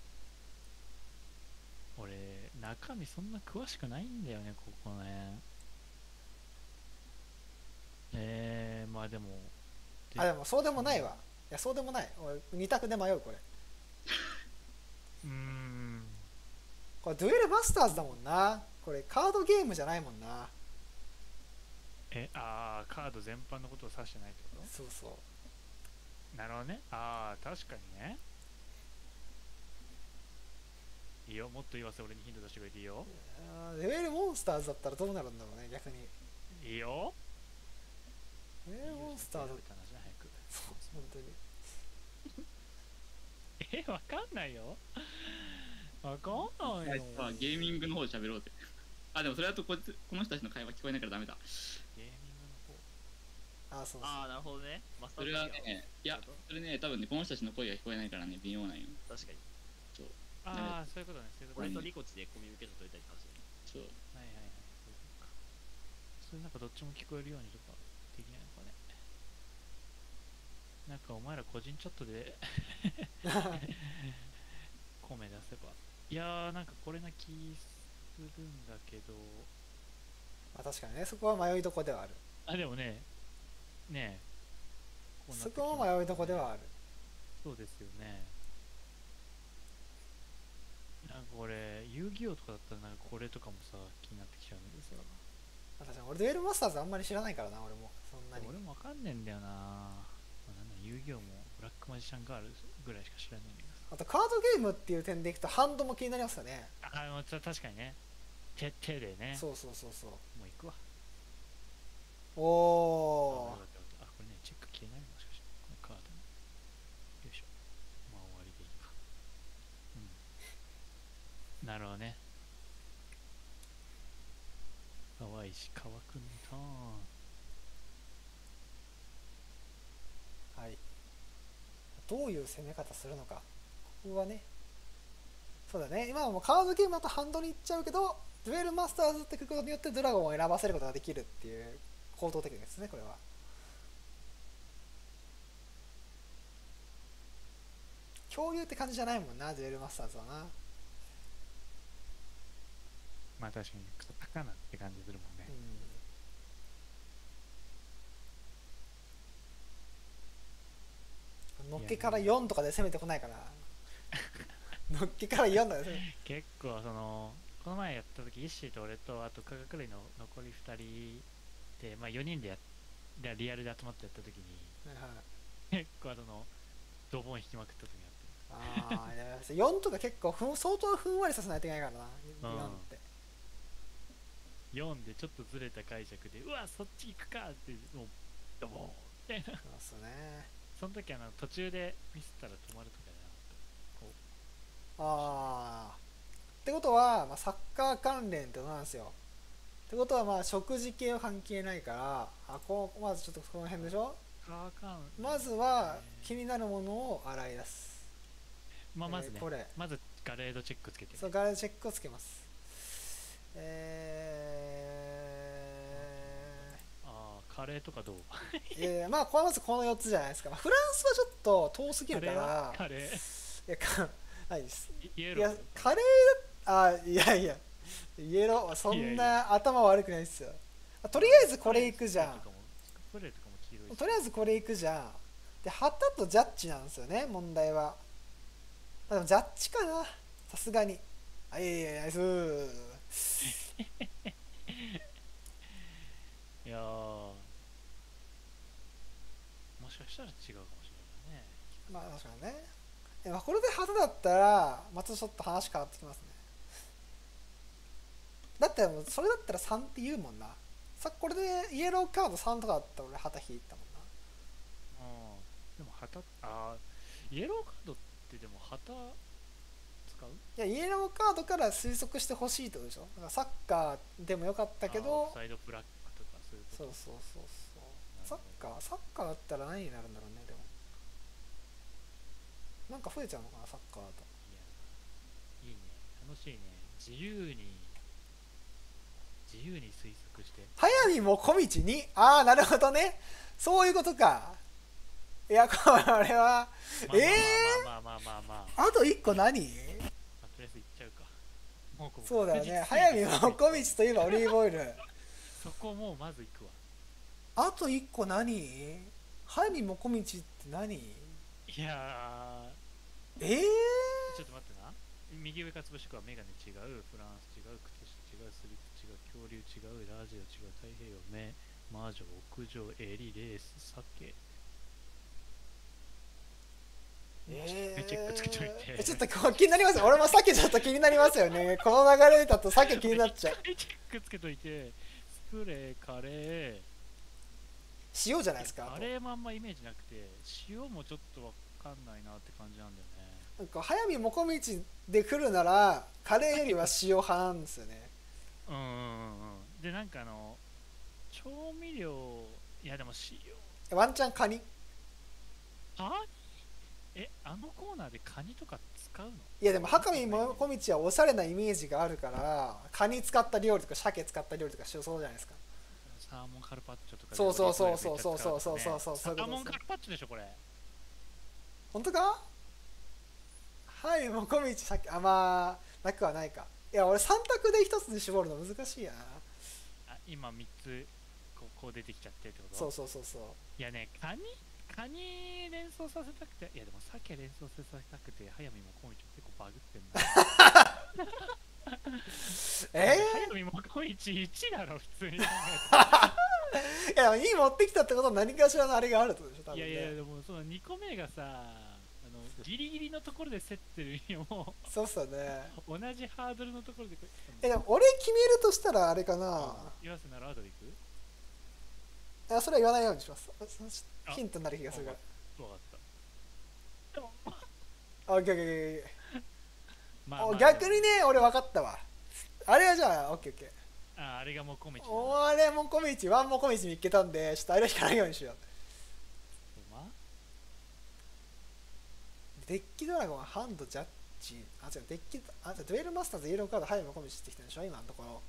は。俺、中身そんな詳しくないんだよね、ここね。えー、まあでも。 あ、でもそうでもないわ。いや、そうでもない。俺、に択で迷う、これ。 うーん。 これ、デュエルマスターズだもんな。これ、カードゲームじゃないもんな。 え、あー、カード全般のことを指してないってこそうそう。 と？なるほどね。あー、確かにね。いいよ、もっと言わせ、俺にヒント出してくれていいよ。 あーデュエルモンスターズだったらどうなるんだろうね、逆に。 いいよ。 デュエルモンスターズ、 って話ね、早く。 そう、本当に。 え、わかんないよ。わかんないよ。 まあゲーミングの方で喋ろうぜ。あでもそれだとこいつこの人たちの会話聞こえないからダメだ。 ゲーミングの方。 あー、そうそう。 ああなるほどねマスターそれはねいやそれね多分ねこの人たちの声が聞こえないからね微妙なんよ。 確かにそうああ、そういうことね、そういうことね。 俺とリコチでコミュニケーション取りたいって話だねそうはいはいはい。そういうことか。それなんかどっちも聞こえるようにとかできないのかね。なんかお前ら個人チャットで米出せば。いやー、なんかこれな気するんだけど。 まあ、確かにね、そこは迷いどこではある。 あ、でもね、ねえ。こうなっそてきますこは迷いどこではある。 そうですよね。なんかこれ、遊戯王とかだったらなんかこれとかもさ、気になってきちゃうんだけどさ。 まあ、確かに俺、デュエルマスターズあんまり知らないからな、俺も。そんなに。 俺もわかんねえんだよな。まあ、なんだ遊戯王もブラックマジシャンガールぐらいしか知らないんだけどさ。 あと、カードゲームっていう点でいくと、ハンドも気になりますよね。 ああ、た確かにね。手手でね。 そうそうそうそう。 もう行くわ。 おー。 あ、あこれね、チェック消えないのもしかして。このカードね。よいしょ。まあ終わりでいいか。うん。なるほどね。かわいし、川くんのターン。はい。 どういう攻め方するのか。ここはね、 そうだね、今はもうカードゲームだとハンドに行っちゃうけど、デュエルマスターズって書くことによってドラゴンを選ばせることができるっていう高等テクニックですね、これは。恐竜って感じじゃないもんな、デュエルマスターズはな。 まあ確かにカタカナって感じするもんね。 うん、のっけからよんとかで攻めてこないからのっけからよんとかで攻めて結構そのこの前やった時イッシーと俺とあと科学類の残りふたりで、まあ、よにんでやでリアルで集まってやった時にはいはい結構そのドボン引きまくった時にあった。 ああ、いやよんとか結構ふん相当ふんわりさせないといけないからな、よんって。 よんでちょっとずれた解釈でうわそっち行くかってもうドボンみたいな。 そうっすね。 その時あの途中でミスったら止まるとかじゃなかった。こああ。ってことは、まあ、サッカー関連ってことなんですよ。ってことはまあ食事系は関係ないから、あこうまずちょっとこの辺でしょ。 うカーカンまずは気になるものを洗い出す。 まあまずね、 えーこれまずガレードチェックつけて、ね、 そうガレードチェックをつけます。えああカレーとかどうー、いやいやまあこれはまずこのよっつじゃないですか。まあ、フランスはちょっと遠すぎるからカレーいやかないですいやイエローカレーだあいやいやイエローそんな頭悪くないっすよ。とりあえずこれいくじゃん。 スプレーとかも黄色いしとりあえずこれいくじゃん。で旗とジャッジなんですよね、問題は。でもジャッジかな、さすがに。あいやいやいやナイスーいやーもしかしたら違うかもしれないね。 まあ確かにね。えまあこれで旗だったらまたちょっと話変わってきますね。だってもうそれだったらさんって言うもんな。さこれでイエローカードさんとかだったら俺旗引いたもんな。 あーでも旗あーイエローカードってでも旗使う？ いやイエローカードから推測してほしいってことでしょ。だからサッカーでもよかったけど、 サイドフラッグとかそういうこと。 そうそうそうそうサッカーサッカーだったら何になるんだろうね。でもなんか増えちゃうのかなサッカーだと。 いやいいね楽しいね。自由に自由に推測して早見も小道にああなるほどね、そういうことか。いやこれはええまあまあまあまあまあまあ、 ー、あといっこ何。 まあ、とりあえず行っちゃうか。もうこそうだよね、 確実に早見も小道といえばオリーブオイル。 そこもうまず行くわ。 あといっこ何。早見も小道って何。 いやええー、 ーちょっと待ってな。右上かつぶしくはメガネ違う、フランス違う、靴下違う、スリップ違う、恐竜違う、ラジオ違う、太平洋、目、魔女、屋上、襟、レース、酒。 えチェックつけといて。 ー、ちょっとこう気になりますよ。俺も鮭ちょっと気になりますよね。この流れだと鮭気になっちゃう。 チェックつけといて、スプレー、カレー。 塩じゃないですか。 カレーもあんまイメージなくて、塩もちょっとわかんないなって感じなんだよね。 なんか早見もこみちで来るならカレーよりは塩派なんですよね。 うんうんうんうん。で、なんかあの、調味料、いやでも塩。 ワンチャンカニ。 カニえ、あのコーナーでカニとか使うの？ いやでもハカミもこみちはおしゃれなイメージがあるからカニ使った料理とか鮭使った料理とかしそうじゃないですか。 サーモンカルパッチョとかでそうそうそうそうそうそうそうそうそうサーモンカルパッチョでしょこれ。 本当か。はいもこみちさっきあまあなくはないか。いや俺さん択でひとつに絞るの難しいやな。 あ今みっつこうこう出てきちゃってってこと？ そうそうそうそう。 いやねカニカニ連想させたくて、いやでも鮭連想させたくて早見もこみちも結構バグってんだえー、早見もこみちいちだろ普通に考えていやに持ってきたってことは何かしらのあれがあるってことでしょ多分、ね、 いやいやでもそのにこめがさあのギリギリのところで競ってるよもうそうっすよね。 同じハードルのところでえでも俺決めるとしたらあれかな。 岩瀬ならアドでいく？ いやそれは言わないようにします。ヒントになる気がするから。 分かったでもあオッケーオッケーオッケー、 まあまあ、 逆にね俺分かったわ。あれはじゃあオッケーオッケー。 ああれがもこみちあれもこみちワンもこみち見つけたんでちょっとあれ引かないようにしよう。 まデッキドラゴンはハンドジャッチ、あ違うデッキ、あじゃデュエルマスターズイエローカードはいもこみちってきてるでしょ今のところ。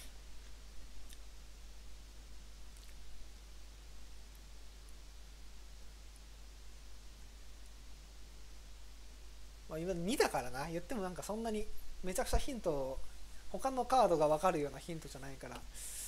まあ今にだからな、言ってもなんかそんなにめちゃくちゃヒント、他のカードが分かるようなヒントじゃないから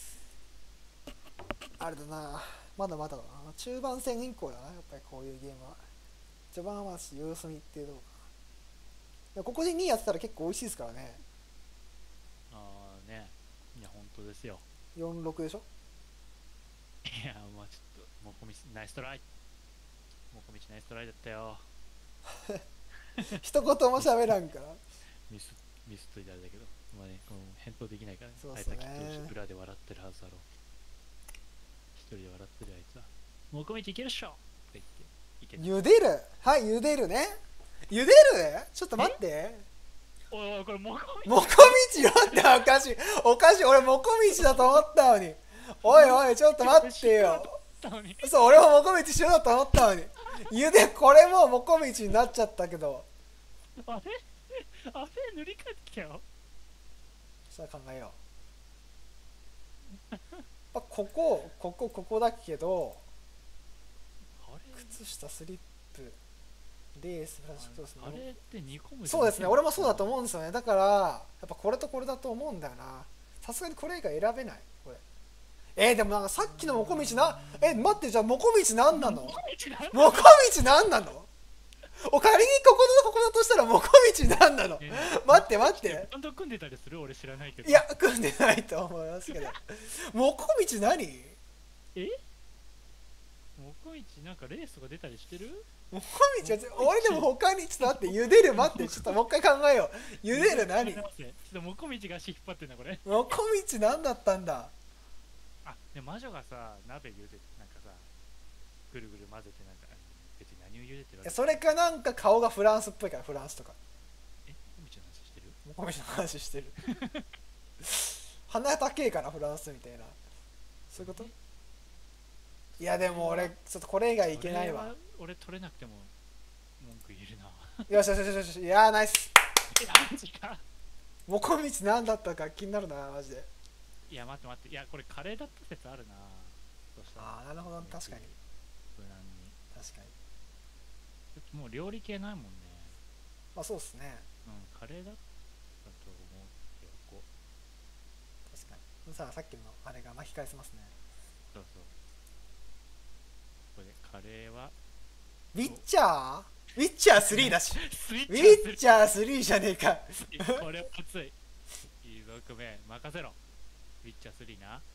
あれだな、まだまだだな。中盤戦以降だな、やっぱりこういうゲームは。序盤はまず様子見っていうとこかな。ここでにやってたら結構美味しいですからね。 ああね、いや本当ですよ。 よんろくでしょ。 いやまあちょっともこみちナイストライ、もこみちナイストライだったよ。 一言も喋らんから。 ミスミスっといてあれだけど、まあね、この返答できないからね。 そうっすねあいつはきっと裏で笑ってるはずだろう。一人で笑ってるあいつはもこみちいけるっしょって言っていけた。 茹でる、はい茹でるね。茹でる、ちょっと待って、 おいおいこれもこみちもこみちなんておかしいおかしい、俺もこみちだと思ったのに。おいおいちょっと待ってよ。 たのにそう俺ももこみちしようと思ったのに、茹でこれももこみちになっちゃったけど。 あれあれ塗り替えてきたよ。 さあ考えよう。やっぱここここここだけど、 あれ靴下スリップレースプラスチックですね。 あれって煮込む。 そうですね、俺もそうだと思うんですよね。だからやっぱこれとこれだと思うんだよな。さすがにこれ以外選べないこれ。えー、でもなんかさっきのもこみちな、え待って、じゃあもこみちなんなの？もこみちなんなの？お仮にこことここだとしたらもこみちなんなの？待って待って、 バンド組んでたりする？俺知らないけど。 いや組んでないと思いますけど。もこみち何？ えもこみちなんかレースが出たりしてる？ もこみちは俺でも他にちょっと待って、茹でる待って、ちょっともう一回考えよう。茹でる何？ ちょっともこみちが足引っ張ってんなこれ。 もこみち何だったんだ？ あで魔女がさ鍋茹でなんかさぐるぐる混ぜてなんか別に何を茹でてるわけ？ それかなんか顔がフランスっぽいから、フランスとか。 えもこみちの話してる？ もこみちの話してる。鼻高えからフランスみたいな、そういうこと？いやでも俺ちょっとこれ以外いけないわ。 それは俺取れなくても文句言えるな。 よしよしよしよし、いやーナイス。 えマジか。 もこみち何だったか気になるなマジで。 いや待って待って、いやこれカレーだった説あるな。そしたらああなるほど、確かに無難に確かに。 もう料理系ないもんね。 まあそうっすね、 うんカレーだったと思っておこう。 確かに。さあさっきのあれが巻き返せますね。 そうそうこれカレーはウィッチャーウィッチャースリーだし。 スイッウチィッチャースリーじゃねえか。 これは熱い。いいぞクメ任せろ。ウィッチャースリーな。フラン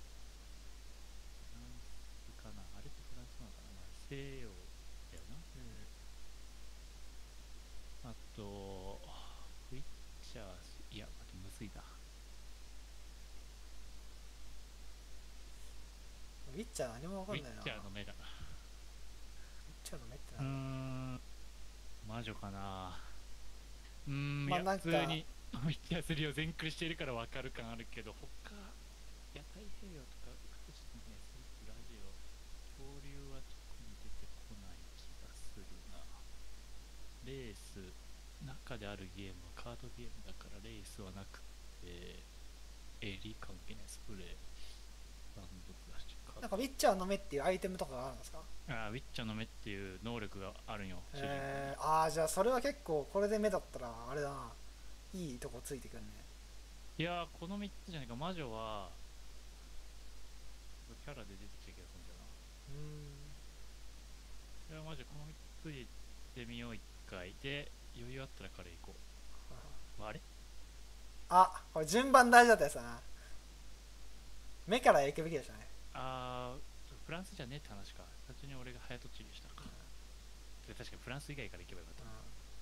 スかな、あれってフランスなのかな、まあ、西洋だよな。あとウィッチャー、いや待ってむずいな。 ウィッチャー何もわかウィッんないな。 チャーの目だ。 ウィッチャーの目ってうーなんだ。 ん魔女かな。うーん、いやまあなんか普通にウィッチャースリーを全クリしているから分かる感あるけど、他いや太平洋とか各地のねスイーツラジオ恐竜は特に出てこない気がするな。レース中であるゲームはカードゲームだからレースはなくて襟関係ないスプレーバンドプラスチックカード。 なんかウィッチャーの目っていうアイテムとかがあるんですか？ あーウィッチャーの目っていう能力があるんよ。 えー、ああじゃあそれは結構これで目だったらあれだな、いいとこついてくるね。 いやーこのみっつじゃないか。魔女はキャラで出てきた気がするんだよな。いや魔女このみっつ入れてみよういっかいで、余裕あったらカレー行こう。あれあこれ順番大事だったやつだな。目から行くべきでしたね。 あーフランスじゃねえって話か。単純に俺が早とちりしたか。で確かにフランス以外から行けばよかったな。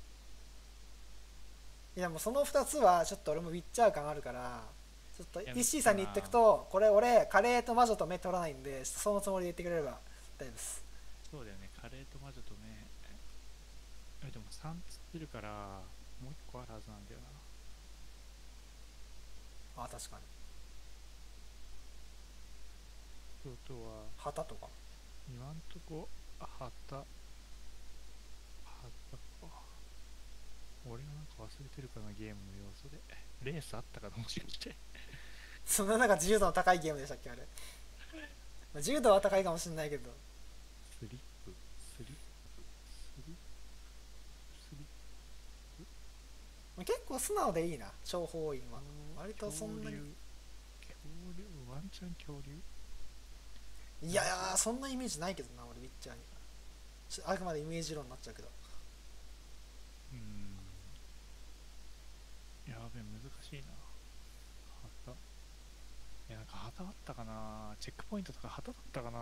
いやもうそのふたつはちょっと俺もウィッチャー感あるから、ちょっといやイッシーさんに言ってくと、これ俺カレーと魔女と目取らないんで、そのつもりで言ってくれれば大丈夫です。 そうだよね、カレーと魔女とね。えでもさんつってるからもういっこあるはずなんだよな。 あ確かにということは旗とか。 今んとこ旗旗か。 俺がなんか忘れてるかな、ゲームの要素で。レースあったかな、もしかして。 そんななんか自由度の高いゲームでしたっけあれ。自由度は高いかもしれないけど。 スリップ、スリップ、スリップ、スリップ。 結構素直でいいな、諜報員は。割とそんなに。 恐竜、ワンチャン恐竜。 いやいや、そんなイメージないけどな、俺、ウィッチャーに。あくまでイメージ論になっちゃうけど。 うーん。やべえ、難しいな。旗。いや、なんか旗あったかな。チェックポイントとか旗だったかな。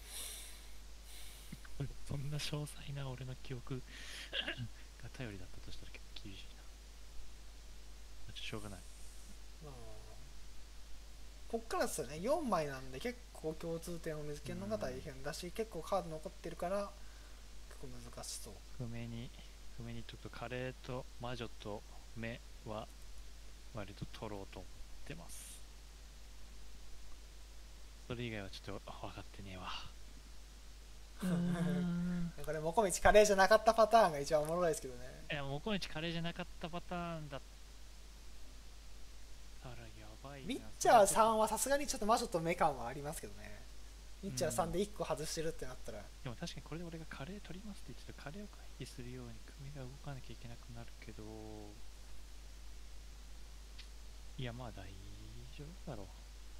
そんな詳細な俺の記憶が頼りだったとしたら結構厳しいな。ちょっとしょうがない。 まあ、こっからですよね。よんまいなんで結構共通点を見つけるのが大変だし、結構カード残ってるから結構難しそう。 譜面に、譜面にちょっとカレーと魔女と目は割と取ろうと思ってます。それ以外はちょっと分かってねえわ。うーん。 これもこみちカレーじゃなかったパターンが一番おもろいですけどね。 いや、もこみちカレーじゃなかったパターンだったらやばいな。 ウィッチャーさんはさすがにちょっと魔女とメカンはありますけどね。ウィッチャーさんでいっこ外してるってなったら、 でも確かにこれで俺がカレー取りますって言ってたらカレーを回避するように組が動かなきゃいけなくなるけど、いやまあ大丈夫だろう。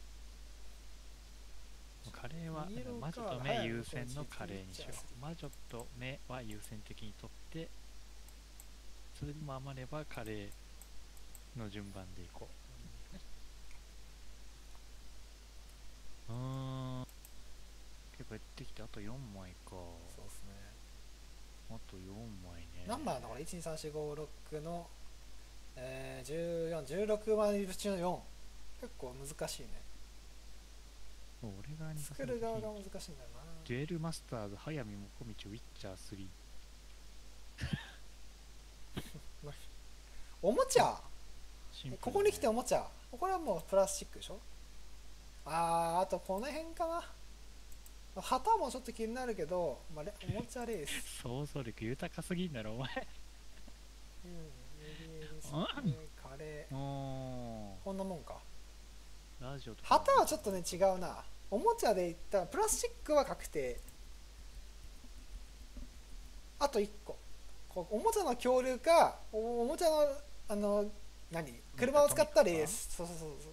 カレーはイエロー魔女とカード目優先のカレーにしよう。魔女と目は優先的に取って、それでも余ればカレーの順番でいこう。うーん。結構減ってきてあとよんまいか。 そうですね。 あとよんまいね。 何枚あるのこれ ?いち、に、さん、よん、ご、ろくの、えー、じゅうよん、じゅうろくまい中のよん。結構難しいね。 俺側に作る側が難しいんだよな。 デュエルマスターズ、早見もこみち、ウィッチャースリー。 おもちゃシンプルねここに来ておもちゃこれはもうプラスチックでしょ。あー、あとこの辺かな。旗もちょっと気になるけど、まあ、レおもちゃレース。 想像力豊かすぎんだろ、お前。 うん、エビエビスうんカレー。 おこんなもんか。 ー、ラジオとか。 旗はちょっとね違うな。おもちゃで言ったらプラスチックは確定。あといっこ。こうおもちゃの恐竜か、おおもちゃのあの何車を使ったレース。そうそうそうそう。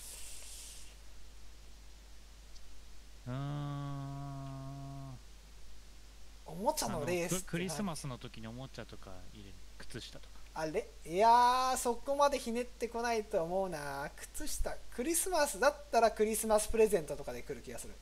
うーん。 おもちゃのレースってククリス何マスの時におもちゃとか入れる、靴下とか。 あれいやーそこまでひねってこないと思うな。靴下クリスマスだったらクリスマスプレゼントとかで来る気がする。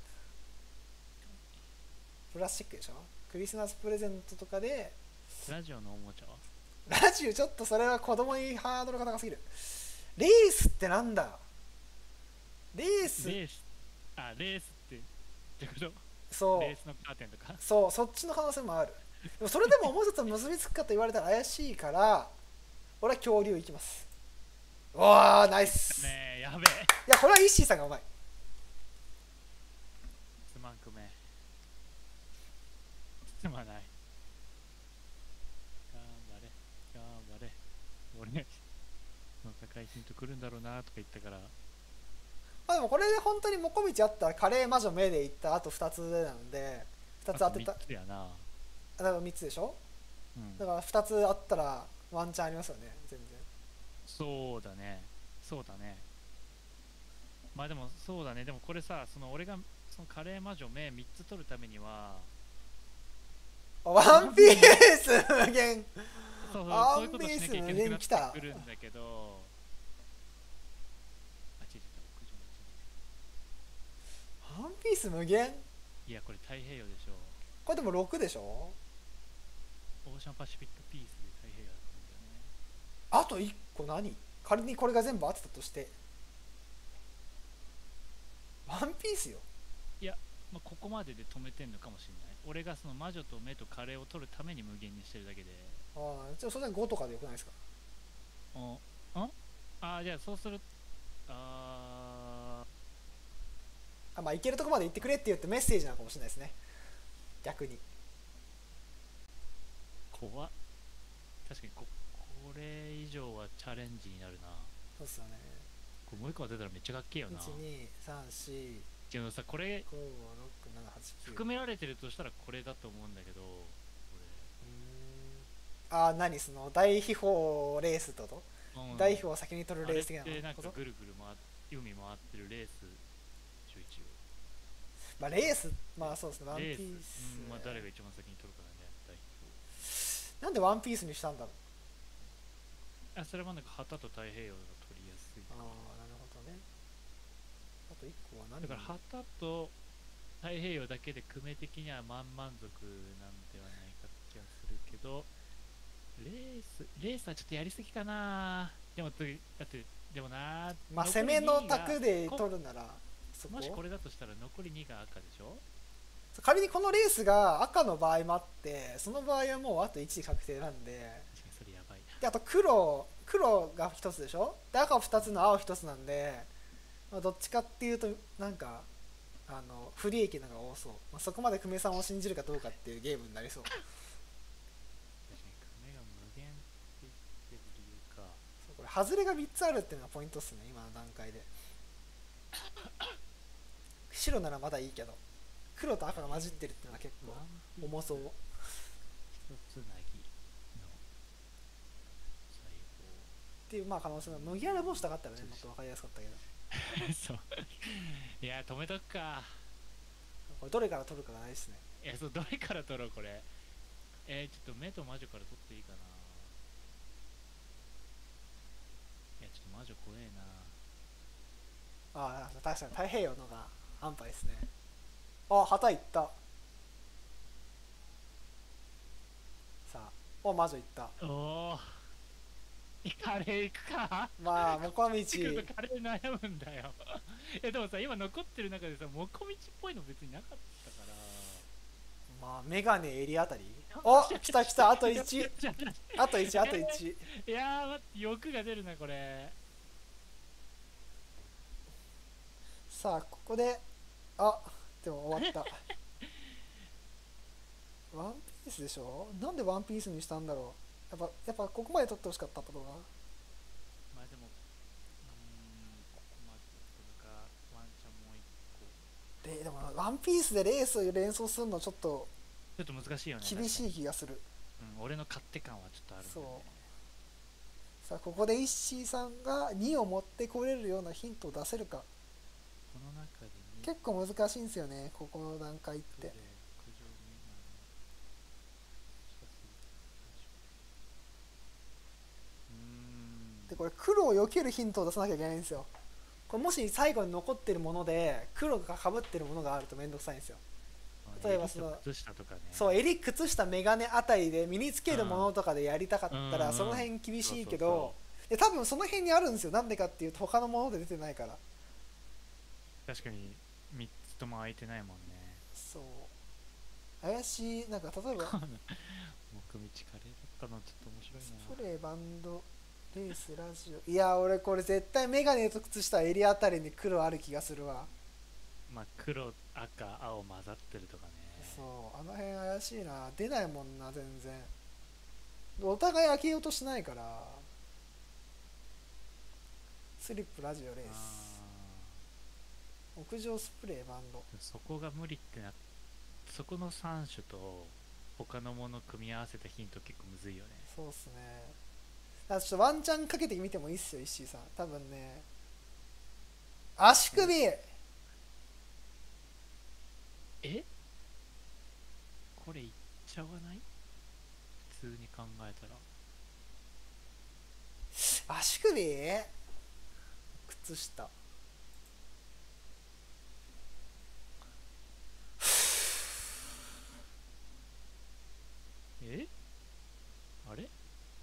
プラスチックでしょ。クリスマスプレゼントとかで。 ラジオのおもちゃはラジオちょっとそれは子供にハードルが高すぎる。レースってなんだ。レースレース、あ、レースってってことそうレースのカーテンとか。 そうそっちの可能性もある。でもそれでもおもちゃと結びつくかと言われたら怪しいから俺は恐竜いきます。うわーナイス。 ねえ、やべえ。 いやこれはイッシーさんがうまい。 すまんくめ。すまない。頑張れ、頑張れ。俺、その高いヒント来るんだろうなとか言ったから。 まあでもこれで本当にもこみちあったらカレー魔女目でいったあとふたつなんでふたつ当てた。 あとみっつやな。 だからみっつでしょ。 うんだからふたつあったらワンチャンありますよね全然。 そうだね。そうだね。まあでもそうだね。でもこれさ、その俺がそのカレー魔女目みっつ取るためには、 ワンピース無限。 そうそう、 ワンそういうことしなきゃいけなくなってくるんだけど、あ、違う違う、屋上のワンピース無限。 いや、これ太平洋でしょ。 これでもろくでしょ。 オーシャンパシフィックピースで太平洋だったんだよね。 あといっこ何仮にこれが全部合ってたとしてワンピースよ。 まあ、ここまでで止めてんのかもしれない。俺がその魔女と目とカレーを取るために無限にしてるだけで。 ああ、じゃあそれごとかでよくないですか。 おんああ、じゃあそうする。ああ、まあいけるとこまで行ってくれって言ってメッセージなのかもしれないですね逆に。 ー、怖っ。確かにここれ以上はチャレンジになるな。 そうっすよね。 これもう一個出たらめっちゃかっけえよな。 いちにさんしけどさ、これごろくななはちきゅう。 含められてるとしたらこれだと思うんだけど、こうーんあー何その大秘宝レースってこと、 れ、うん、 大秘宝を先に取るレース的なあれってなんこと。 かぐるぐる回っ海回ってるレース一応一応まあレース、まあそうですね、ワンピレース、 ース、 うん、まあ誰が一番先に取るかなんで大表。 なんでワンピースにしたんだろう。 あ、それはなんか旗と太平洋が取りやすいかああら。 なるほどね。あといっこは何だから旗と太平洋だけで組め的には満満足なんではないかって気がするけど、レースレースはちょっとやりすぎかな。でもつだってでもな、 まあ残り攻めのにが卓で取るならそこもしこれだとしたら残りにが赤でしょ。 仮にこのレースが赤の場合もあって、その場合はもうあといち確定なんで、 確かにそれやばいな。 であと黒黒がひとつでしょ、で赤ふたつの青ひとつなんで、まあ、どっちかっていうとなんかあの不利益のが多そう、まあ、そこまで久米さんを信じるかどうかっていうゲームになりそう。 確かに組が無限って言ってる理由か。 そうこれ外れがみっつあるっていうのがポイントっすね今の段階で。白ならまだいいけど黒と赤が混じってるっていうのは結構ワンピース重そう。 一つなぎの最っていうまあ可能性の麦わら帽子とかあったらねもっと分かりやすかったけど、 後そういや止めとくか。 これどれから取るかがないですね。 いやそうどれから取ろうこれ。えー、ちょっと目と魔女から取っていいかな。いやちょっと魔女怖えな。 ああ確かに太平洋のが安牌ですね。あ旗いった。さあお魔女いった。 おおカレー行くか。 まあもこみちカレー悩むんだよえでもさ今残ってる中でさもこみちっぽいの別になかったから、 まあメガネ襟あたり。お来た来たあといちあといちあといち。 いやー待って欲が出るなこれ。 さあここであでも終わったワンピースでしょ。なんでワンピースにしたんだろう。やっぱやっぱここまで取ってほしかったってことか。 まあでもうーんここまでとかワンチャンもう一個ででもワンピースでレースを連想するのちょっとちょっと難しいよね。 厳しい確気がする。 かに、うん、俺の勝手感はちょっとあるんだよね。 さあここでイッシーさんがにを持ってこれるようなヒントを出せるか。 この中でに結構難しいんですよねここの段階って。 で九条になるしかしうーんでこれ黒を避けるヒントを出さなきゃいけないんですよ。これもし最後に残ってるもので黒がかぶってるものがあるとめんどくさいんですよ。例えばその襟と靴下とかね。 そう襟靴下メガネあたりで身につけるものとかでやりたかったらうんその辺厳しいけそうど、で多分その辺にあるんですよ。なんでかっていうと他のもので出てないから。 確かにみっつとも空いてないもんね。 そう怪しいなんか例えば木道カレーだったのちょっと面白いスな。 プレーバンドレースラジオいや俺これ絶対メガネと靴下襟あたりに黒ある気がするわ。 まあ黒赤青混ざってるとかね。 そうあの辺怪しいな。出ないもんな全然。お互い開けようとしないから。スリップラジオレーあス屋上スプレーバンド。 ーそこが無理ってなそこのさん種と他のもの組み合わせたヒント結構むずいよね。 そうっすね。だからちょっとワンチャンかけてみてもいいっすよ石井さん。多分ね足首、 えこれいっちゃわない普通に考えたら。 足首靴下えあれ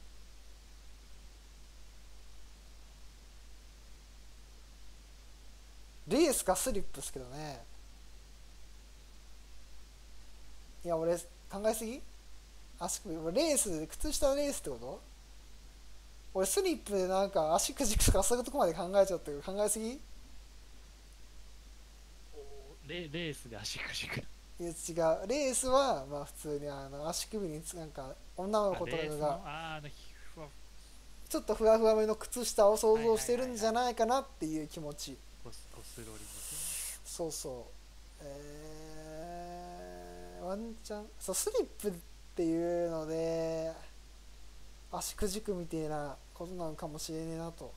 レースかスリップっすけどね。いや俺考えすぎ。足首俺レース靴下レースってこと。俺スリップでなんか足くじくとかそういうとこまで考えちゃってる。考えすぎ。いレレースで足くじく。 や違う。レースはまあ普通にあの足首につなんか女の子とかあレースのがあーあのひふわちょっとふわふわめの靴下を想像してるんじゃないかなっていう気持ち。 コスコスロリですそうそう、えー、ワンチャンそうスリップっていうので足くじくみたいなことなのかもしれねえなと。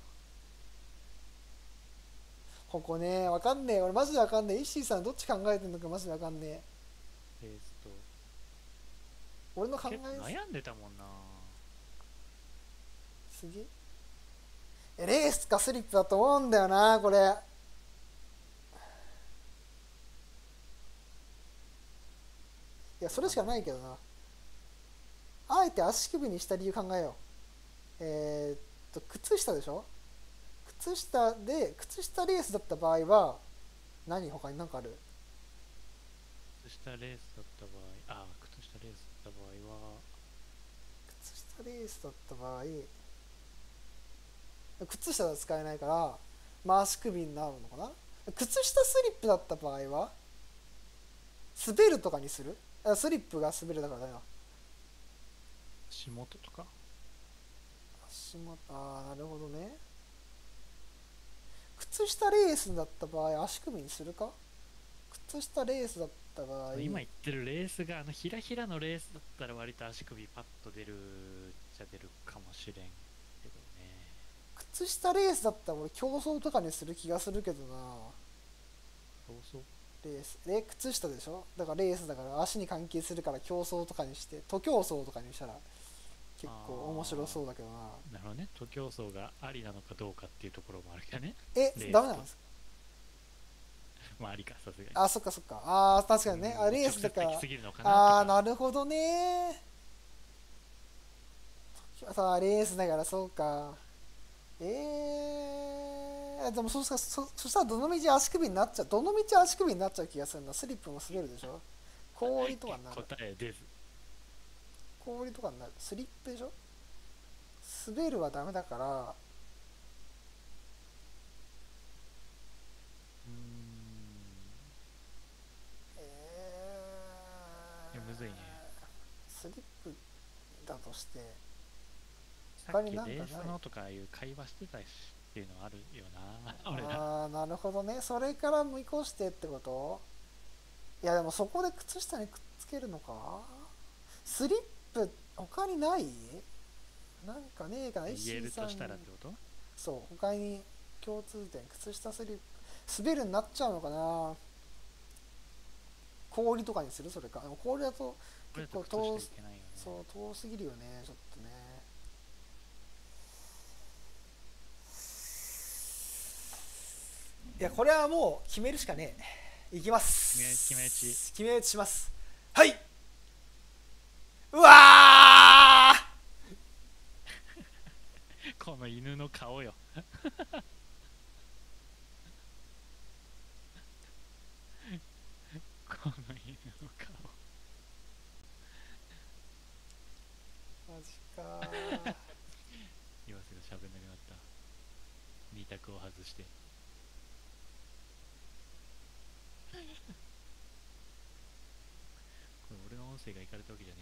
ここね、わかんねえ、俺マジでわかんねえ。イッシーさんどっち考えてんのかマジでわかんねえ。 ペースト俺の考え結構悩んでたもんな。 すげえ。えレースかスリップだと思うんだよなこれ。いやそれしかないけどな。あえて足首にした理由考えよう。えー、っと靴下でしょ。靴下で靴下レースだった場合は何他に何かある？ 靴下レースだった場合、ああ靴下レースだった場合は靴下レースだった場合靴下は使えないからまあ足首になるのかな。靴下スリップだった場合は滑るとかにする？あスリップが滑るだからだよ。 足元とか。 足元、ああなるほどね。靴下レースだった場合足首にするか。靴下レースだった場合今言ってるレースがあのひらひらのレースだったら割と足首パッと出るじゃ出るかもしれんけどね。 靴下レースだったら俺競争とかにする気がするけどな。 そうそう。 レースで靴下でしょ。だからレースだから足に関係するから競争とかにして徒競走とかにしたら結構面白そうだけどな。 なるほどね。徒競走がありなのかどうかっていうところもあるけどね。 えダメなんですか。 まあありかさすがに。 あそっかそっか。あー確かにね。あレースだからああなるほどね。さあレースだからそうか。えー、でもそしたら そ, そしたらどのみち足首になっちゃう。どのみち足首になっちゃう気がするな。スリップも滑るでしょ。氷とかになる。 答え出ず。 氷とかになる。スリップでしょ。滑るはダメだから。 うーん。 えいやむずいね。 スリップだとしてさっきレースのとかいう会話してたしっていうのはあるよな。俺ら。 ああなるほどね。それから見越してってこと。いやでもそこで靴下にくっつけるのか。スリップ他にない？なんかねえかな。 言えるとしたらってこと？ そう他に共通点。靴下スリップ滑るになっちゃうのかな。氷とかにする。それか。でも氷だと結構遠す、ね、そう遠すぎるよねちょっとね。いやこれはもう決めるしかねえ。いきます。 決め打ち決め打ちします。はい。うわこの犬の顔よ。この犬の顔。 マジか岩瀬が喋んなくなった。二択を外してこれ俺の音声がいかれたわけじゃね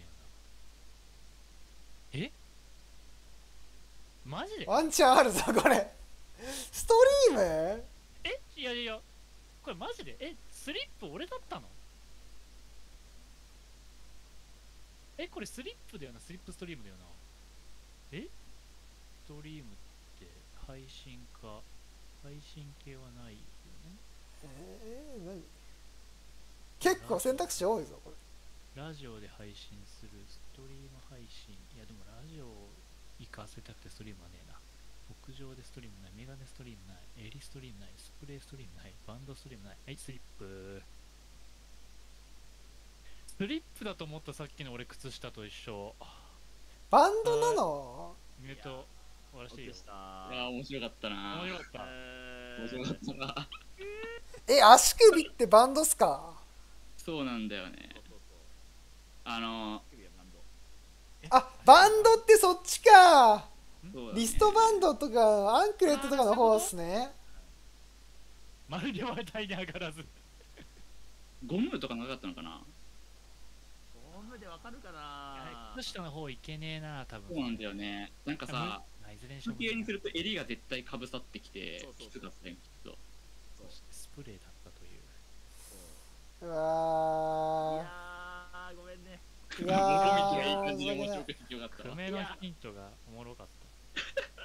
えよな。えマジでワンチャンあるぞこれ。ストリーム。 えいやいやこれマジでえスリップ俺だったの。えこれスリップだよな。スリップストリームだよな。えストリームって配信か配信系はないよね。 えー、何結構選択肢多いぞこれ。 ラジオで配信するストリーム配信。いやでもラジオ行かせたくてストリームはねえな。屋上でストリームない。メガネストリームない。エリストリームない。スプレーストリームない。バンドストリームない。はいスリップ。スリップだと思った。さっきの俺靴下と一緒。 バンドなの。 ミュート終わらせていいよ。 ああ面白かったな。 面白かった。 面白かったな。 え足首ってバンドっすか。 そうなんだよね。あのあバンドってそっちか。 そうだね、 リストバンドとかアンクレットとかの方っすね。 まるで話題に上がらず。 ゴムとかなかったのかな。 ゴムでわかるかな。 靴下の方いけねえな多分。 そうなんだよね。なんかさないいずれにしろ時計にすると襟が絶対かぶさってきてそうそうそうきつかったよきっと。 そうそしてスプレーだったという。 そうういわやーごめんね。 ーいモやコミチがいい感じでー面白くてよかったわ。 久米のヒントがおもろかった。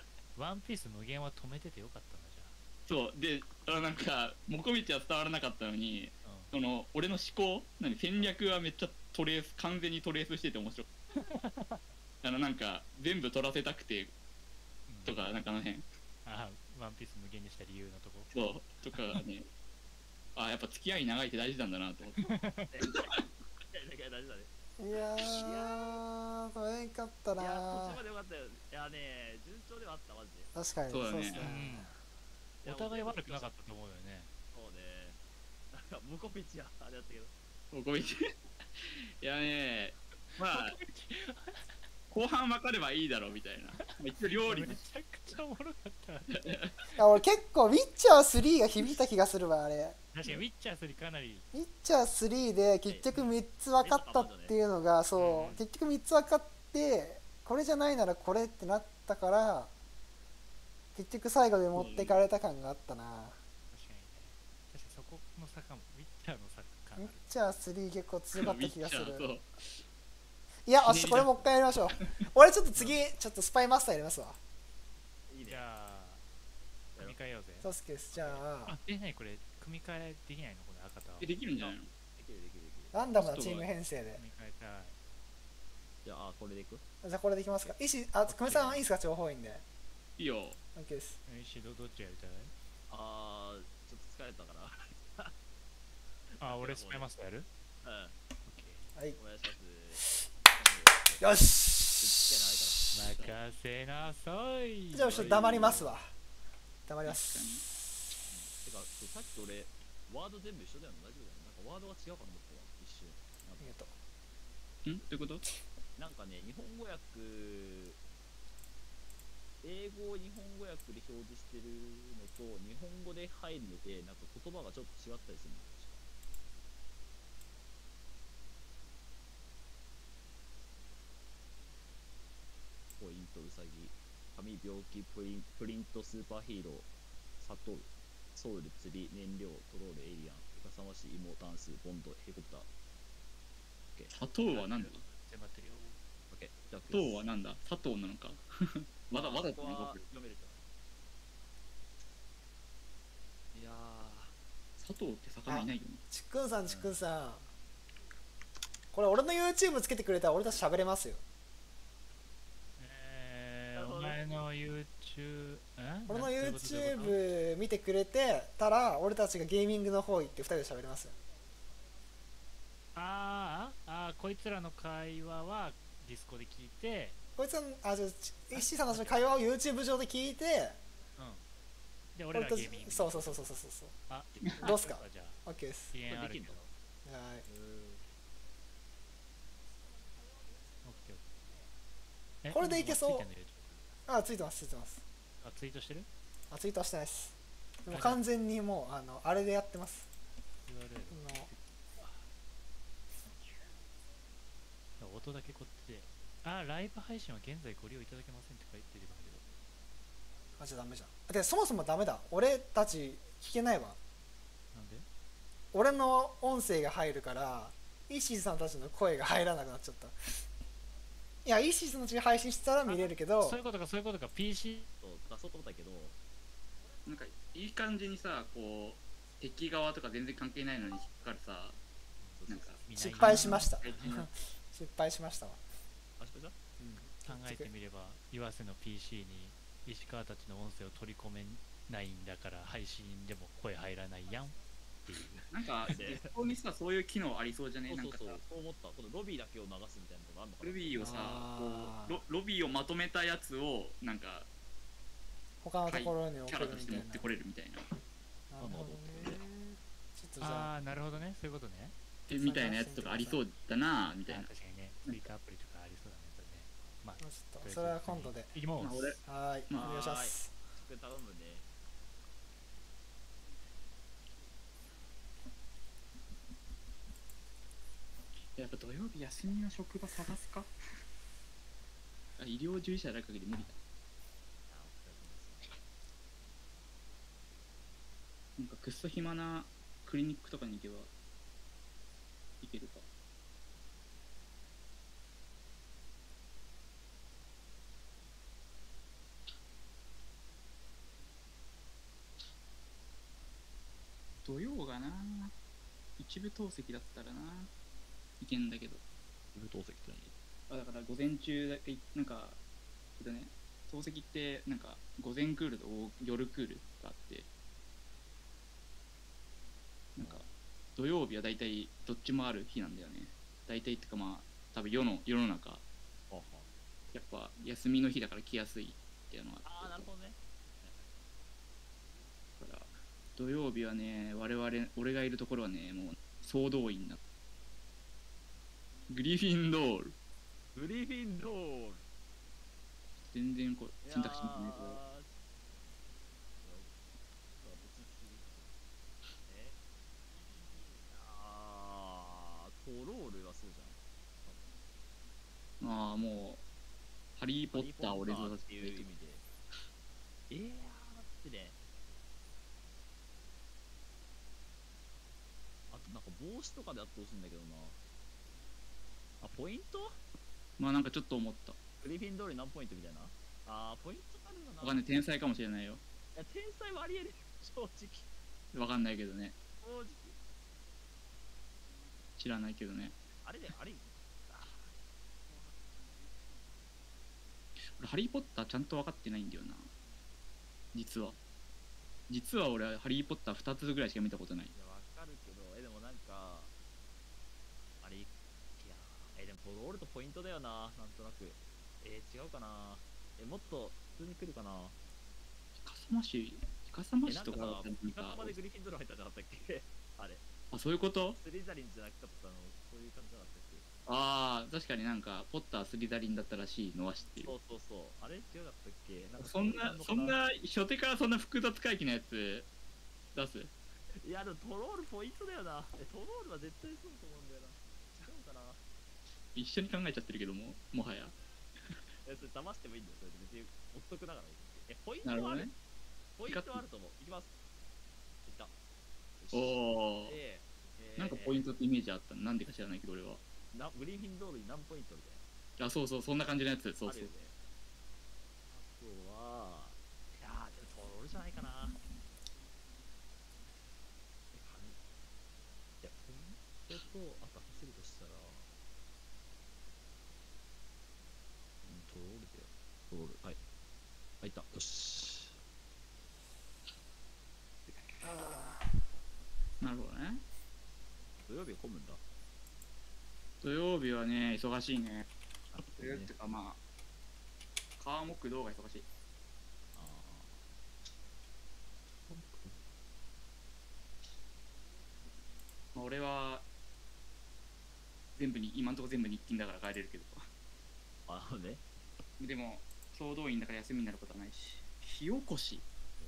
ワンピース無限は止めててよかったんだじそうで、あのなんかモコミチは伝わらなかったのに、 ゃあ。 その俺の思考、何戦略はめっちゃトレース完全にトレースしてて面白い。あのなんか全部取らせたくてうん。 とかなんかあの辺あ、ワンピース無限にした理由のとこ。 そうとかがね、あやっぱ付き合い長いって大事なんだなと思って。 いやいや大事だね。 ーいやー取れんかったいや途中なまでよかったよ。いやね順調ではあったマジで。 確かにそうだねっすねうん。お互い悪くなかったと思うよね。 そうね。なんかムコピチやあれだったけど。 モコミチいやねまあ後半分かればいいだろうみたいな。一応料理めちゃくちゃおもろかった。 いや俺結構ウィッチャースリーが響いた気がするわあれ確かにウィッチャースリーかなり。 ウィッチャースリーで結局みっつ分かったっていうのがそう結局みっつ分かってこれじゃないならこれってなったから結局最後で持ってかれた感があったな確かにね。確かにそこの坂もウィッチャーの坂かなウィッ。チャースリー結構強かった気がするウィッチャーそういや、あしこれもう一回やりましょう俺ちょっと次ちょっとスパイマスターやりますわいいねじ。ゃあ、組み替えようぜ。 そうっすけですじゃああ、え、なにこれ、組み替えできないのこれ赤と青。 えできるんじゃないの？ できるできるできる。 ランダムなチーム編成で組み替えたい。 じゃああこれでいく？ じゃあこれでいきますか石あ久米さんいいですか情報員でいいよ。 OK ですよし、どどっちやりたい？ あーちょっと疲れたから。 あ、俺スパイマスターやる？ うん。 オッケはいお願いします。 よしうちじー。任せなさい。 じゃあちょっと黙りますわ黙りますてかさっき俺ワード全部一緒だよね。大丈夫だよね。なんかワードが違うかと思ったわ一瞬。なんかありがとんどういうこと？ なんかね日本語訳英語を日本語訳で表示してるのと日本語で入るのでなんか言葉がちょっと違ったりするの。ポイントウサギ紙病気プリンプリントスーパーヒーロー砂糖ソウル釣り燃料トロールエイリアンイカサマシ芋ダンスボンドヘリコプター。 砂糖はなんだ？ 全部合ってるよ。 オッケーじゃあ砂糖はなんだ？砂糖なのかわざわざとねここは僕読めるじゃん。いや砂糖って魚いないよね。 ちっくんさんちっくんさんこれ俺の YouTube つけてくれたら俺たち喋れますよえー、 なるほどねお前の YouTube、ん俺のなんどういうことどういうこと YouTube 見てくれてたら俺たちがゲーミングの方行ってふたりで喋れますよあーあー、こいつらの会話はディスコで聞いて、 こいつはあじゃあ石井さんたちの会話を YouTube 上で聞いてうん。で、俺らたちゲーミング。 そうそうそうそうそうそうあ、 どうっすかじゃあ、 OK です遅延あるけど。 こオッれできんのはいケーオッケー。えこれでいけそうもついてんの YouTube あついてますついてますあ、ツイートしてる？ あツイートはしてないですでも完全にもうあのあれでやってますユーアールエル。 あの音だけこっちで。あ、ライブ配信は現在ご利用いただけませんって書いてるんだけど。 あじゃあダメじゃんでそもそもダメだ俺たち聞けないわなんで？ 俺の音声が入るから石井さんたちの声が入らなくなっちゃったいや石井さんたちが配信してたら見れるけどそういうことか、そういうことか。ピーシー。 そう出そうと思ったけどなんかいい感じにさこう敵側とか全然関係ないのに引っかかるさなんか失敗しました大事な失敗しましたわ、 あしこちゃん考えてみれば、岩瀬の ピーシー に石川たちの音声を取り込めないんだから配信でも声入らないやんっていう。 なんかディスコにさそういう機能ありそうじゃね？ そうそうそうなんかさそう思った。このロビーだけを流すみたいなとこあるのかな。 ロビーをさあーこうロロビーをまとめたやつをなんか他のところに置キャラとしてけるみたいな持ってこれるみたいななるほどねちょっとじゃあああ、なるほどね。そういうことね。 えみたいなやつとかありそうだなみたいなあー。確かにね。ツイッターアプリとかありそうだね。それね。まあ、 ちょっとそれは今度でいきます。 まあ俺はーいまあお願いしますこれ頼むね。 やっぱ土曜日休みの職場探すかあ医療従事者だけで無理だなんかくっそ暇なクリニックとかに行けばいけるか。土曜がな、一部透析だったらないけんだけど。 一部透析って何？ あ、だから午前中だけ、なんか、えっとね、透析ってなんか午前クールと夜クールがあって、なんか土曜日は大体どっちもある日なんだよね。大体ってかまあ多分世の世の中あはやっぱ休みの日だから来やすいっていうのがあって、 あー、なるほどね。 だから土曜日はね、我々俺がいるところはね、もう総動員なグリフィンドールグリフィンドール。 全然こう選択肢見てないけど、 えあー、トロールはそうじゃん。 まあもうハリー・ポッターを連想させっていう意味で。えー、だってね。あとなんか帽子とかであってほしいんだけどな。あ、ポイント？ まあなんかちょっと思った。 グリフィン通り何ポイントみたいな。あー、ポイントあるのな。 わかんない、天才かもしれないよ。 いや、天才はありえる。正直。 わかんないけどね、 正直。 知らないけどね。 あれだよ、あれ。 俺ハリー・ポッターちゃんと分かってないんだよな、実は。実は俺ハリー・ポッターふたつぐらいしか見たことない。 いや、わかるけど、え、でもなんか、あれ、いや、え、でもトロールとポイントだよな、なんとなく。えー、違うかな。え、もっと普通に来るかな。 イカサマシイカサマえ、なんかさシとかだったら、 イカサマでグリフィンドール入ったんじゃなかったっけあれ。 あ、そういうこと。 スリザリンじゃなかったの、そういう感じじゃなかったっけ。 ああ、確かになんかポッタースリザリンだったらしいのは知ってる。 そうそうそう。あれ違かったっけ。なんかそんなそんな初手からそんな複雑回帰のやつ出す。 いや、でもトロールポイントだよな。え、トロールは絶対そうと思うんだよな。違うかな。 一緒に考えちゃってるけども、もはや。 え、それ騙してもいいんだよ。それで別にお得だから。え、ポイントはある、 なるほどね。 ポイントはあると思う。いきます。いった。 おお、 えー、 なんかポイントってイメージあったの、なんでか知らないけど俺は。 なグリフィンドールに何ポイントみたいな。 あ、そうそう、そんな感じのやつ。そうそうあるよね。あとは、いやー、でもトロールじゃないかな。え、紙。いや、ポイントと、あと走るとしたら、うん、トロールだよ。トロール。はい。あ、いった。よし。 なるほどね。 土曜日は混むんだ。 土曜日はね、忙しいね。 あ、 土曜日ってかまあ、川木道が忙しい。 あまあ、俺は全部に今んとこ全部日勤だから帰れるけど、 あ、あのね。 でも総動員だから休みになることはないし。火起こし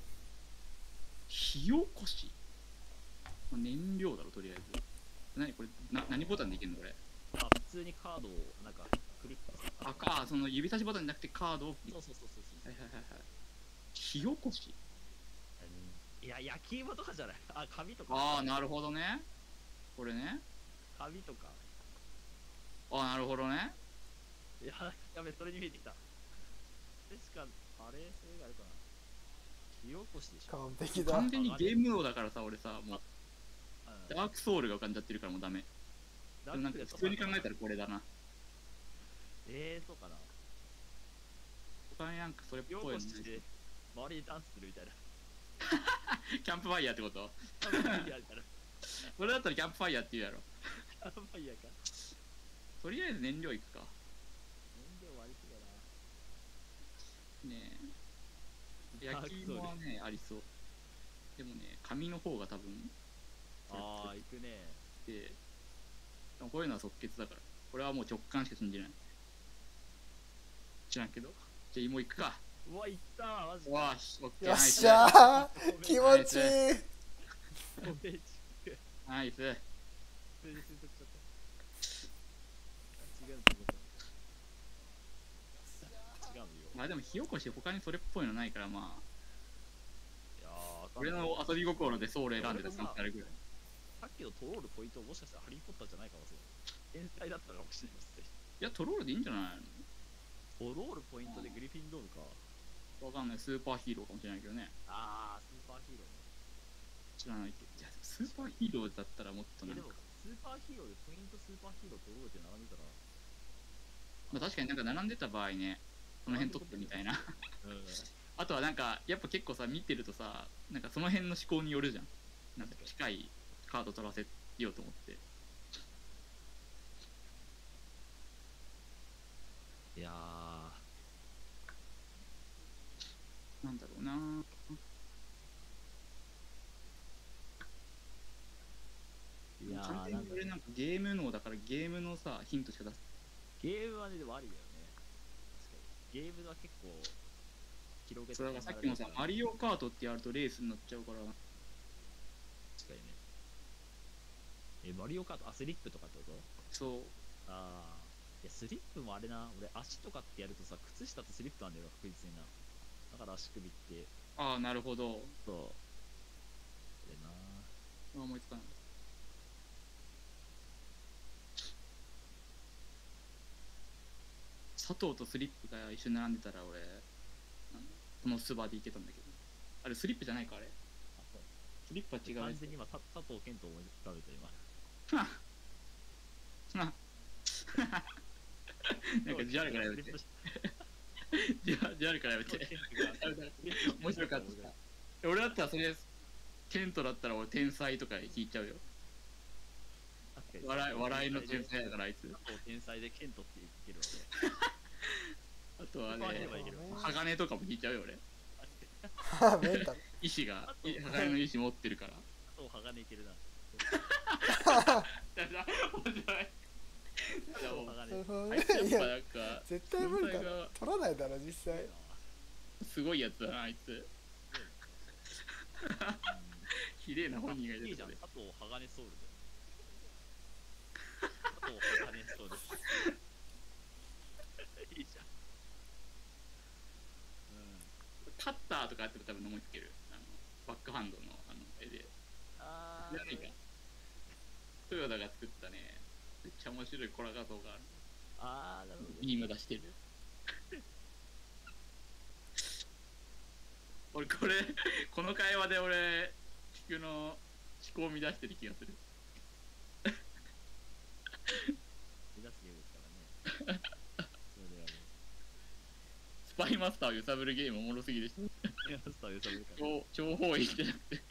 火起こし、まあ、燃料だろとりあえず。何これな、何ボタンでいけんのこれ。 あ、普通にカードをなんかクリックさ。 あか、その指差しボタンじゃなくてカードを。 そうそうそうそうそう。 はいはいはいはい。火起こし。 いや、焼き芋とかじゃない。あ、紙とか。 ああ、なるほどね。これね。 紙とか。 ああ、なるほどね。 いや、やべ、それに見えてきた。確か、あれ、それがあるかな。火起こしでしょ。 完璧だ。 完全にゲームモードだからさ、俺さ、もううん、 ダークソウルが浮かんじゃってるからもうダメ。でもなんか普通に考えたらこれだな。 えー、そうかな。 他になんかそれっ火起ぽいのない。 こしして、周りでダンスするみたいな。 キャンプファイヤーってこと？ キャンプファイヤーみたいな。 これだったらキャンプファイヤーって言うやろ。 キャンプファイヤーか。 とりあえず燃料いくか。 燃料割りそうだな。 ねえ。焼き芋はね、ありそう。でもね、紙の方が多分。 あー、行くね。 で、でもこういうのは即決だから。これはもう直感しか信じない。知らんけど。じゃあ芋いくか。 うわ、行ったわ、マジで。 わーし、オッケー、 よっナイス。 しゃー気持ちいい。 コベチク。 ナイス。 それで推測しちゃった。違うってこと。違うよ。 まあでも火起こし他にそれっぽいのないからまあ。 いやー、 俺の遊び心でソウル選んでた可能性あるぐらい。 さっきのトロールポイントもしかしたらハリー・ポッターじゃないかもしれない。天才だったかもしれないですね。 いや、トロールでいいんじゃないトロールポイントでグリフィンドールか。 の？わかんない。スーパーヒーローかもしれないけどね。 あー、スーパーヒーローね。 知らないけど。いや、スーパーヒーローだったらもっとなえ、でもんか。、 スーパーヒーローでポイントスーパーヒーロートロールって並んでたら、 まあ、確かになんか並んでた場合ね、この辺取ってみたいな。 うん。 あとはなんか、やっぱ結構さ、見てるとさ、なんかその辺の思考によるじゃん。なんか近いカード取らせようと思って。 いやなんだろうな。 ー、いや完ー、なんか全に俺なんかゲーム脳だからゲームのさ、ヒントしか出す。 ゲームはね、でもありだよね。確かに。ゲームは結構、広げてそうだからさっきもさ、マリオカートってやるとレースになっちゃうから。 確かにね。え、マリオカート、あ、スリップとかってこと？ そう。 ああ。いや、スリップもあれな、俺足とかってやるとさ、靴下とスリップなんだよ、確実にな。だから足首って、 ああ、なるほど。 そう。これなあ思いつかない。佐藤とスリップが一緒に並んでたら俺、あのこのスバでいけたんだけど。あれスリップじゃないかあれ。 あ、そう。 スリップは違うやつ。 完全に今、さ佐藤健と思い浮かべて今。 はっはっなんかジャルからやめて。ジャジャルからやめて。面白かった。俺だったらそれ、ケントだったら俺天才とか聞いちゃうよ。笑い笑いの天才だからあいつ。 佐藤天才でケントって言ってるわあとはそこは言えねばいいけど、 鋼とかも聞いちゃうよ俺。 メンタル。 意志が、い鋼の意志持ってるから。 佐藤鋼いけるな。 だだ面白い。 佐藤鋼。 そうあいつやっいやぱなんか絶対無理だ存在がろ。取らないだろ実際。 すごいやつだなあいつ。綺麗な本人がいいいじゃん、 るとこで。 佐藤鋼ソウルだよ。佐藤鋼ソウル。いいじゃん。 カッターとかあっても多分思いつける。あのバックハンドのあの絵で。 あじゃないか。豊田が作ったね、めっちゃ面白いコラ画像がある。 あー、なるほど。 ビーム出してる。俺これ、この会話で俺、地球の思考を乱してる気がする。 目指すゲームですからね。それではね。 スパイマスターを揺さぶるゲームおもろすぎでした。 いや、スター揺さぶるから。 超超方位じゃなくて。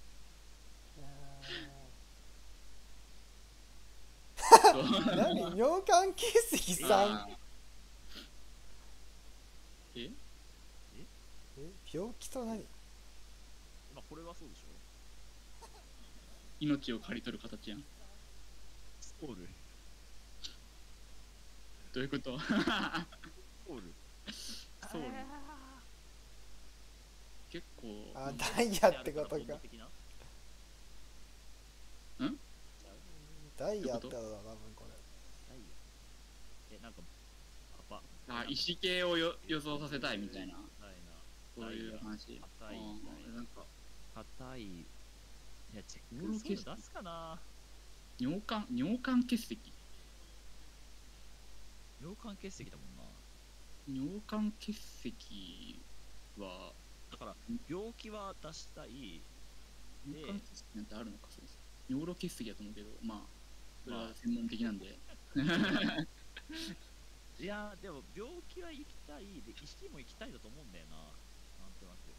何尿管結石さん。 あーええ病気と何？ まあ、これはそうでしょ。 命を刈り取る形やん。 スコール。 どういうことスコール。 そう結構あ、ダイヤってことか。 んダイヤってことだな、多分これ。 ダイヤ。え、なんか、パパ。 あ石系をよ予想させたいみたいな、 ないな。 そういう話。 硬いあーなんか硬い。いや、チェック尿ソール出すかな。 尿管尿管結石尿管結石だもんな。 尿管結石はだから、病気は出したい。 尿管結石なんてあるのか、そうです。尿路結石だと思うけど、まあそれは専門的なんで、 いやー、でも病気は行きたい。で、石も行きたいだと思うんだよな。なんとなく。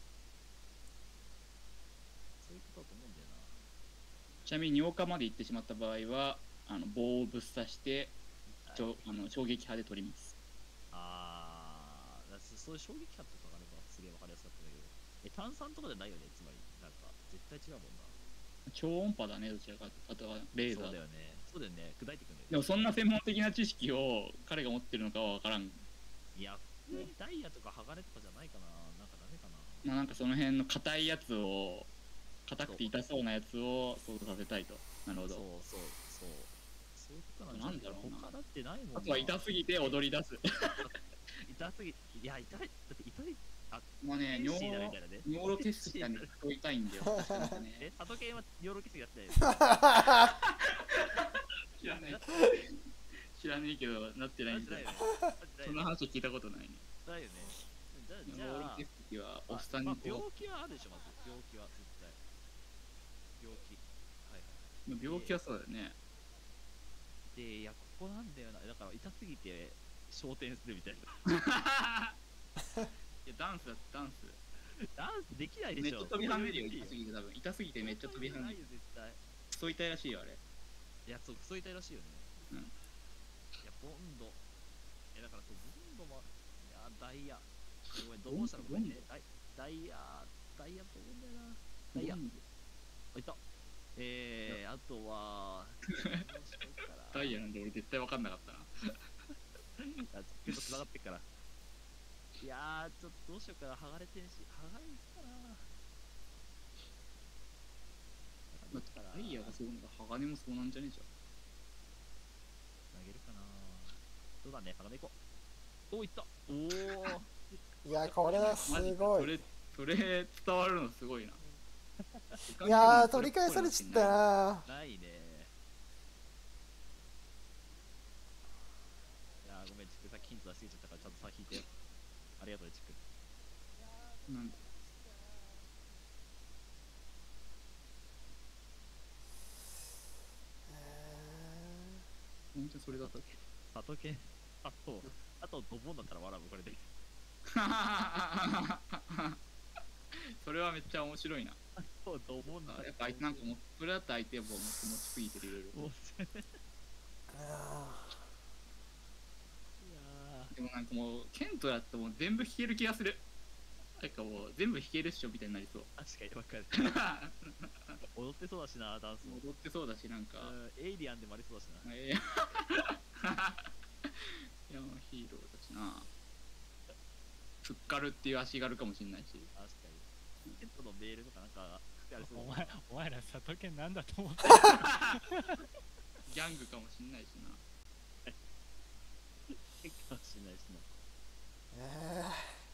そういうことだと思うんだよな。 ちなみに尿管まで行ってしまった場合はあの棒をぶっ刺してちょあの衝撃波で取ります。 あー、だそそういう衝撃波とかがあればすげえわかりやすかったんだけど。え、炭酸とかじゃないよね、つまり。なんか、絶対違うもんな。 超音波だね、どちらかというと。あとはレーザー。 そうだよね。そうだよね。砕いていくんだよね。 でもそんな専門的な知識を彼が持ってるのかは分からん。 いや、普通にダイヤとか鋼とかじゃないかな。なんかダメかな。 まあなんかその辺の硬いやつを硬くて痛そうなやつを想像させたいと。なるほそうど。 そうそう。そういうことなんじゃないなんだろうな他だってないもんな。 あとは痛すぎて踊り出す。 痛すぎ、いや、痛い、だって痛い、 まあね、 天尿使になるみたいなね。 尿路結石がね、聞こえたいんだよ。確かにねえ、佐藤健はヨーロキスやってないよ。 知らない。知らねえけど、なってないんだよなってないよ。ね。なってないそんな話聞いたことないね。 ないよね。じゃあ、じゃあ尿路、結石はおっさんまあにこ病気はあるでしょ、まず。病気は絶対。病気。はいはい。 う、病気はそうだよね。 で、いや、ここなんだよな。だから、痛すぎて、昇天するみたいな。 いや、ダンスだってダンス。 ダンスできないでしょ。 めっちゃ飛び跳ねるよ、 い痛すぎて多分。痛すぎてめっちゃ飛び跳ねる。 ないよ、絶対。 そう痛いらしいよ、あれ。 いや、そう、そう痛いらしいよね。 うんいや、ボンド。いや、だからそう、ボンドも、いや、ダイヤ。ごめん、どうしたのごめんね。ダイダイヤ、ダイヤボンだよな。ダイヤ。あ、いた。えー、あとは、 ダイヤなんで俺絶対分かんなかったな。 あ、ちょっと繋がってっから。いやー、ちょっとどうしようかな。剥がれてんし、剥がれかな。 だってダイヤがそうなのか、鋼もそうなんじゃねえじゃん。 投げるかな。そうだね、鋼行こう。おー、いった。おー。 いやこれはすマジかごい。 それ、それ伝わるのすごいな。 いやー取り返されちったな。 ないね。いやー、ごめん、チックさっきヒント出しすぎちゃったから、ちゃんとさ、引いてよ。ありがとうね、チック。 なんだ本当にそれだったっけ佐藤健、あと、あとドボンだったら笑う、これで。 それはめっちゃ面白いな。 あとドボンだったら。 やっぱ相手なんかも、それだったら相手はもう持ちすぎてるいろいろ。 もう、いあやでもなんかもう、ケントだってもう全部弾ける気がする。なんかもう全部弾けるっしょみたいになりそう。 ー、確かにわかる。踊ってそうだしな、ダンスも。 踊ってそうだし、なんか。 うんエイリアンでもありそうだしな。 ええいや、ヒーローだしな。フッカルっていう足軽かもしんないし。 確かに。ケントのメールとかなんか、あれそうお前お前ら佐藤健なんだと思ってギャングかもしんないしな。 かもしれないしな。 え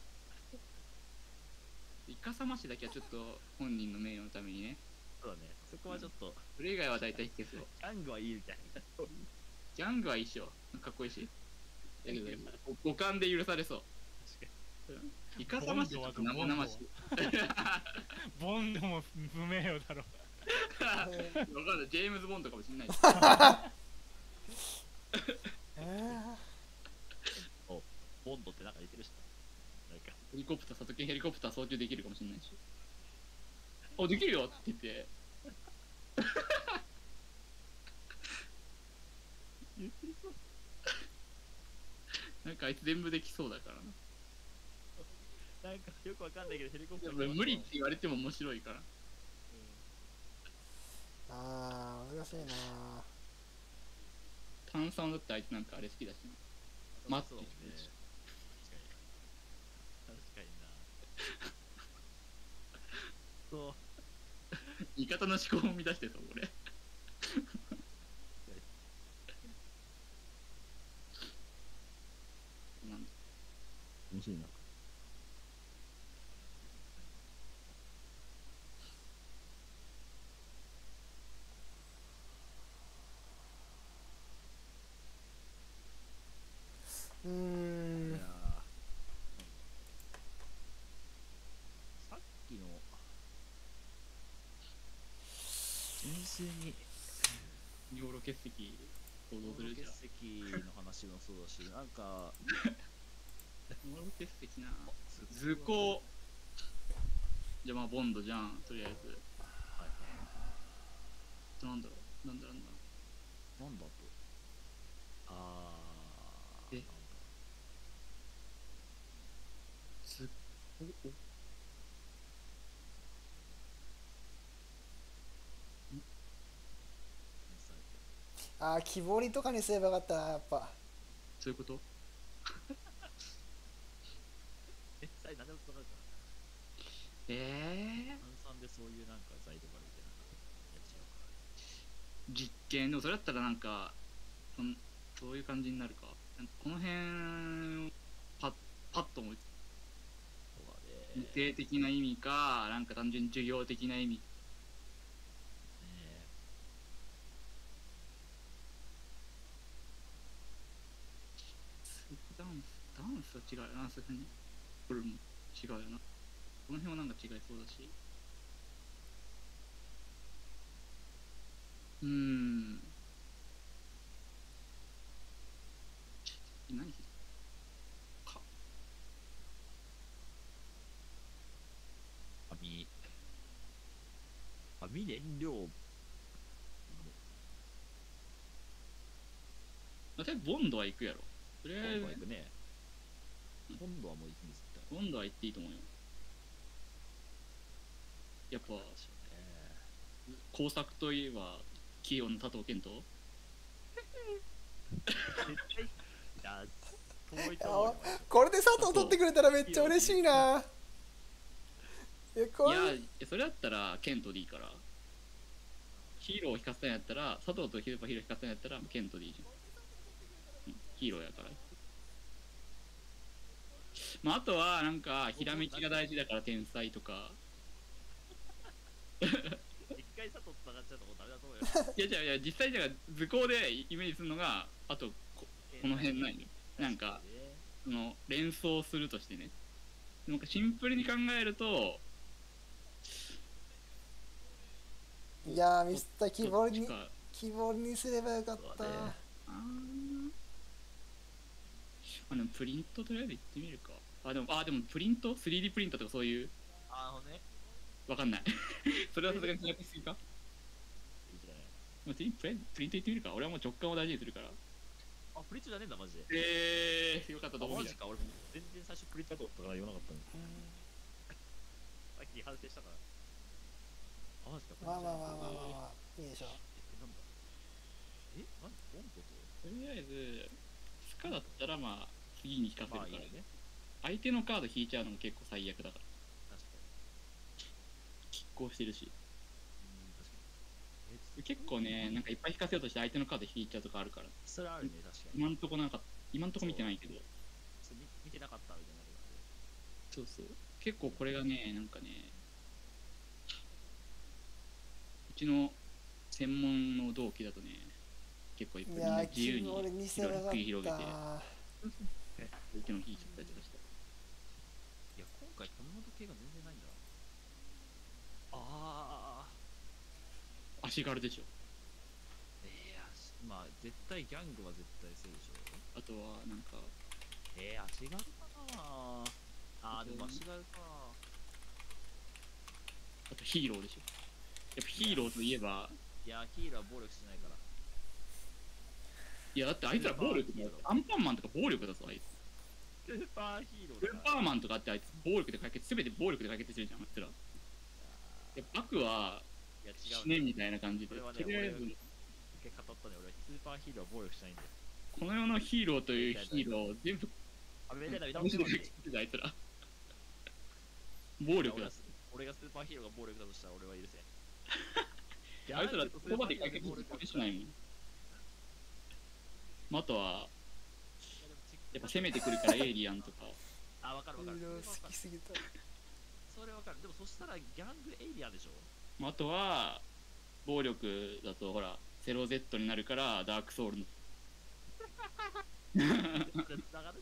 イカサマシだけはちょっと本人の名誉のためにね。 そうだね。そこはちょっと、 それ以外は大体弾けそう。 ギャングはいいみたいな。 ギャングはいいっしょ。かっこいいし。だけど、五感で許されそう。 確かに。 イカサマシちょっと生々しい。 ボンドも不名誉だろ。 わかんない。ジェームズ・ボンドかもしんないし。 えボンドってなんか似てるしな。なんか、 ヘリコプター、佐藤健ヘリコプター操縦できるかもしんないし。あ、できるよって言って。なんかあいつ全部できそうだからな。 なんかよくわかんないけどヘリコプターでも無理って言われても面白いから。 あー難しいな。 炭酸だってあいつなんかあれ好きだしな。待ってそうね。確かに。確かにな。そう。 味方の思考を生み出してそう、俺。なんだ面白いな。 うーいんやーさっきの純粋に尿路結石想像するじゃん。 結石の話もそうだし、なんか尿路結石な。図工。じゃあまあボンドじゃん、とりあえず。 はいなんだろう、なんだなんだ。 なんだとあーえ図工おあー木彫りとかにすればよかったなやっぱ。 そういうことえ、さえ何でも使うかええ炭酸でそういうなんか材料があるみたいなやつ違うか実験でもそれだったらなんかそんそういう感じになるか。なんかこの辺パッパッと思いつそうだね無形的な意味か、なんか単純に授業的な意味。ダンス、ダンスは違うよな、さすがに。これも違うよな。この辺はなんか違いそうだし。うーん。何か。 紙紙燃料例えばボンドは行くやろ。とりあえず今度は行くね。今度はもう行くんですって。 ボンドは行っていいと思うよ。やっぱ工作といえば企業の佐藤健人。 絶対いや遠いとあ思うよ。 これで佐藤取ってくれたらめっちゃ嬉しいな。えこれいやいやそれだったらケントでいいから。ヒーローを引かせたんやったら佐藤とヒルパヒーロー引かせたんやったらケントでいいじゃん。うん、ヒーローやから。まああとはなんかひらめきが大事だから天才とか。 一回佐藤と戦っちゃうともうダメだと思うよ。 いやいやいや実際じゃあ図工でイメージするのがあと こ, この辺ないの。なんかその連想するとしてね。なんかシンプルに考えると。 いやーミスター希望にどっちか希望にすればよかった。 あーあでもプリントとりあえず行ってみるか。あでもあでもプリント スリーディー プリントとかそういうあのね。 わかんないそれはさすがに気がしすぎか。 いいじゃない。 まあ、プリンプリンプリント行ってみるか。俺はもう直感を大事にするから。 あ、プリントじゃねえんだマジで。 えー、よかったとあ思うよ。 マジか俺全然最初プリントだと思ったから言わなかったんだ。さっき反省したから。あマジか。 まあまあまあまあまあまあいいでしょう。 えなんだ。えなんボンボと。 とりあえずスカだったらまあ次に引かせるから、 まあいいよね。 相手のカード引いちゃうのも結構最悪だから確かに。 拮抗してるしうん確かに。え結構ねなんかいっぱい引かせようとして相手のカード引いちゃうとかあるからそれあるね確かに。 今んとこなんか今んとこ見てないけどそう見見てなかったみたいなことそうそう結構これがねなんかねうちの専門の同期だとね結構いっぱいみんいやーな自由に希望にすればよか繰り広げてった。 相手の引いちゃったりとかした。 いや今回この時計が全然ないんだ。ああ足軽でしょ。 いやまあ絶対ギャングは絶対そうでしょ。 あとはなんかえー、足軽かなあーでも足軽か。 あとヒーローでしょ。やっぱヒーローといえばいやヒーローは暴力しないから。 いやだってあいつら暴力だよ。アンパンマンとか暴力だぞあいつ。 スーパーヒーロスーーだから。 パーマンとかってあいつ暴力で解決全て暴力で解決してるじゃんあいつら。やっぱ悪はいや違う死ねみたいな感じで、 これはねとりあえず俺結果語ったね俺はスーパーヒーローは暴力しないんだよ。 この世のヒーローというヒーローを全部あめでたいな無視で解決してるあいつら。暴力だ。 俺がスーパーヒーローが暴力だとしたら俺は許せん。 あいつらここまで解決しないもん。あとはやっぱ攻めてくるからエイリアンとか。 あ分かる分かる。 ヒーロー好きすぎた。 それ分かる。でもそしたらギャングエイリアンでしょ。 あとは暴力だとほらゼロゼットになるからダークソウルのつながるんだよな。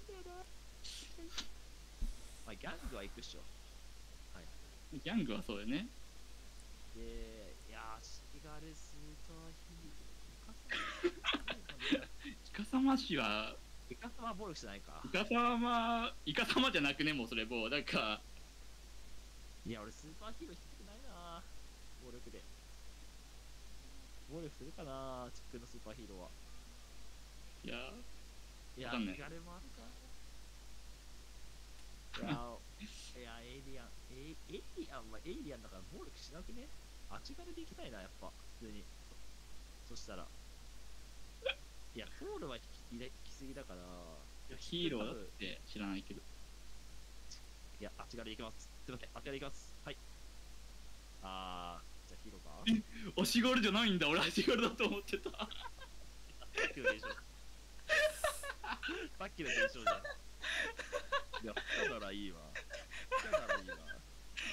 まあギャングは行くっしょ。 ギャングはそうだよね。 で、いやー、シガレスーパーヒーロー。 イカサマ氏はイカサマは暴力してないかイ。カサマイカサマじゃなくねもうそれもうなんかいや、俺スーパーヒーロー引きたくないな暴力で。暴力するかなチックのスーパーヒーローは。 いやいや、 わかんないシガレもあるか。いやー、いや、エイリアン、エイエイリアンはエイリアンだから暴力しなくね。あちがれで行きたいな、やっぱ、普通に。そしたら。いや、トールは引き引きすぎだから。 ヒーローだって知らないけど。 いや、あちがれ行きます。すいません、あちがれ行きます。はい。あー、じゃあヒーローかおしゴルじゃないんだ俺足軽だと思ってた。 さっきの現象。さっきの現象じゃん。いや、来たならいいわ。来たならいいわ。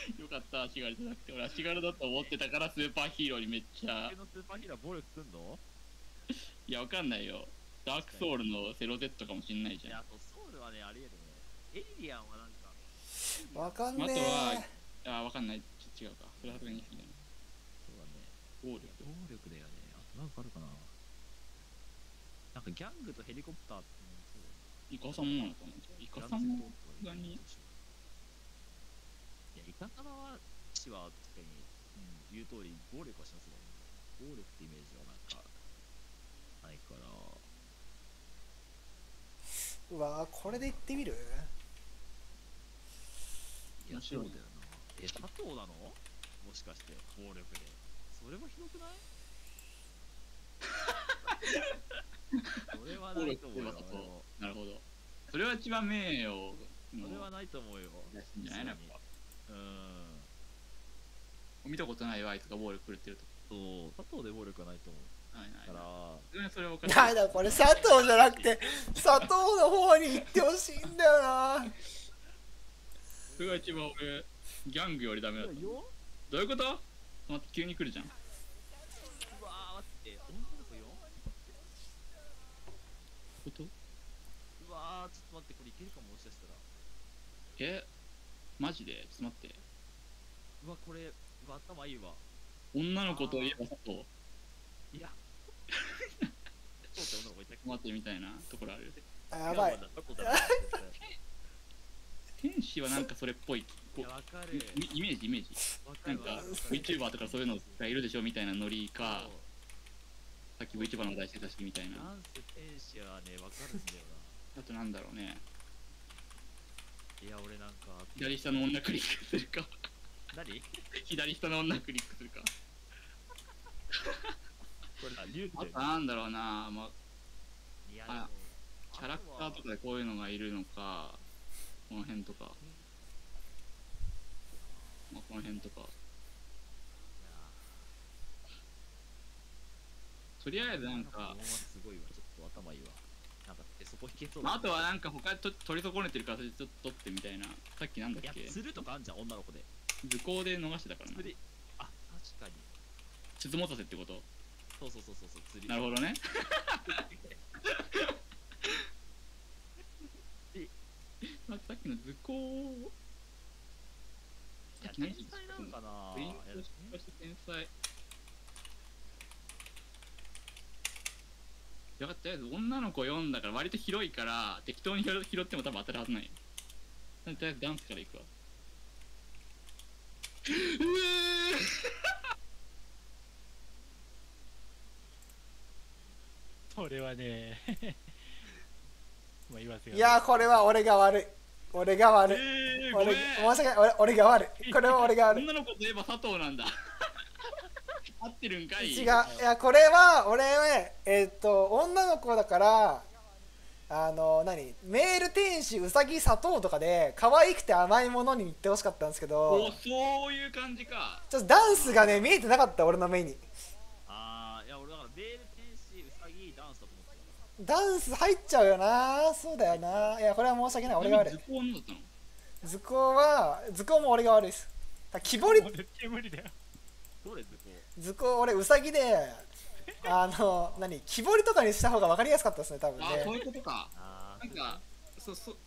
よかった足軽じゃなくて、俺足軽だと思ってたからスーパーヒーローにめっちゃ。 俺のスーパーヒーローは暴力すんの？ いやわかんないよ。ダークソウルのセロ Z かもしんないじいや、 ゃん。 あとソウルはね、ありえるね。エイリアンはなんか、 わかんあとねは、あわかんない。ちょっと違うか。それはさすがにいいな。 そうだね。 暴力。 暴力だよね。あとなんかあるかな。なんかギャングとヘリコプターってのもそうだね。 イカさんもなのかな。イカさんもさすがに。 いや、イカサマは、死は確かに、うん、言う通り、暴力はしますもん。暴力ってイメージはなんか、ないから。 うわーこれでいってみる。 いや、 面白いそうだよな。え、佐藤なの？もしかして、暴力で。それはひどくない？それは暴ないと思うよ。 力ってこと俺もなるほど。それは一番名誉のそれはないと思うよ。 出しんじゃないのやっぱ。 うーん。 見たことないわ、あいつが暴力振るってると。 そう、佐藤で暴力はないと思う。 はいはい。 だから、 それそれはおかしい。 なんだこれ佐藤じゃなくて佐藤の方に行ってほしいんだよな。 それが一番俺、ギャングよりダメだった。どよういうこと？待って、急に来るじゃん。 うわー、待って、女の子よことうわー、ちょっと待って、これいけるかも、もしかしたら。 えマジでちょっと待って。 うわ、これ、うわ、頭いいわ。 女の子といえば佐藤。 いや。そうって女の子いたっけ？ 待ってみたいなところある。 あやばい。 佐藤だな。 天使はなんかそれっぽい。 いこや、わかうる。 イイメージイメージ。 わかなんかるわかる。 VTuber とかそういうのがいるでしょみたいなノリか、 そうさっき VTuber の話題してたしみたいな。 ダンス天使はね、わかるんだよあとなんだろうね。 な。いや、俺なんか、 左下の女クリックするか。 何？ 左下の女クリックするか。 これ、あ、リュウあとなんだろうな、まあ、 いや、 あでもキャラクターとかでこういうのがいるのか、この辺とか、まあ、この辺とか。とりあえずなんか、 すごいわ、ちょっと頭いいわ。なんか、え、そこ引けそうまあ、あとはななんか他と取り損ねてるからそれちょっと取ってみたいな。さっきなんだっいや、 け、 釣るとかあんじゃん、女の子で。 図工で逃してたからな。 釣り。あ、確かに。 鈴持たせってこと？ そうそうそうそうそう、釣り。 なるほどね。まあ、さっきの図工いや、天才なのかな。 プリンいやトとして天才。やばとりあえず女の子読んだから割と広いから適当に拾拾っても多分当たるはずないよ。とりあえずダンスからいくわ。うえそれはねまあ言わせがいやこれは俺が悪い。俺が悪い。 えー、ご俺めん。 申し訳ない。俺俺が悪い。これは俺が悪い。 女の子といえば佐藤なんだ。合ってるんかい。 違う。いやこれは俺はえっと女の子だからあの何メール天使うさぎ砂糖とかで可愛くて甘いものに言ってほしかったんですけおど、 そういう感じか。 ちょっとダンスがね見えてなかった俺の目に。 あー、いや、俺だから、ベール天使、ウサギ、ダンスだと思ってたかダンス入っちゃうよな。そうだよな。いやこれは申し訳ない。俺が悪い図。工なんだったの？ 図工は図工も俺が悪いです。だから木彫りもう絶対無理だよ。 ら。どれ図工？ 図工俺うさぎであの何木彫りとかにした方が分かりやすかったですね多分ね。 あそういうことか。 あー、 なんかそうそう。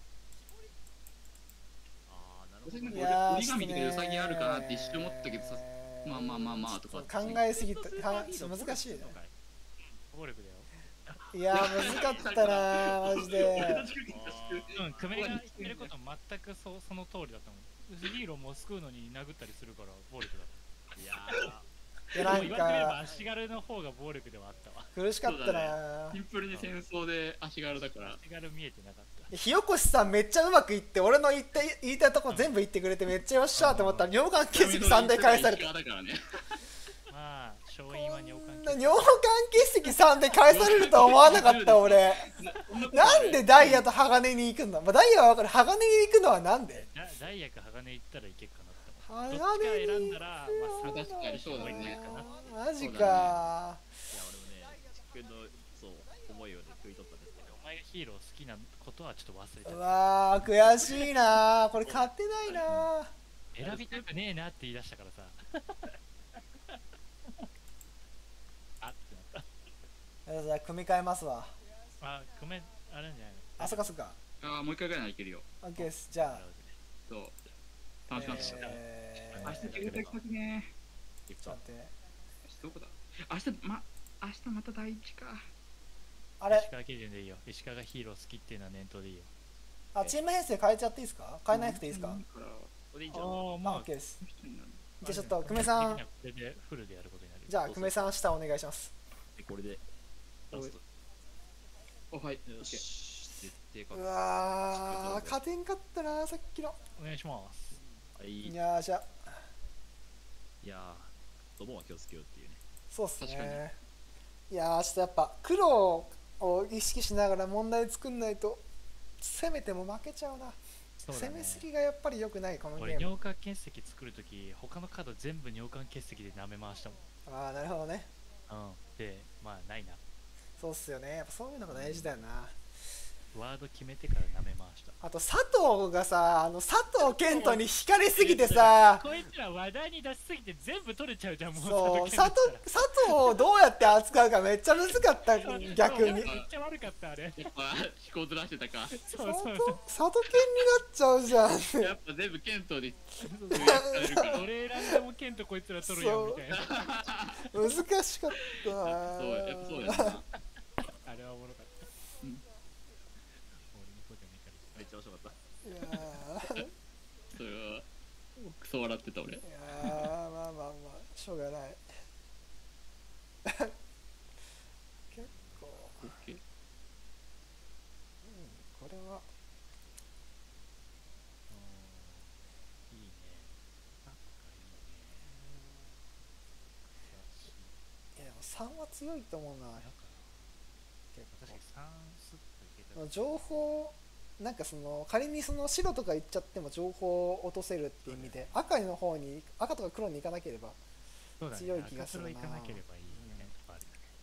あー、なるほどうさぎなんね。 いやー折り紙とかでうさぎあるかなって一瞬思ったけどさ、まあまあまあまあとか考えすぎたか難しいね。 暴力だよ。 いやー難かったなーマジで。 うん、久米が言ってること全くそその通りだったもん。ヒーローも救うのに殴ったりするから暴力だっいやいやた。 なんもう言われてみればか足軽の方が暴力ではあったわ。 苦しかったなー。 シンプルに戦争で足軽だから。 足軽見えてなかった。 日横さんめっちゃうまくいって俺の言った言いたいとこ全部言ってくれてめっちゃよっしゃーと思ったら尿管結石さんで返された。 だからね。 まあ、勝因は尿こ管んな尿管結石さんで返されるとは思わなかった俺。なんでダイヤと鋼に行くんだ、まあ、ダイヤは分かる。鋼に行くのはなんでダダイヤか鋼行ったらいけるかなって思う。 鋼にどっちか選んだら、まあ、 確かにそうだね。 マジかー。 ー、いや、俺もね、君の、そう、思いをね、食い取ったんですけど。 お前がヒーロー好きなことはちょっと忘れてうた。 わー悔しいなー。これ勝てないなー。 選びたくねえなって言い出したからさあってなっえじゃあ組み替えますわ。 た。あ、ごめん、あるんじゃないの。 あそっかそっか。 ああ、もう一回ぐらいならいけるよ。 OK です。じゃあ、 そう。楽しかった。 えー、 明日休憩したくね行くかちょっと待って。 明日どこだ明日、ま、明日また第一か。 あれ石川基準でいいよ。石川がヒーロー好きっていうのは念頭でいいよ。 あ、チーム編成変えちゃっていいですか？変えなくていいですか？ いいから、 これでいいんじゃん。 ああ、 あ、 まあ OK です。 この人になる。 じゃあちょっと久米さん、 これでフルでやることになる。 じゃあ久米さん下お願いします。 でこれでラスト。 お、はい。 よ OK。 し。絶対う勝つ。 わー、勝てんかったな、さっきの。 お願いします。 はい。 いいやーじゃあ、 やー、ドボンは気をつけようっていうね。 そうっす確かね。いやーちょっとやっぱ黒を意識しながら問題作んないと攻めても負けちゃうな。 そうだね攻めすぎがやっぱり良くないこのゲ俺、 ーム。 尿管結石作るとき、他のカード全部尿管結石で舐め回したもん。 ああ、なるほどね。 うん。で、まあ、ないな。 そうっすよね。やっぱそういうのが大事だよな。 ワード決めてから舐め回した。 あと佐藤がさ、あの佐藤健人に惹かれすぎてさ、 こいつら話題に出しすぎて全部取れちゃうじゃん、もう。 そう佐佐藤佐藤をどうやって扱うかめっちゃ難かった健人逆に。 めっちゃ悪かった、あれ。 やっぱ、飛行ずらしてたか。 そう佐そう藤そう。 佐藤健になっちゃうじゃん。 やっぱ全部剣闘で制約されるから。 俺選んでもケンとこいつら取るやんみたいな。 難しかったな。 そう、やっぱそうやな。 あれはおもろかった。 うん俺の方じゃねえから。 めっちゃ面白かった。 いやーそれは、クソ笑ってた俺。 いやーまあまあまあしょうがない結構、 オッケー。 うん、これはいいね。なんかいいね。 いやでもさんは強いと思うな。結確かにさんスッといけた構情報なんかその仮にその白とか行っちゃっても情報を落とせるっていう意味で赤の方に赤とか黒に行かなければそうだね、 強い気がするな。 赤黒行かなければいいね。ある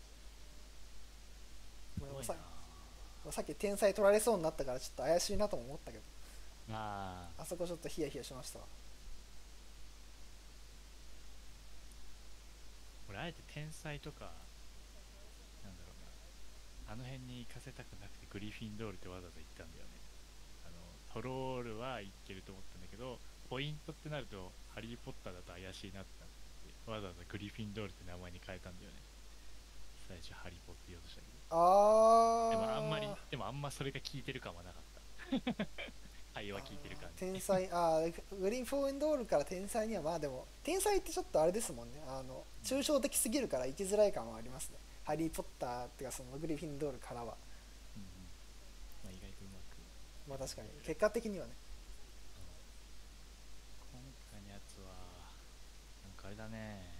まあさすごいな。 さっき天才取られそうになったからちょっと怪しいなとも思ったけど、 ああ、 あそこちょっとヒヤヒヤしましたわ。 俺あえて天才とかなんだろうな、あの辺に行かせたくなくてグリフィンドールってわざわざ言ったんだよね。あのトロールはいけると思ったんだけど、ポイントってなるとハリー・ポッターだと怪しいなってなってわざわざグリフィンドールって名前に変えたんだよね。最初ハリー・ポッター言おうとしたけど、 あーでもあんまりでもあんまそれが効いてる感はなかった会話聞いてる感じ。 天才あーグリフォンドールから天才にはまあでも天才ってちょっとあれですもんね、あの抽象的すぎるから生きづらい感はありますね。ハリー・ポッターっていうかそのグリフィンドールからはうんうん、まあ、意外とうまくまあ確かに結果的にはね。 今回のやつはなんかあれだね、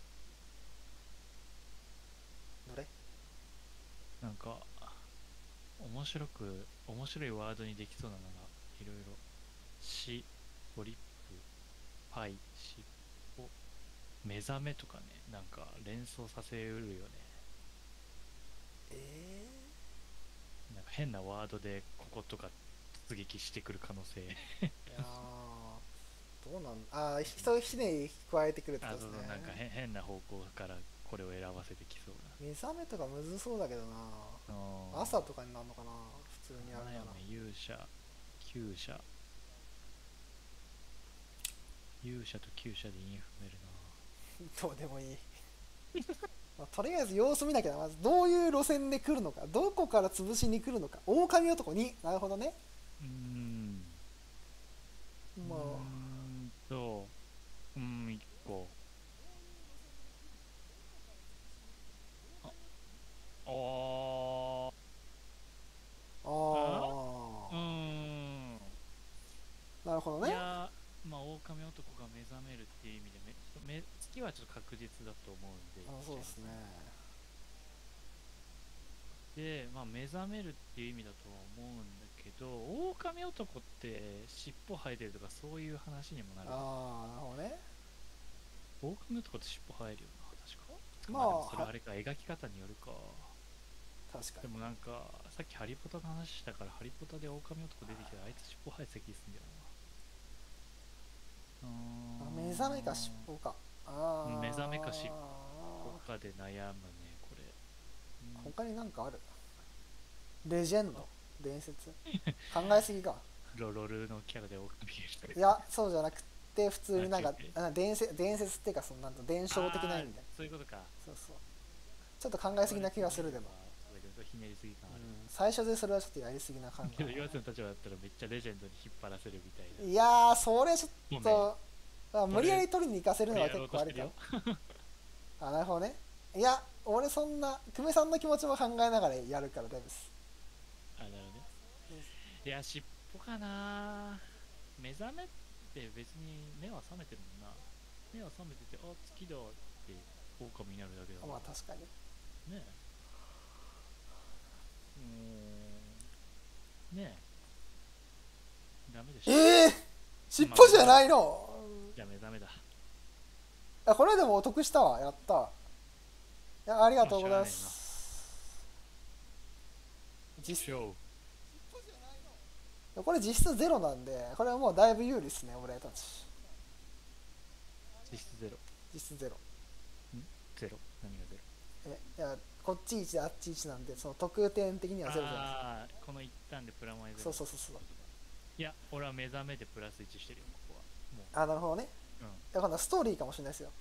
どれなんか面白く面白いワードにできそうなのがいろいろ、し、トリップ、パイ、しっぽ、目覚めとかね、なんか連想させうるよね。 えなんか変なワードでこことか突撃してくる可能性ー、いやーどうなんああ人ひねり加えてくるってあ、 ことですね。 そうそう、なんか変変な方向からこれを選ばせてきそう目覚めとかむずそうだけどな。 な。うん、 朝とかになるのかな普通にあるなら。 なんやね、勇者、厩舎、勇者と厩舎でインフメるどうでもいいまあとりあえず様子見なきゃな。まずどういう路線で来るのか、どこから潰しに来るのか。狼男になるほどね。 な。うーん。 まあうーんと、うーん、一個。あ、おー、 あうーん。 あなるほどね。 いやー、まあ、狼男が目覚めるっていう意味でめ、め月はちょっと確実だと思うんで。 あそうですね。 で、まあ、目覚めるっていう意味だとは思うんだけど、狼男って尻尾生えてるとかそういう話にもなる。 ああなるほどね。 狼男って尻尾生えるよな、確か。 まあまあ、でもそれあれか、描き方によるか。で確かに。 もなんか、さっきハリポタの話したから、ハリポタで狼男出てきたら、あいつ尻尾生えてた気すんだよな。 うーあん目覚めか尻尾か。あー目覚めか尻他で悩むねこれ、うん他になんかある？レジェンド伝説考えすぎか。 ロロルのキャラで多く見えるいやそうじゃなくて普通になんかああ伝説伝説っていうかそのなんと伝承的な意味で、 あーそういうことか。 そうそうちょっと考えすぎな気がする。でも、 そうだけどひねりすぎ感ある、 うん、最初でそれはちょっとやりすぎな感けどが。 岩瀬の立場だったらめっちゃレジェンドに引っ張らせるみたいないやーそれちょもうねっと、あ無理やり取りに行かせるのは結やろう構ありかとしてるよ。 あなるほどね。いや俺そんな久米さんの気持ちも考えながらやるから大丈夫です。 あなるほどね。いや尻尾かな。目覚めって別に目は覚めてるもんな。目は覚めててあ月だって狼になるだけだからまあ確かに。 ねえ。うーん。ねえ。ダメでしょ。 ええー、尻尾じゃないの。 じゃあ目覚めだ。 あこれでもお得したわ。やった。いやありがとうございままあしゃあねえなす。実ショー。 これ実質ゼロなんでこれはもうだいぶ有利ですね俺たち。 実質ゼロ。 実質ゼロ。 ゼロ。何がゼロ？ えいやこっちいちであっちいちなんでその得点的にはゼロじゃないですか。 ああこの一旦でプラマイゼロ。 そうそうそうそう。 いや俺は目覚めでプラスいちしてるよここは。もうあなるほどね。 うん。 いや今度はストーリーかもしれないですよ。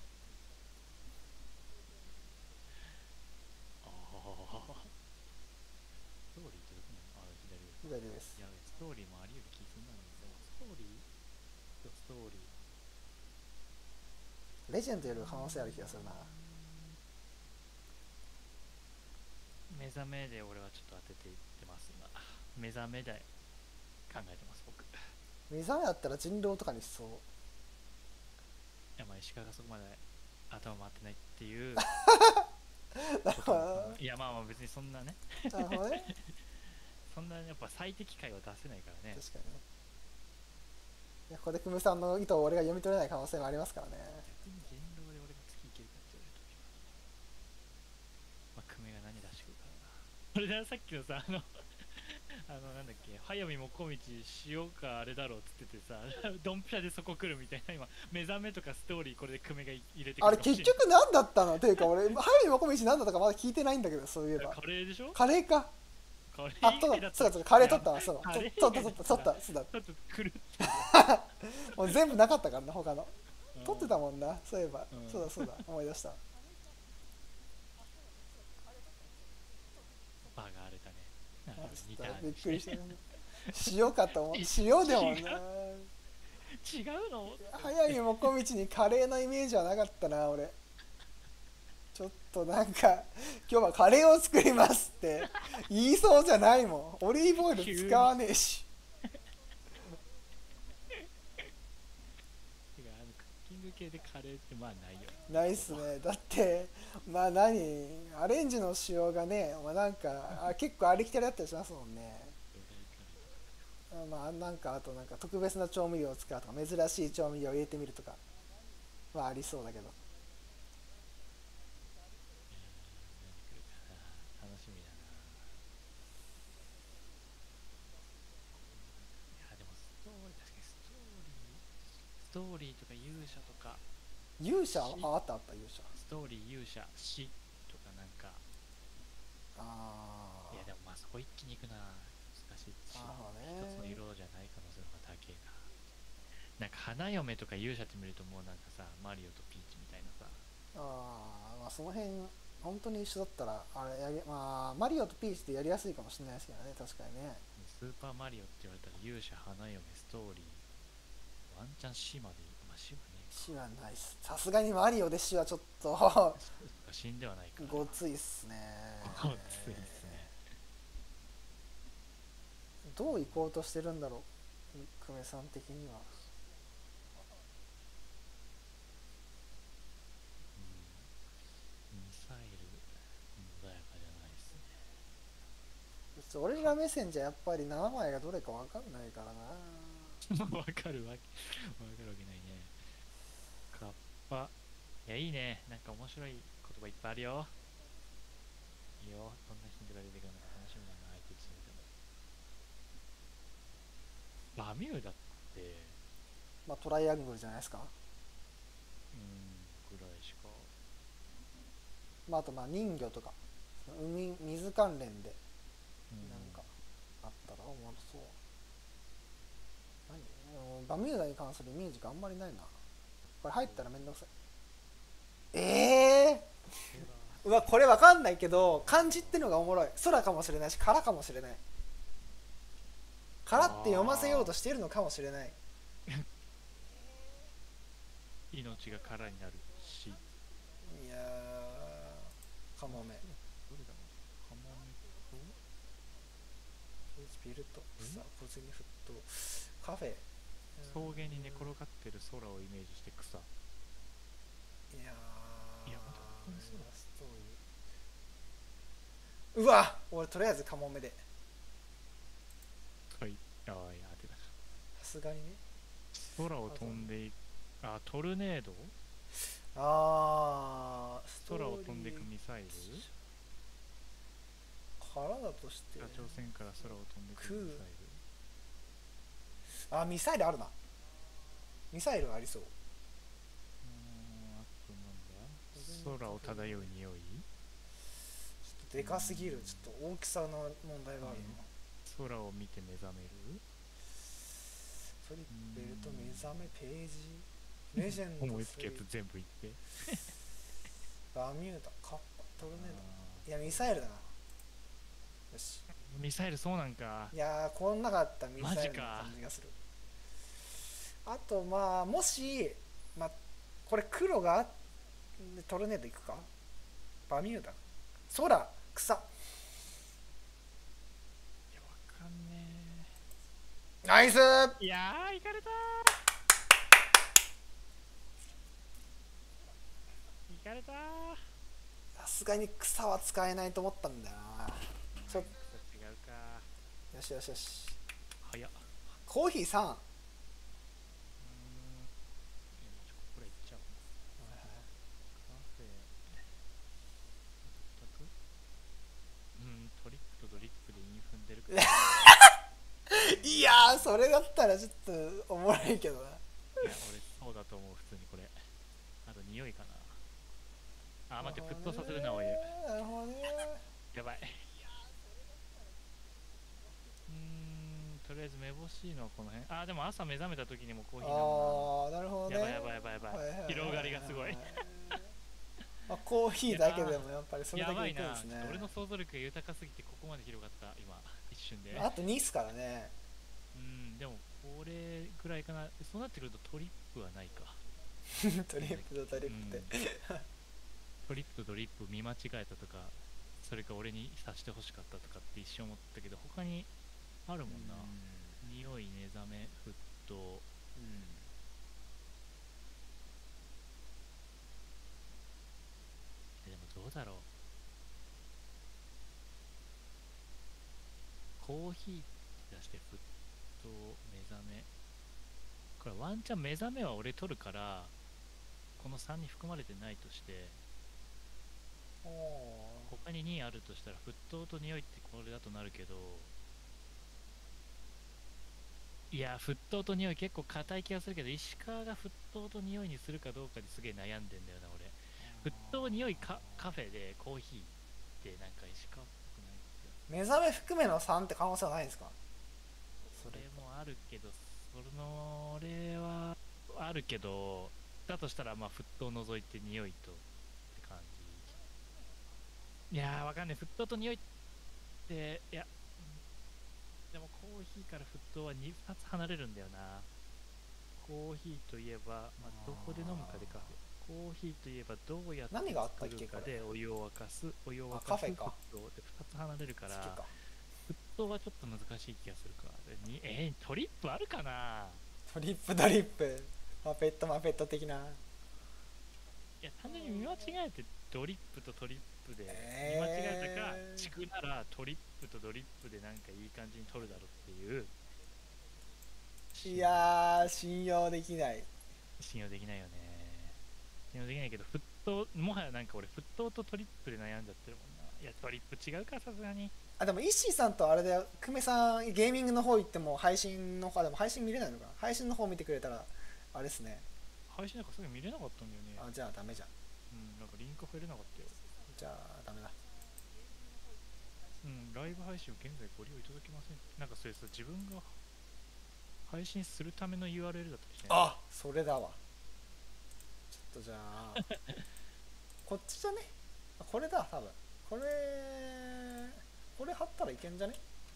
ああ。ストーリーってどこなの？あ左上。 左ですい。やストーリーもあり得る気すんなのにでもストーリーストーリーレジェンドより可能性ある気がするな。 目覚めで俺はちょっと当てていってます今。目覚めで考えてます僕。い目覚めだったら人狼とかにしそう。 やまあ石川がそこまで頭回ってないっていうなるほどいやまあまあ別にそんなねなるほどね。 そんなやっぱ最適解を出せないからね。 確かにね。いやここで久米さんの意図を俺が読み取れない可能性もありますからね。 逆に人狼で俺が月いけるかって言われるときはまあ久米が何出してくるからな。俺ださっきのさあのあのなんだっけ早見もこみち塩かあれだろうっつっててさドンピシャでそこ来るみたいな今目覚めとかストーリーこれで久米が入れてくあれるかもしれない。 結局何だったのっていうか俺早見もこみち何だったかまだ聞いてないんだけどそういえばカレーでしょ。 カレーか。 カレーあそう以外だったらだそうだそうだカレー取ったわそうだカレー取った取った取ったそうだちょっと狂ってもう全部なかったからな他のる取ってたもんなそういえばうんそうだそうだ思い出したバーが荒れたね。なんかあ似たちょっとびっくりした塩かと思う塩でもな違うの。 早見もこみちにカレーのイメージはなかったな俺ちょっとなんか今日はカレーを作りますって言いそうじゃないもんオリーブオイル使わねえしてかあのクッキング系でカレーってまあないよ。 ないっすねだってまあ何アレンジの塩がね、まあ、なんかあ結構ありきたりだったりしますもんねまあなんかあとなんか特別な調味料を使うとか珍しい調味料を入れてみるとかはありそうだけど何来るかな楽しみだな。いやでもストーリー確かにストーリーストーリーとか勇者とか勇者ああったあった勇者ストーリー勇者死とかなんかあいやでもまあそこ一気に行くな難しいしあなるほどね一つの色じゃない可能性の方が高いな。なんか花嫁とか勇者って見るともうなんかさマリオとピーチみたいなさあーまあその辺本当に一緒だったらあれやりまあマリオとピーチでやりやすいかもしれないですけどね確かにねスーパーマリオって言われたら勇者花嫁ストーリーワンチャン死までいいまあ死はね死はないっすさすがにマリオで死はちょっと死んではないからごついっすねごついっすね。 どう行こうとしてるんだろう久米さん的にはうんミサイル穏やかじゃないっすね。 ちょ俺ら目線じゃやっぱりななまいがどれか分かんないからなわかるわけわかるわけないね。カッパいやいいねなんか面白い言葉いっぱいあるよ。いいよどんなヒントが出てくるのか楽しみだな相手チームでも。バミューダってまあトライアングルじゃないですか。 うんぐらいしか。 まああとまあ人魚とか海水関連でうんなんかあったらおもろそう。何うんバミューダに関するイメージがあんまりないな。これ入ったらめんどくさい。ええー、うわこれわかんないけど漢字ってのがおもろい。空かもしれないし空かもしれない。空って読ませようとしているのかもしれない。 命が空になるし。 いやーカモメどれだろう。カモメとビルト草小銭沸騰カフェ草原に寝転がってる空をイメージして草。 いやーいや待って本当にそうだ。 ストーリーうわ俺とりあえずカモメではい。ああいや当てた。 さすがにね。 空を飛んでいく。あトルネード。 あーストーリー空を飛んでいくミサイル。 からだとして北朝鮮から空を飛んでいくミサイル。 あミサイルあるな。ミサイルありそう。 うーんあとなんだ。空を漂う匂い。 ちょっとでかすぎる。ちょっと大きさの問題があるな。 空を見て目覚める。 トリベルト目覚めページレジェンド思いつくやつ全部言って。 バミューダカッパトルネード。いやミサイルだな。よし。 ミサイルそうなんか。 いやーこんなかったミサイルのマジか感じがする。あとまあもしまあこれ黒があっトルネードいくか。バミューダ空草。 いやわかんねナイスー。 え。いやーいかれたー。いかれたー。 さすがに草は使えないと思ったんだよな。ちょ違うか。 よしよしよし。 早っ。 コーヒーさん。 うーん。いやちょこれいっちゃおう。カフェ。全く。うんトリップとドリップで韻踏んでるから。 いやーそれだったらちょっとおもろいけどな。 いや俺そうだと思う普通にこれ。あと匂いかな。あ待って沸騰させるなお湯。 なるほどね。 やばい。うーんとりあえずめぼしいのはこの辺。あでも朝目覚めた時にもコーヒー飲むああなるほどね。 な。やばいやばいやばいやばい、 はいはいはいはい広がりがすごい。 まあ、コーヒーだけでもやっぱりそれだけやばいな。 いくんですね。 俺の想像力が豊かすぎてここまで広がった今一瞬で。 あとにっすからね。 うんでもこれぐらいかな。そうなってくるとトリップはないか。 トリップとトリップって、 うんトリップとドリップ見間違えたとかそれか俺にさしてほしかったとかって一瞬思ったけど他にあるもんな。匂い目覚め沸騰。えでもどうだろう。コーヒーって出して沸騰目覚め。これワンチャン目覚めは俺取るからこのさんに含まれてないとして、 お他ににあるとしたら沸騰と匂いってこれだとなるけど、いや沸騰と匂い結構硬い気がするけど石川が沸騰と匂いにするかどうかですげえ悩んでんだよな俺。沸騰匂いかカフェでコーヒーってなんか石川っぽくないって。 目覚め含めのさんって可能性はないんですか。 それもあるけどその俺はあるけどだとしたらまあ沸騰除いて匂いとって感じ。いやーわかんない。沸騰と匂いっていやでもコーヒーから沸騰は 2, 2つ離れるんだよな。コーヒーといえば、まあ、どこで飲むかでカフェ。コーヒーといえばどうやって何があったっ作けるかでお湯を沸かす。お湯を沸あかす沸カフェか騰でふたつ離れるから好きか。 沸騰はちょっと難しい気がするか。でにえー、トリップあるかな。 トリップドリップマペットマペット的な。 いや単純に見間違えてドリップとトリップでえー見間違えたか、地区ならトリップとドリップでなんかいい感じに取るだろうっていう。 いやー信用できない。 信用できないよね。信用できないけど沸騰もはやなんか俺沸騰とトリップで悩んじゃってるもんな。いやトリップ違うかさすがに。 あでもイッシーさんとあれで久米さんゲーミングの方行っても配信の方でも配信見れないのかな。配信の方見てくれたらあれっすね。 配信なんかすぐ見れなかったんだよね。 あ、じゃあダメじゃん。 うん、なんかリンク入れなかったよ。 じゃあダメだ。 うん、ライブ配信を現在ご利用いただけません。なんかそれさ、自分が配信するための ユーアールエル だったりして、ね、 あ、それだわ。ちょっとじゃあこっちじゃね、これだ多分。これこれ貼ったらいけんじゃね。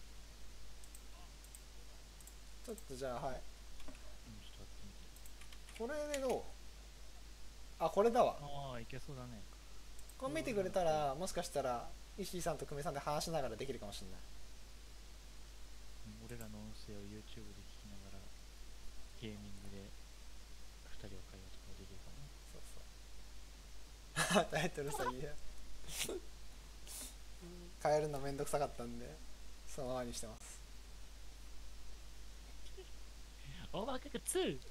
ちょっとじゃあはい、 うん、ちょっとやってみて。 これでどう。あ、これだわ。 ああ、いけそうだね。 これ見てくれたらもしかしたら石井さんと久米さんで話しながらできるかもしれない。 うん、俺らの音声を YouTube で聞きながらゲーミングでふたりは会話とかできるかもね。 そうそうタイトルさ、いや変えるのめんどくさかったんでそのままにしてます。 オーバークックツー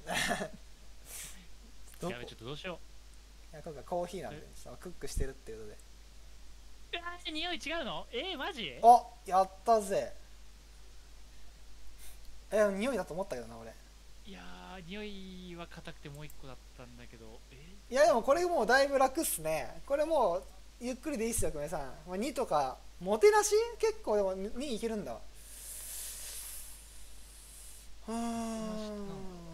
どこやべ、ちょっとどうしよいや今回コーヒーなんでそのクックしてるっていうことで。 う。うわー、匂い違うの？えー、マジ？ あ、やったぜ。え、匂いだと思ったけどな俺。 いやー、匂いは硬くてもう一個だったんだけど、えいやでもこれもうだいぶ楽っすね。これもうゆっくりでいいっすよ久米さん。まあ、にとかもてなし結構でもにいけるんだわ。うーん、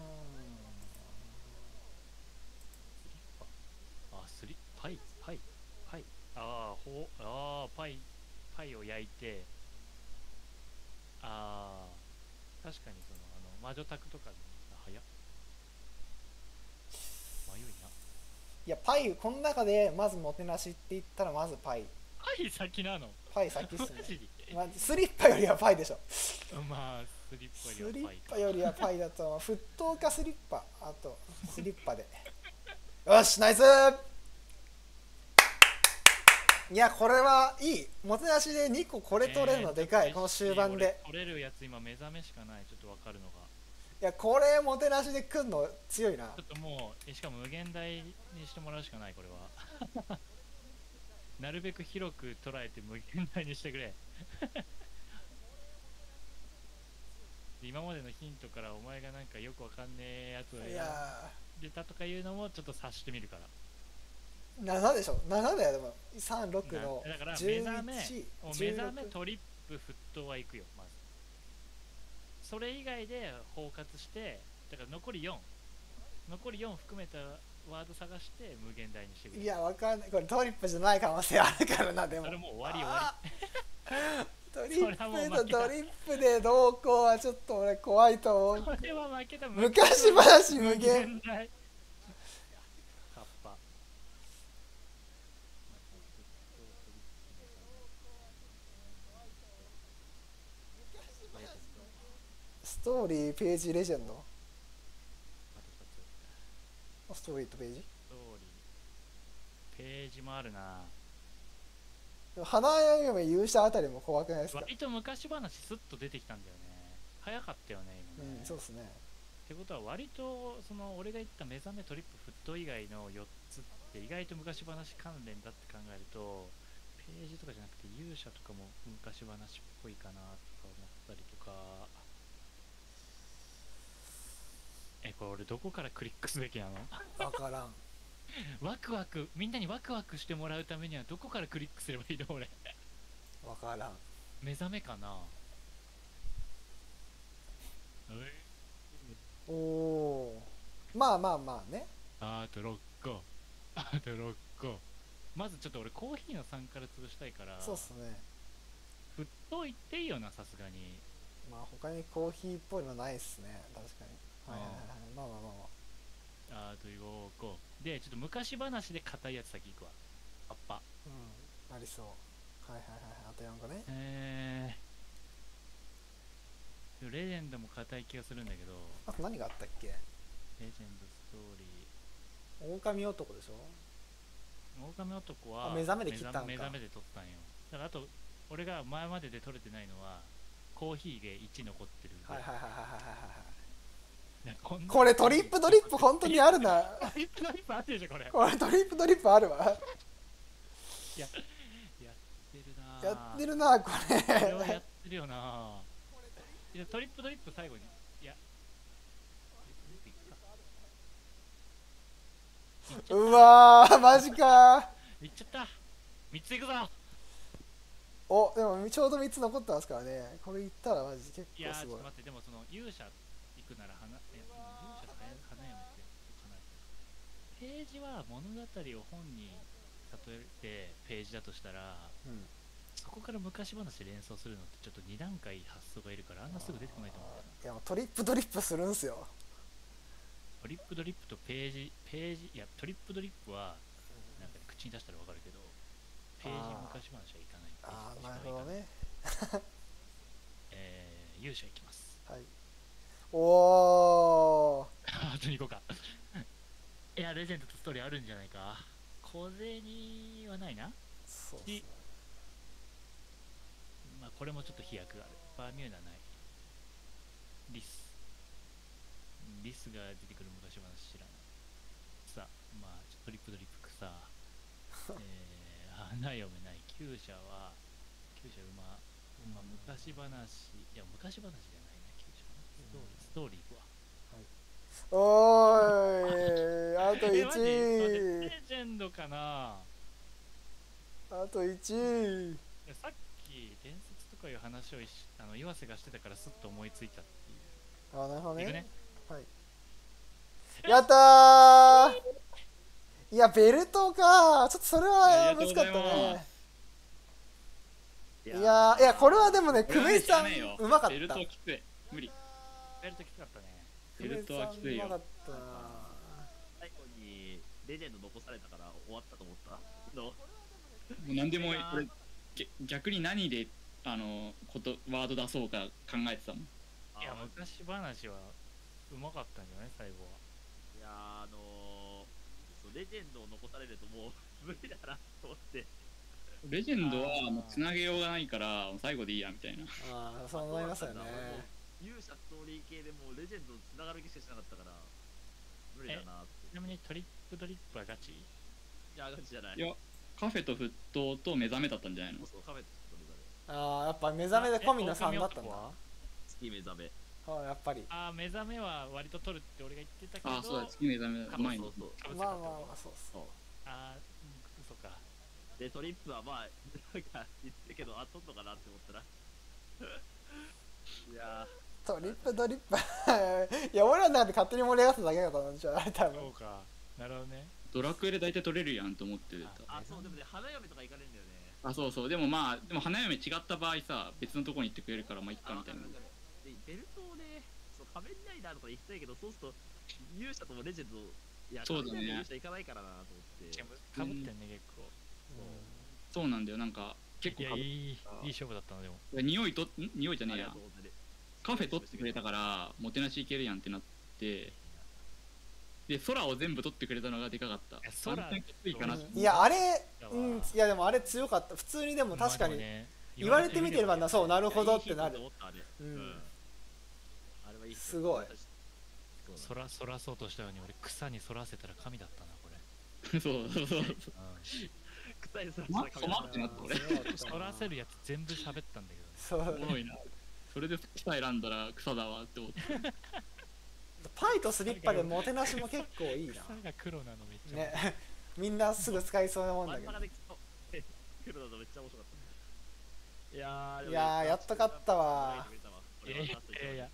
あ、スリパイパイパイあーほあーパイパイを焼いて、あー確かにそのあの魔女宅とかで、あ、早っ、迷いな。 いやパイこの中でまずもてなしって言ったらまずパイ。 パイ先なの？ パイ先っすねマジで？ まあ、スリッパよりはパイでしょ。 まあスリッスパよりはパイか。 リッパよりはパイだと沸騰かスリッパ、あとスリッパでよしナイス。いやこれはいい。もてなしでにここれ取れるのでかい、 えーこの終盤で。 俺取れるやつ今目覚めしかない。ちょっとわかるのがいやこれもてなしでくんの強いな。 ちょっともう、えしかも無限大にしてもらうしかないこれはなるべく広く捉えて無限大にしてくれ今までのヒントからお前がなんかよくわかんねえやつをい選やんでたとかいうのもちょっと察してみるから。 ななでしょ。ななだよ。でもさんろくのなだからじゅういち、 目覚め目じゅうろく覚めトリップ沸騰はいくよまず。それ以外で包括してだから残りよん残りよん含めたワード探して無限大にしてくれ。 いやわかんない。これトリップじゃない可能性あるからな。でもそれもう終わり終わトリッそれはもう負けたプとトリップでどうこうはちょっと俺怖いと思う。 りこれは負けた。 昔話無限。 大カッパストーリーページレジェンド。ストーリーとページ。 ストーリーページもあるな。 でも花嫁勇者あたりも怖くないですか。 割と昔話スッと出てきたんだよね。早かったよね今ね、 うん、そうですね。 ってことは割とその俺が言った目覚めトリップフット以外のよっつって意外と昔話関連だって考えるとページとかじゃなくて勇者とかも昔話っぽいかなとか思ったりとか。えこれ俺どこからクリックすべきなのわからん。 ワクワクみんなにワクワクしてもらうためにはどこからクリックすればいいの俺わからん。 目覚めかな。 おお。まあまあまあね。 あとろっこあとろっこ。まずちょっと俺コーヒーのさんから潰したいからそうっすね。 沸騰いっていいよなさすがに。 まあ他にコーヒーっぽいのないっすね。確かに。はいはいはい。まあまあまあまあ。 あとよーこでちょっと昔話で硬いやつ先行くわ。パッパ。 うん。ありそう。はいはいはい。あとよんこね。 えー、レジェンドも硬い気がするんだけど。 あと何があったっけ。 レジェンドストーリー狼男でしょ。 狼男はあ目覚めで切ったんか。 目覚めで取ったんよ。だからあと俺が前までで取れてないのはコーヒーでいち残ってるんで。 はいはいはいはいはいはい。 こんなこれトリップドリップ本当にあるな。 トリップドリップあってるじゃんこれ。 これトリップドリップあるわ。 いややってるな。 やってるなここれはやれ。 ってるよな。いやトリップドリップ最後にいやトリップドリップいくか。 うわーマジかー。 いっちゃったみっついくぞ。 おでもちょうどみっつ残ってますからね。これいったらマジ結いやー構すごい。 ちょっと待って、でもその勇者行くなら花、え勇者と花花嫁ってかなりページは物語を本に例えてページだとしたら、 うんそこから昔話連想するのってちょっとに段階発想がいるからあんなすぐ出てこないと思うんだよな。 いやもうトリップドリップするんすよ。 トリップドリップとページページいやトリップドリップはなんか口に出したらわかるけど、ページ昔話はいかない。 ああなるページほどね。 えー、勇者いきます。 はい。おーあとに行こうか。いやレジェンドとストーリーあるんじゃないか。小銭はないな。 そうっすね。 まあこれもちょっと飛躍がある。バーミューダない。リスリスが出てくる昔話知らない。さあまあトリップドリップ草えー、花嫁ない。厩舎は厩舎馬、まあ、昔話、いや昔話じゃないな。厩舎はストーリーストーリーいくわ。 おーいあとえマジ待っていちレジェンドかな。 あといちいやさっき伝説とかいう話をいしあの岩瀬がしてたからスッと思いついたっていう。 あなるほどねいくね。 はいやったー。いやベルトかちょっとそれは難かったね。いやーいやこれはでもね久米さんうまかっベルトた。 きつい無理。 ベルトきつかったね。 ベルトはきついようまかったな。 最後にレジェンド残されたから終わったと思ったの。 もう何でもこれげ逆に何であのことワード出そうか考えてたもん。 いや昔話はうまかったんじゃない最後は。 いやーあのー、そうレジェンドを残されるともう無理だなと思って。 レジェンドはもうつなげようがないから最後でいいやみたいな。 ああそう思いますよね。 勇者ストーリー系でもうレジェンドつながる気しかしなかったから無理だなって。 ちなみにトリップドリップはガチ？ いやガチじゃない。 いやカフェと沸騰と目覚めだったんじゃないの。 そうそうカフェと目覚め。 ああやっぱ目覚めで込みのさんだったんだ。 は月目覚め。 あやっぱりあー目覚めは割と取るって俺が言ってたけど、 あそうだ月目覚めだうまいの。 そうそうそう。 かぶせまあまあたってことまあそうっす。 そうあーうんそっか。 でトリップはまあなんか言ってるけどあ取んのかなって思ったらいやトリップドリップいや俺らの中で勝手に盛り上がっただけだったんじゃああれ多分。 そうか。なるほどね。 ドラクエで大体取れるやんと思ってた。 ーあそうでもね花嫁とか行かれるんだよね。 あそうそうでもまあでも花嫁違った場合さ別のとこに行ってくれるからまあいっかみたいな。 でベルトをねそう仮面ライダーとか行きたいけどそうすると勇者ともレジェンドいやそうだね仮面ライダー勇者行かないからなと思って。 かぶってんね結構。 そうなんだよなんか結構かぶいやいいいい勝負だったなでも。 いや匂いとん匂いじゃねえやありがとうございますカフェ取ってくれたからもてなしいけるやんってなってで空を全部取ってくれたのがでかかった。 いや空ワンチャンきついかな。 いやあれうんいやでもあれ強かった普通にでも確かに言われてみてればなそうなるほどってなる。うんあれはいいすごい。 そらそらそうとしたように俺草に反らせたら神だったなこれ。 そうそうそう。 臭いそらま困ってなった俺。 反らせるやつ全部喋ったんだけど。 そうおもろいな。それで草選んだら草だわって思って。 パイとスリッパでもてなしも結構いいな。 草が黒なのめっちゃ。 ねみんなすぐ使いそうなもんだけど。 真ん中で来るのめっちゃ面白かった。いやーいやーやっと勝ったわ。 いやいやいやいや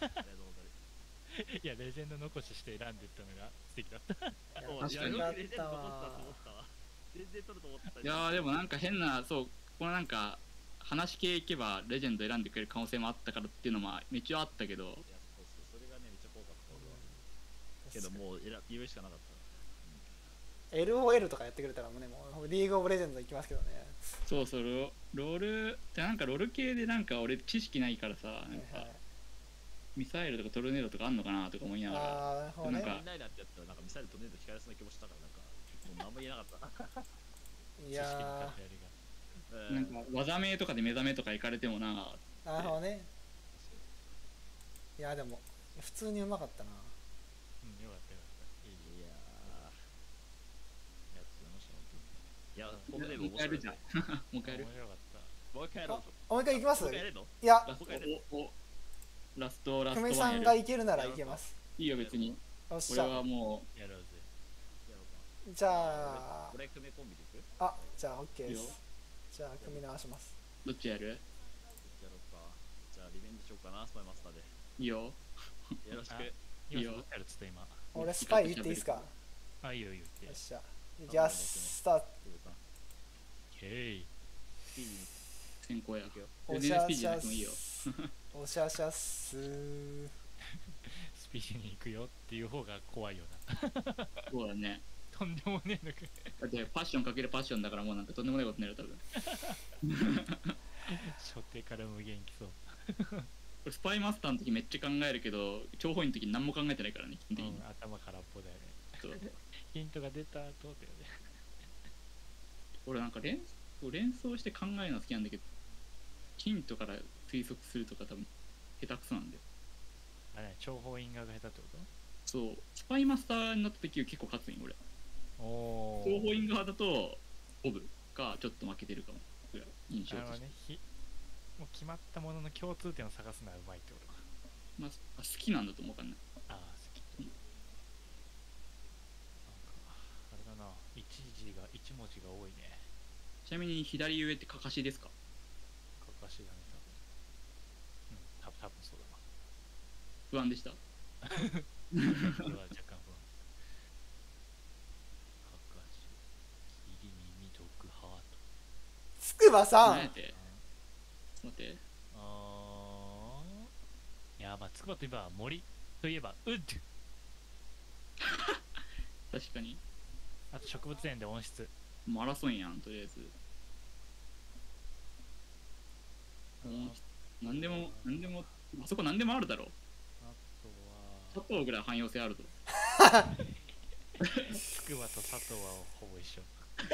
いやレジェンド残しして選んでったのが素敵だった。 そういやよくレジェンド残ったと思ったわ。全然取ると思った。 いやーでもなんか変なそうこのなんか話系いけばレジェンド選んでくれる可能性もあったからっていうのもめっちゃあったけど。 いやそうそうそれがねめっちゃ怖かった俺は。けどもう選言うしかなかった。 エルオーエル とかやってくれたらもうねもうリーグオブレジェンド行きますけどね。 そうそうロロールってなんかロール系でなんか俺知識ないからさなんか、 はいはいミサイルとかトルネードとかあんのかなとか思いながら。 ああなるほどね。 なんかみんなだってやったらなんかミサイル飛んでると光らせな気もしたからなんかもう何も言えなかった。 いや知識に偏りが。 なんか技名とかで目覚めとか行かれてもな。 ーなるほどね。いやでも普通にうまかったな。 うんよかったよかった。いいいやーやってました本当に。いや、このゲームもう一回やるじゃん。もう一回やる。 面白かった。 もう一回やろう。 もう一回行きます？ もう一回やれんの？ いやラストおおラストラスト久米さんワンやる。 がいけるならいけます。 いいよ別に。 よっしゃ。 俺はもやろうぜ。 やろうか。 じゃあこれ組めコンビでいく？ あじゃあ OK でいいよす。じゃあ組み直します。 どっちやる？ やろうか。じゃあリベンジしようかな、スパイマスターで。 いいよ。 よろしく。 あいいよ今どうやるっつった今。 俺スパイ言っていいですか？ あ、いいよいいよよ言って。 っしゃ。いきますスタート。 キブさん。 へい。 スピーディーに先行や。 行くよ。 全おしゃ然スピーディーじゃなしゃくてもいいよ。 おしゃしゃっすー。 スピーディーに行くよっていう方が怖いよな。 そうだね。 とんでもねえのか。 だってパッションかけるパッションだからもうなんかとんでもないことになる多分。 初手から無限来そう。 これスパイマスターの時めっちゃ考えるけど、諜報員の時何も考えてないからね、基本的に。 うん、頭空っぽだよね。 そうヒントが出た後だよね。 俺なんか連連想して考えるの好きなんだけど、ヒントから推測するとか多分下手くそなんだよ。 あれ、諜報員側が下手ってこそう、スパイマスターになった時は結構勝つんよ俺。 と？お諜報ー。 員側だとオブかちょっと負けてるかもぐらい印象として、 なるほどね。ひもう決まったものの共通点を探すのはうまいってことか。 まあ、あ好きなんだと思うかんない。 ああ、好き。なんか、あれだな。一字が、一文字が多いね。 ちなみに左上ってかかしですか？ かかしだね、多分。うん、多分多分そうだな。 不安でした。 それは若干不安。かかし、霧耳毒ハート。 つくばさん。 何やって待って。 あーいや、まあ、つくばといえば森といえばウッド。 確かにあと植物園で温室。 マラソンやんとりあえず。うん何でも何でもあそこ何でもあるだろう。 あと佐は、 藤ぐらい汎用性あるぞ。 つくばと佐藤はほぼ一緒。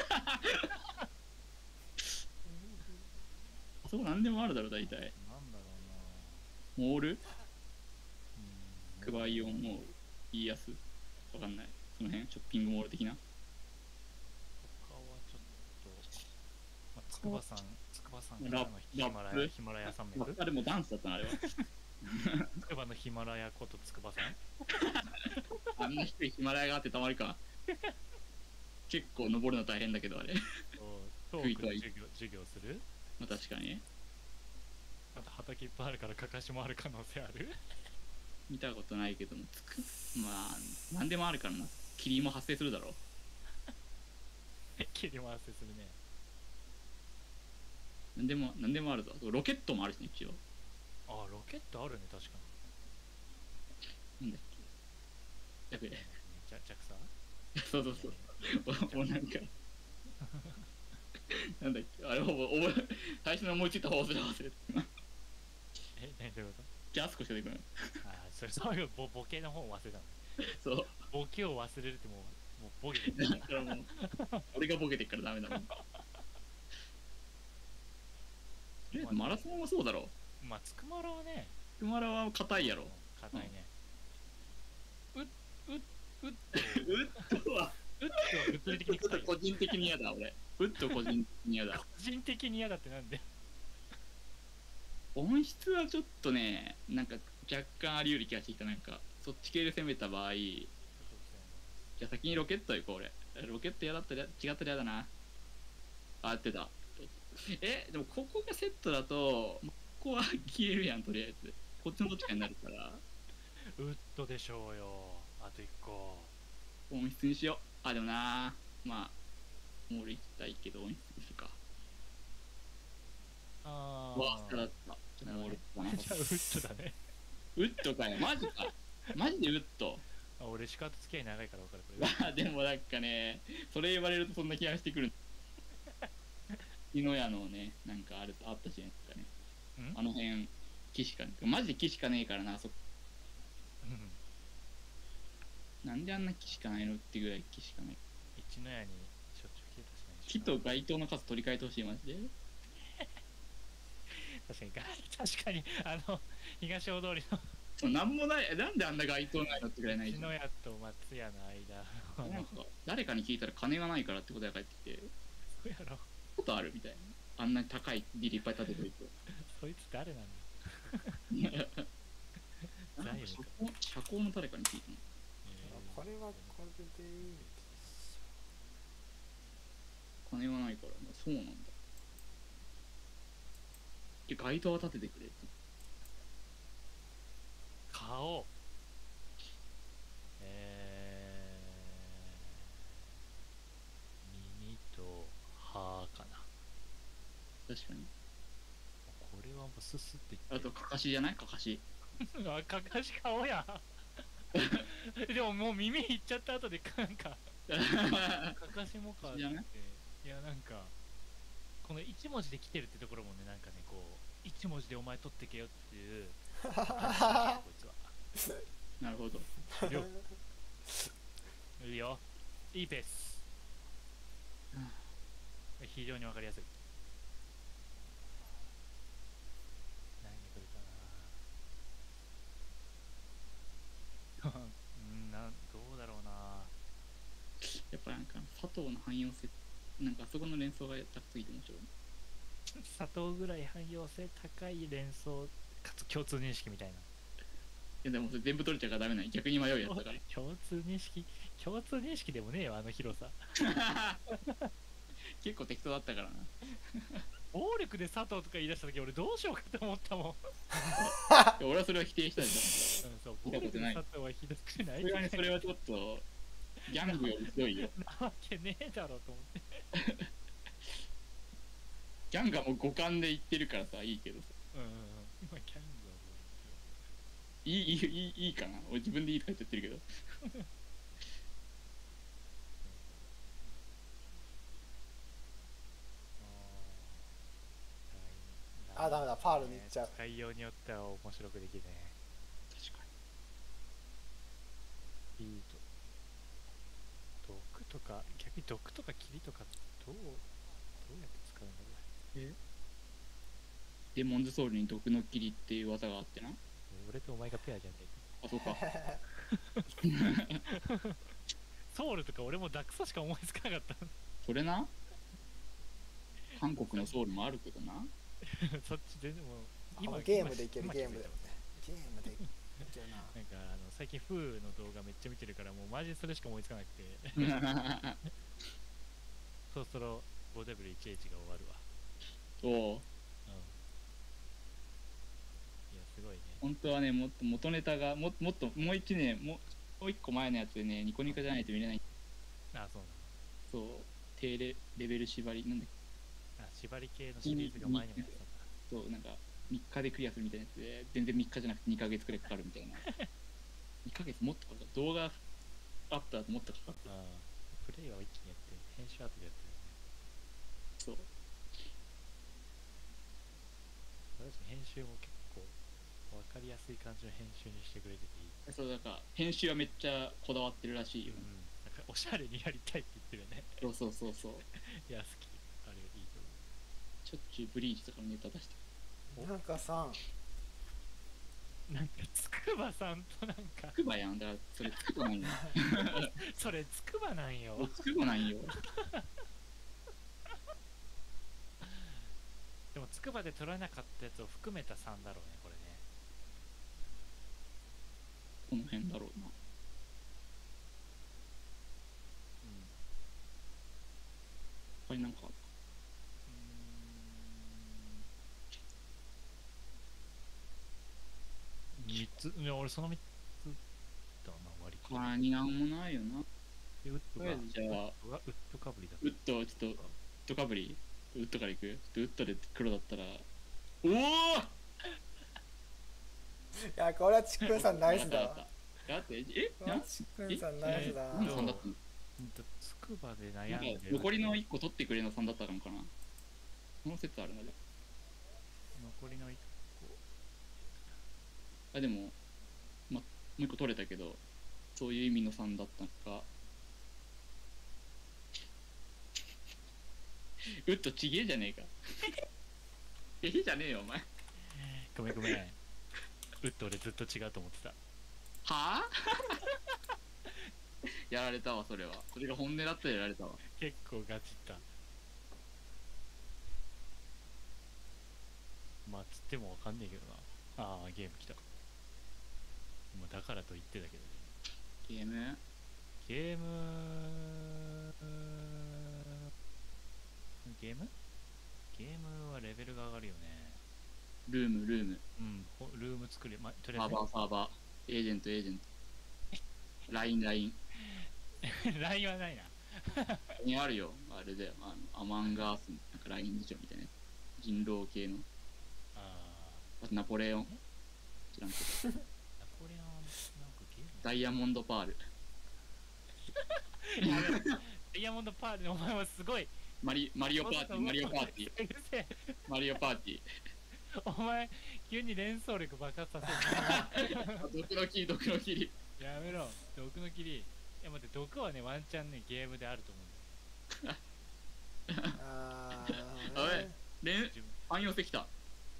あそこ何でもあるだろ大体。 なんだろモールうな。 クバイオンモール言いやすわかんない。その辺ショッピングモール的な。 他はちょっと、まあ、つくばさん、つくばさんかラらのヒマララップヤ、ヒマラヤ山脈。 あれもダンスだったなあれは。 つくばのヒマラヤことつくばさん。 あんな低いヒマラヤがあってたまるか。結構登るの大変だけどあれ。 トークの授業、授業する。 まあ確かにね。 あと畑いっぱいあるからかかしもある可能性ある。 見たことないけどもつくまあ何でもあるからな。霧も発生するだろう。 切り回せするね。 何でも何でもあるぞ。ロケットもあるしね一応。 あ、ロケットあるね、確かに。 なんだっけ。やべえ。 じゃ、ジャクサそうそうそう。おおなんか。なんだっけ。あれほぼ覚え最初に思いついた方忘れ忘れた。 え、何どういうこジャスコしか出てこない。 と？あー、それ、そういうボボケの方を忘れたの。 そう。 ボケを忘れるってもう、もうボケてる。 だからもう俺がボケてっからダメだもん。とりあえずマラソンはそうだろ。 まあ、つくまらはね、 クマラは硬いやろ。 硬いね。う、う、うっと、 ウッドはうっとは物理的にちょっ硬い。 と個人的に嫌だ俺。ウッド個人的に嫌だ。 個人的に嫌だってなんで？ 音質はちょっとね、なんか若干あり得る気がしてきた。なんかそっち系で攻めた場合、じゃあ先にロケット行こう俺。ロケット嫌だったら違ったら嫌だな。あ、やってた。え、でもここがセットだと、ここは消えるやんとりあえず。こっちのどっちかになるから、 ウッドでしょうよ。あと一個。 音質にしよう。あ、でもなー、まあ、モール行きたいけど音質にするか。 あうわ、下だー。 った。ちょっとモールかな。 じゃあウッドだね。 ウッドかよ、マジか。マジでウッド。 あ、俺鹿と付き合い長いから分かるこれ。 まあでもなんかね、それ言われるとそんな気がしてくる。日野屋のね、なんかあるあったじゃないですかね。 んあの辺、木しかねえ。マジで木しかねえからな、そうんなんであんな木しかないのってぐらい木しかない。 一の家にしょっちゅう来てたしね。 木と街灯の数取り替えてほしい、マジで。 確かに、確かに、あの、東大通りのそうなんもない、なんであんな街灯ないのってぐらいないじゃん。 篠谷と松屋の間、あのなんか、誰かに聞いたら金がないからって答えが返ってきて、 そうやろ、 ことあるみたいな。あんなに高いビルいっぱい建てといて。 そいつ誰なんだ。 なんか社交社交の誰かに聞いたの。 えーこれはこれでいいんでしょ。 金はないからな。そうなんだ。で街灯は立ててくれって。 顔。えー、耳と歯かな。 確かに。 これはもうススってあとかかしじゃない？かかし。 あ、かかし顔やでももう耳いっちゃった後でなんかかかしもかってじゃない？ いやなんかこのいち文字で来てるってところもね、なんかねこういち文字でお前取ってけよっていうこいつはなるほど。 よいいよ、いいペース。非常にわかりやすい。何が来るかなうんなんどうだろうな。 やっぱなんか佐藤の汎用性、なんかあそこの連想が高すぎて面白い。 佐藤ぐらい汎用性高い連想かつ共通認識みたいな。 いやでもそれ全部取れちゃうからダメない。逆に迷うやつだから共通認識共通認識でもねえよ、あの広さ。 結構適当だったからな。 暴力で佐藤とか言い出した時俺どうしようかと思ったもん。 いや俺はそれは否定したじうん、そう見暴力でたことない佐藤はひどくないゃん。それはね、それはちょっとギャングよりひどいよ。 なわけねえだろうと思って。 ギャングはもう五感で言ってるからさ、いいけどさ。 うんうんうん。今キャングいい、いい、いい、いいかな。俺自分でいいとか言っちゃってるけど。 はあダメだ、パールに行っちゃう。 使いようによっては面白くできるね。 確かビート毒とか逆に毒とか霧とかどうどうやって使うんだろう。 に。デモンズソウルに毒の霧っていう技があってな。 俺とお前がペアじゃねえあ、そうか。 か。ソウルとか俺もダクソしか思いつかなかった。 それな。韓国のソウルもあるけどな。 そっち全然もう今ゲームでいける、 今ゲームでゲームでいけるな。 なんかあの最近フーの動画めっちゃ見てるからもうマジでそれしか思いつかなくてそろそろ ごダブリューいちエイチ が終わるわ。 そう。 うん。いやすごいね。 本当はね、もっと元ネタがももっともう一年もう一個前のやつでね、ニコニコじゃないと見れない。 あ、そうそう、低レレベル縛りなんだっけ。 なの。あ、縛り系のシリーズが前にもやってたんだ。 そう、なんかみっかでクリアするみたいなやつで、全然みっかじゃなくてにかげつくらいかかるみたいな。にかげつもっとかかる。動画アップだともっとかかる。 ああ、プレイは一気にやって、編集後でやってるよね。 そう。 私編集も結構分かりやすい感じの編集にしてくれてていい。 そう、だから編集はめっちゃこだわってるらしいよ。 うん。なんかおしゃれにやりたいって言ってるよね。 そうそうそうそう。 いや、好き。あれいいと思う。 しょっちゅうブリーチとかのネタ出してなんかさ、 なんかつくばさんとなんかつくばやん。だからそれつくばなんよ。 それつくばなんよ。 つくばなんよ。 でもつくばで取らなかったやつを含めたさんだろうねこれね。 この辺だろうな。他になんかあるか。 みっつ、いや俺そのみっつだな割と。 他になんもないよな。 でウッドがとりあえずじゃあウッドがウッドかぶりだった。 ウッド、ちょっと、ウッドかぶりウッドからいく。ちょっとウッドで黒だったら、おおいやこれはちっくんさんナイスだわ。 だって、えこれはちっくんさんナイスだなんでさんだったの？ うんとつくばでなんか悩んでる。 残りのいっこ取ってくれのさんだったのかな。その説あるな。 残りのいっあ、でも、ま、もういっこ取れたけど、そういう意味のさんだったのか。ウッドちげえじゃねえか。えへじゃねえよ、お前。 ごめんごめん。ウッド俺ずっと違うと思ってた。 はあやられたわ、それは。それが本音だったらやられたわ。 結構ガチった。まあつってもわかんねえけどな。ああゲーム来た。もうだからと言ってだけどね。 ゲームゲームゲームゲームはレベルが上がるよね。 ルームルームうんほルーム作る、ま、とりあえサーバーサーバーエージェントエージェントラインラインず ライン はないな。 にあるよ。あれだよ、あのアマンガースのなんかライン辞書みたいなやつ、人狼系の。 ああとナポレオン知らんけどーナポレオンなんかゲームダイヤモンドパールダイヤモンドパールのお前はすごい。 マリマリオパーティーマリオパーティーうるせえマリオパーティお前急に連想力爆発させるー毒の霧毒の霧やめろ、毒の霧。いや待って、毒はねワンチャンねゲームであると思うんだよ。 ああーれ連自分汎用してきた。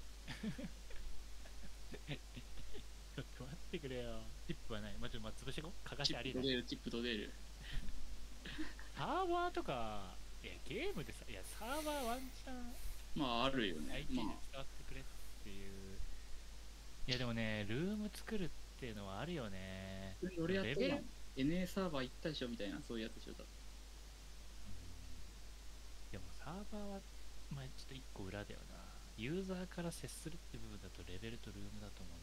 ちょっと待ってくれよ。チップはない。まあ、ちょっとまあ潰していこう。かかしチありえない。 ップ取れるチップ取れる。 サーバーとか、いやゲームでさ、いやサーバーワンチャンまああるよねアイティーまで使ってくれっていう。いやでもね、ルーム作るっていうのはあるよね。 あ俺やったレベルやん エヌエー サーバー行ったでしょみたいな、そういうやつでしょ。 でもサーバーは、まあちょっと一個裏だよな。ユーザーから接するって部分だとレベルとルームだと思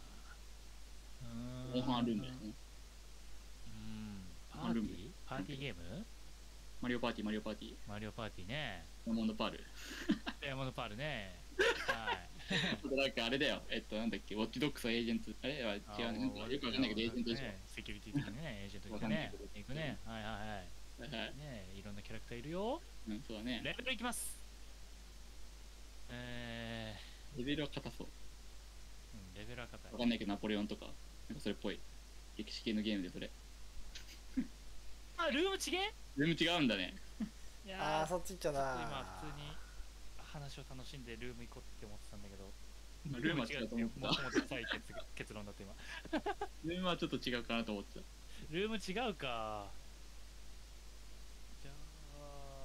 うんだよな。うーん。 モンハンルームだよね。 うん。パーティーパーティーゲームマリオパーティーマリオパーティーマリオパーティーね。 ダイヤモンドパール。 ダイヤモンドパールね。はい。 あとなんかあれだよ、えっとなんだっけ、ウォッチドックスはエージェント、あれは違うね、なんかよくわかんないけどエージェントでしょ。 ねセキュリティ的にね、エージェント的にね。行くね。はいはいはい。 はいはい。 ねいろんなキャラクターいるよ。 うん、そうだね。 レベルいきます。えレベルは硬そう。 ー、うん、レベルは硬い。 わかんないけどナポレオンとか、なんかそれっぽい。歴史系のゲームでそれ。 あ、ルームちげえ全部違うんだね。 いやー、 あーそっち行っちゃちょっとな今普通に話を楽しんでルーム行こうって思ってたんだけど、 まあルームは違うと思ってた。 もっともっとダサい結結論だった今。 ルームはちょっと違うかなと思ってた。 ルーム違うか。じゃあ、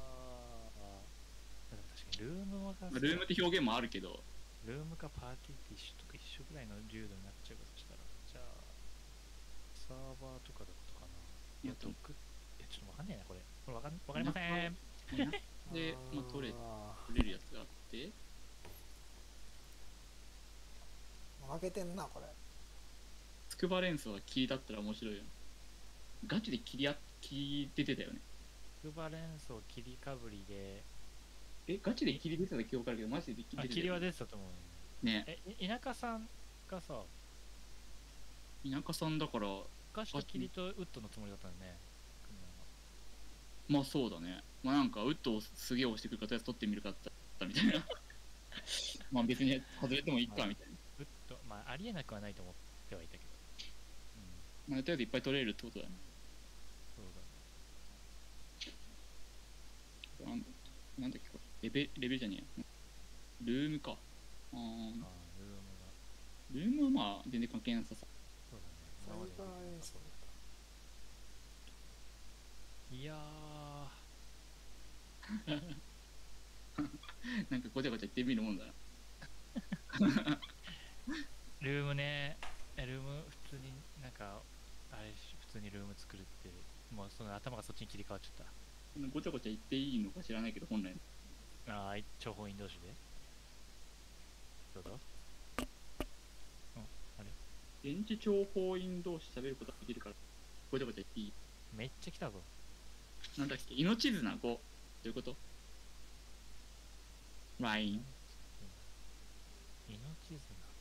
でも確かにルームはまあ、ルームって表現もあるけど、 ルームかパーティーって一緒とか一緒ぐらいの流度になっちゃうかそしたら、じゃあサーバーとかだったかな。いや、 あとドックえちょっとわかんねえなこれ。これわかんわかりません。 で、まあ、取れあ取れるやつがあって、 ー負けてんなこれ。 スクバレンスは霧だったら面白いよね。ガチで霧あ霧出てたよね。 クバレンソ切りかぶりで、 え、ガチで霧出てた記憶あるけど、マジで霧あ、 出てた霧はよね。 出てたと思うね。 ね、 え、い田舎さんがさ、 田舎さんだから、 昔と霧とウッドのつもりだったんだよね。 まあそうだね。まあなんか、ウッドをすげえ押してくるから、とりあえず取ってみるかったみたいな。まあ別に外れてもいいかみたいな。 ウッド、まあありえなくはないと思ってはいたけど。うん、 まあとりあえずいっぱい取れるってことだね。 そうだね。 なんだなんだっけこれ。レベレベルじゃねえや。ルームか。あーああ、ルームが。 ルームはまあ全然関係なさそう。 そうサイだね。今までバー演奏いやなんかごちゃごちゃ言ってみるもんだな。 ー、ルームね、えルーム普通になんか、あれ、普通にルーム作るって、もうその頭がそっちに切り替わっちゃっごちゃごちゃ言っていいのか知らないけど、本来。 た。ああ、諜報員同士で。どうぞ。うん、あれ現地諜報員同士喋ることができるから、ごちゃごちゃ言っていい？ めっちゃ来たぞ。 なんだっけ、命綱ご。どういうこと？ ライン。 命綱。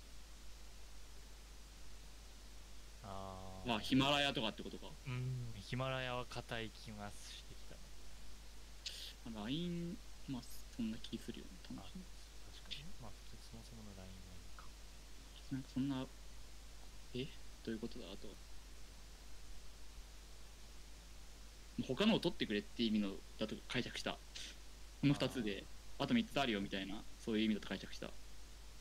あまあ、ヒマラヤとかってことか。 うん、ヒマラヤは硬い気がしてきたね。 ライン、まあ、そんな気するよね。 あ、 楽し確かに。まあ、普通そもそものラインはいいか。 い。なんかそんな、えどういうことだあと。他のを取ってくれって意味のだと解釈した。このふたつで、あとみっつあるよみたいな、そういう意味だと解釈した。あなる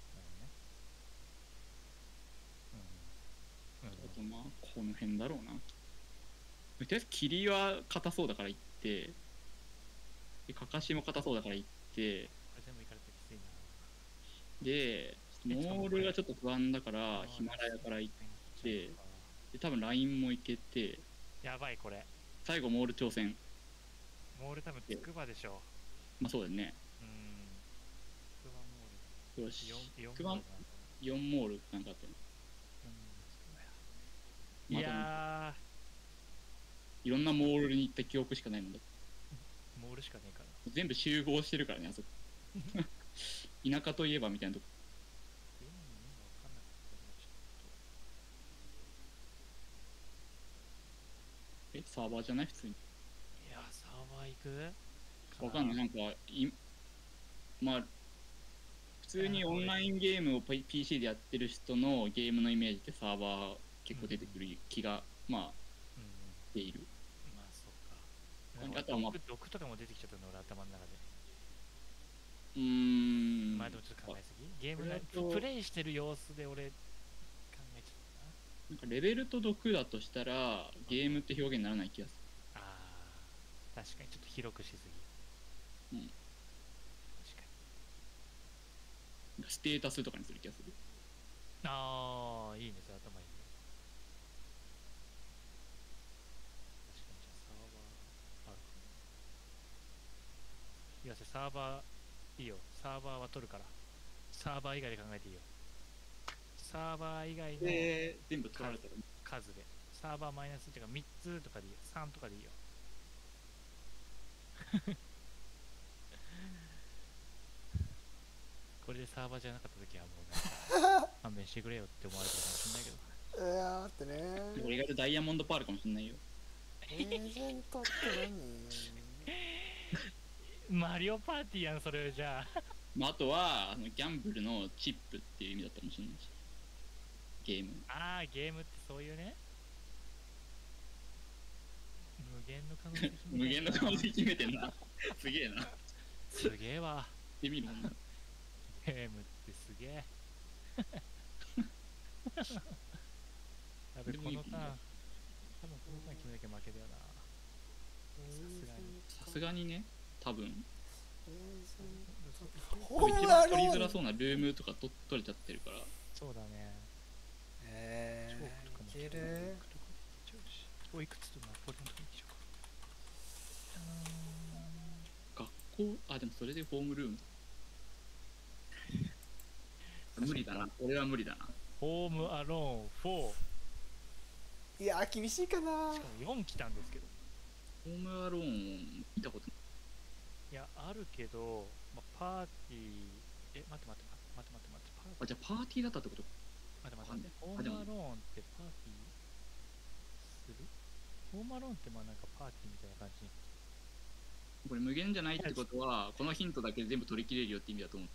ほどね。うん。うん。 とまあ、この辺だろうな。とりあえず、霧は硬そうだから行って、で、かかしも硬そうだから行って、 これ全部いかれたらきついな。 で、モールがちょっと不安だから、ヒマラヤから行って、で、多分ラインも行けて、 やばいこれ。 最後モール挑戦。 モール多分つくばでしょ。 まあそうだよね。 よしよん、よんクマモールなんだよんモールなんかあったよ。 いまだやいろんなモールに行った記憶しかないもんだ。 ー、モールしかねえから。 全部集合してるからね、あそこ。田舎といえばみたいなとこ。 ゲームの意味わかんなかったね、ちょっえ、サーバーじゃない普通に。 と。いやー、サーバー行くわかんない。なんか、いまあ、普通にオンラインゲームを ピーシー でやってる人のゲームのイメージってサーバー結構出てくる気が、まあ、 うんうん。 している。 まあ、そっか。 なんかなんかあとはまあ毒毒とかも出てきちゃったの、俺頭の中で。 うーん。 まあでもちょっと考えすぎゲームのこれだとプレイしてる様子で俺考えちゃったな。 なんかレベルと毒だとしたら、ゲームって表現にならない気がすあー、確かにちょっと広くしすぎ。 うん確かに。 る。なんかステータスとかにする気がする。 あー、いいね、それ頭いいね。確かに、じゃあサーバーあるかも。いや、それサーバーいいよ。サーバーは取るから。サーバー以外で考えていいよ。サーバー以外ので、全部取られたら、 数で。サーバーマイナスっていうかみっつとかでいいよ。さんとかでいいよ。これでサーバーじゃなかった時はもうなんか勘弁してくれよって思われてるかもしれないけど。 いやーってね俺意外とダイヤモンドパールかもしれないよ。 エージェントってマリオパーティーやん、それじゃあ。 まあ、あとはあのギャンブルのチップっていう意味だったかもしれないし、ゲーム。 あー、ゲームってそういうね。無限の可能性秘めてんな無限の可能性決めてんな。すげえな。 すげえわ。 ってみるもんな。 ゲームってすげえ。やべ、 でもいいこのターン、多分このターン決めなきゃ負けだよな。さすがに。 さすがにね、多分。 ホー一ムアロ番取りづらーンそうなルームとかと取れちゃってるから。 そうだね。 えー、いけるおいくつとナポレオンとかにしようか。 学校、あ、でもそれでホームルーム。無理だな。俺は無理だな。 ホームアローンフォー。 いやー厳しいかなしかもよん来たんですけど。 ホームアローン見たことない。 いや、あるけど、まあ、パーティー、え、待って待って待って待って待って、パーティーあ、じゃあパーティーだったってことか。 待って待って待って、ホあでもームアローンってパーティーするホームアローンってまあなんかパーティーみたいな感じに。 これ無限じゃないってことは、このヒントだけで全部取り切れるよって意味だと思う。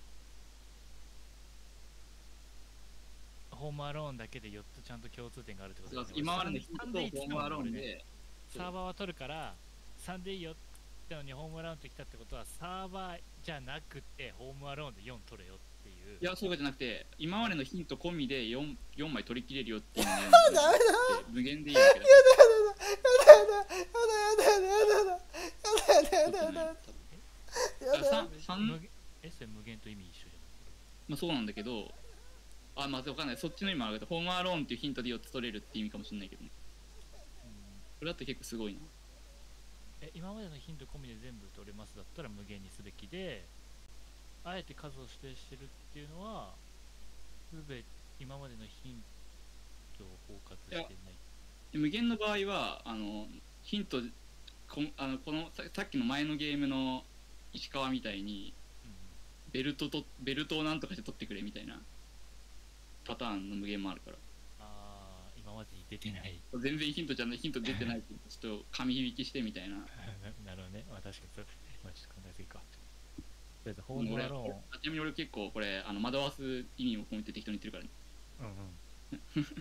ホームアローンだけでよっつちゃんと共通点があるってことだよね。 今までのヒントとさんでいいっつったもんホームアローン俺ねで、 サーバーは取るからさんでいいよって言ったのにホームアローンって来たってことはサーバーじゃなくてホームアローンでよん取れよっていう。 いや、そういうことじゃなくて、今までのヒント込みで 4, 4枚取り切れるよっていうので、 ダメだ無限でいいわけだ。 やだやだやだやだやだやだやだやだやだやだやださ三無限え、それ無限と意味一緒じまあそうなんだけど、あ、まずわかんない。そっちの意味もあるけど、ホームアローンっていうヒントでよっつ取れるって意味かもしれないけどね。 ゃん。うんこれだって結構すごいな。 え、今までのヒント込みで全部取れますだったら無限にすべきで、あえて数を指定してるっていうのは、すべて今までのヒントを包括してない。 で無限の場合は、あの、ヒント、こんあのこのささっきの前のゲームの石川みたいに、 うんベルトと、ベルトをなんとかして取ってくれみたいなパターンの無限もあるから。 あー、今までに出てない。 全然ヒントじゃない、ヒント出てないってちょっと紙響きしてみたいな。 なるほどね。まあ確かにそれ、まあちょっと考えすぎか。とりあえず、ホームアローン。 俺ちなみに俺結構これ、あの惑わす意味も込めて適当に言ってるからね。 うんうん。い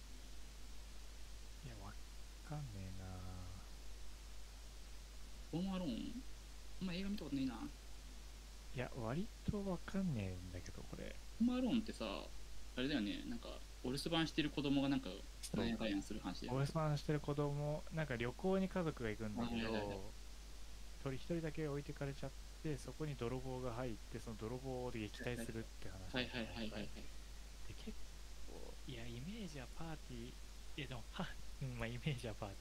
や、わかんねえなホームアローンあんま映画見たことないな。ホいや、割とわかんねえんだけど、これ。 ームアローンってさ、あれだよね、なんか、お留守番してる子供がなんか、 そうなんやかんやする話で。 お留守番してる子供、なんか旅行に家族が行くんだけどはいはいはいはい、 一人一人だけ置いてかれちゃって、そこに泥棒が入って、その泥棒を撃退するって話。 はいはいはいはいはい。 で、結構、いや、イメージはパーティー、いやでも、は、うん、まあイメージはパー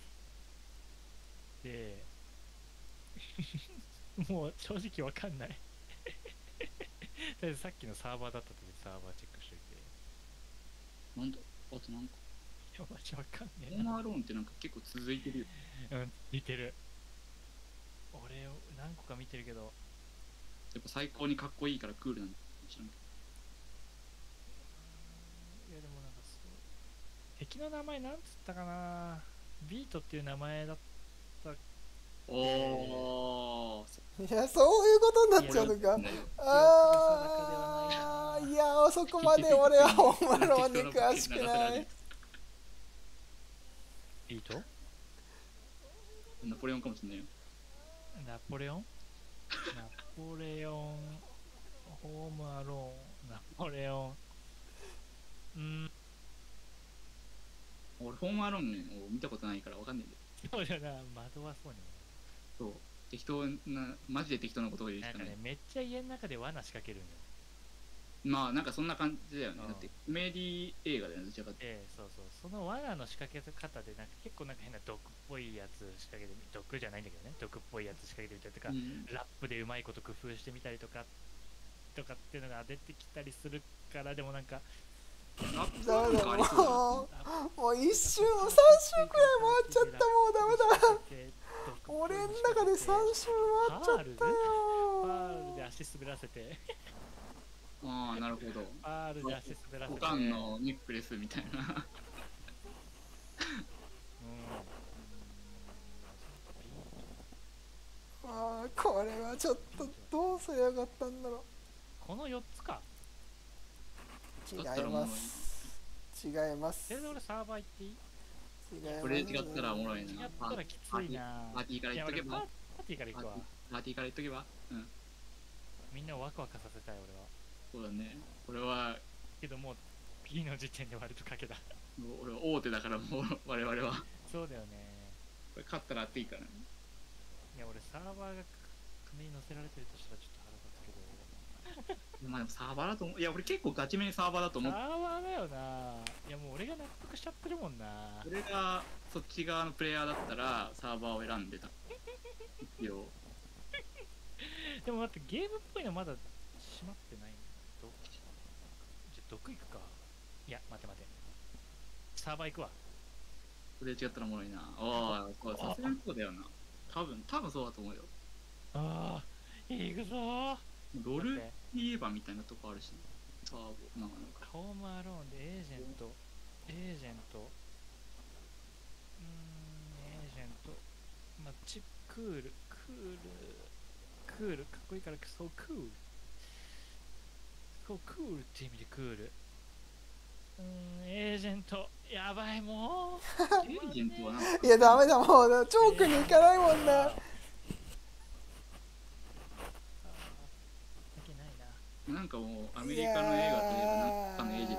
ティー。で、もう正直わかんない。 りあえずさっきのサーバーだったときサーバーチェックしといて。 なんだあとなんかいやマジわかんねえホーな。 ムアローンってなんか結構続いてるよ。 うん見てる。俺何個か見てるけど。 やっぱ最高にかっこいいからクールなんだ。知らんけいやでもなんかそう敵の名前なんつったかな。ビートっていう名前だった。 ど。おー、 いやそういうことになっちゃうのか。あーいやそこまで俺はホームアローンに詳しくない。 ビートナポレオンかもしれないよ。 ナポレオンナポレオンホームアローンナポレオンうん俺ホームアローンを見たことないからわかんないんだよ。 そうだな惑わそうにもそう適当なマジで適当なことを言うしかない。 なんかねめっちゃ家の中で罠仕掛けるんよ。 まあなんかそんな感じだよね。 うんだってコメディ映画だよねどちらかって。 ええそうそうその罠の仕掛け方でなんか結構なんか変な毒っぽいやつ仕掛けてみ毒じゃないんだけどね毒っぽいやつ仕掛けてみたりとか、 うんラップでうまいこと工夫してみたりとかとかっていうのが出てきたりするからでもなんかラップダメだなんかありそうだね。 もうもう一周もさん周くらい回っちゃった。もうダメだ。俺の中でさん周回っちゃったよ。 ファールで足滑らせてああなるほど。 ファールで足滑らせて股間のネックレスみたいな。 うんあーこれはちょっとどうすりゃよかったんだろこのよっつか。 う。違います違います全然俺サーバー行っていい？ 違います。 これ違ったらおもろいな。 違ったらきついな。 パーティーからいや言っとけば。 俺パーティーから行くわ。 パーティーから言っとけば。うんみんなをワクワクさせたい俺は。 そうだね。俺はけどもう P の時点で割と賭けだ。 もう俺は大手だからもう我々はそうだよね。 これ勝ったらあっていいからね。 いや俺サーバーが金に乗せられてるとしたらちょっと腹立つけど。 まあでもサーバーだと思う。いや俺結構ガチめにサーバーだと思サう。 ーバーだよな。いやもう俺が納得しちゃってるもんな。 俺がそっち側のプレイヤーだったらサーバーを選んでた。一応でも待ってゲームっぽいのまだ閉まってないの。どじゃあ毒いくか。いや待って待って。サーバー行くわ。 それ違ったらおもろいな。ああそうさすがにそうだよな。多分多分そうだと思うよ。 ああ行くぞー。 ロール待って言えばみたいなとこあるし、サーボなんかなんかホームアローンでエージェントエージェントうーんエージェントまあチクールクールクールかっこいいからそうクールそうクールって意味でクールうーんエージェントやばいもうエージェントはなんかいやダメだもうチョークに行かないもんな。 なんかもうアメリカの映画といえばなんかのエージェン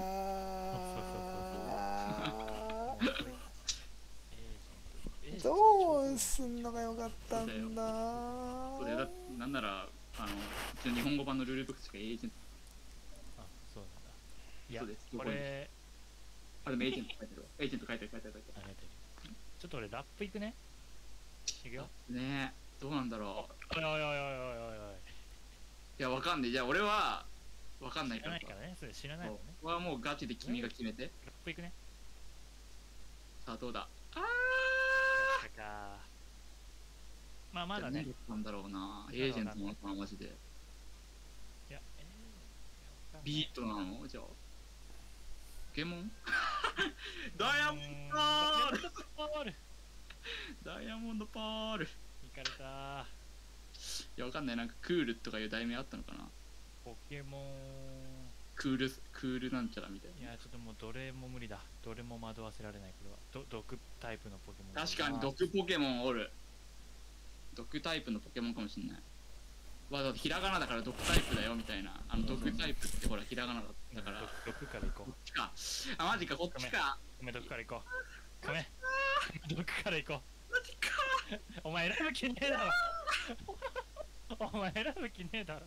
ト。どうすんのがよかったんだ。 ト。それだなんならあのうちの日本語版のルールブックしかエージェント。 あそうなんだいやそうですこれあでもエージェント書いてるわ。エージェント書いてる書いてる書いてありがとうちょっと俺ラップいくねいくよる。ねえどうなんだろう。 おいおいおいおいおいおいいやわかんない。じゃあ俺はわかんない知かららないからねそれ知らないもんね俺はもうガチで君が決めて。 ラップいくねさあどうだ。あかまああまだね何だったんだろうな。エージェントなのかなマジで。 いや、えー、 ビートなのじゃあ。ポケモンダイヤモンドパールダイヤモンドパールいいかれたやわかんない。なんかクールとかいう題名あったのかな。 ポケモンクールクールなんちゃらみたいな。 いやちょっともうどれも無理だどれも惑わせられないこれはど毒タイプのポケモンだな確かに毒ポケモンおる。毒タイプのポケモンかもしんない。わざわざひらがなだから毒タイプだよみたいな。あの毒タイプってほらひらがなだったから。こ毒毒から行こっちか。あマジかこっちか。 うごめん毒から行こうごめん毒から行こうマジか。 お前選ぶ気ねえだろお前選ぶ気ねえだろ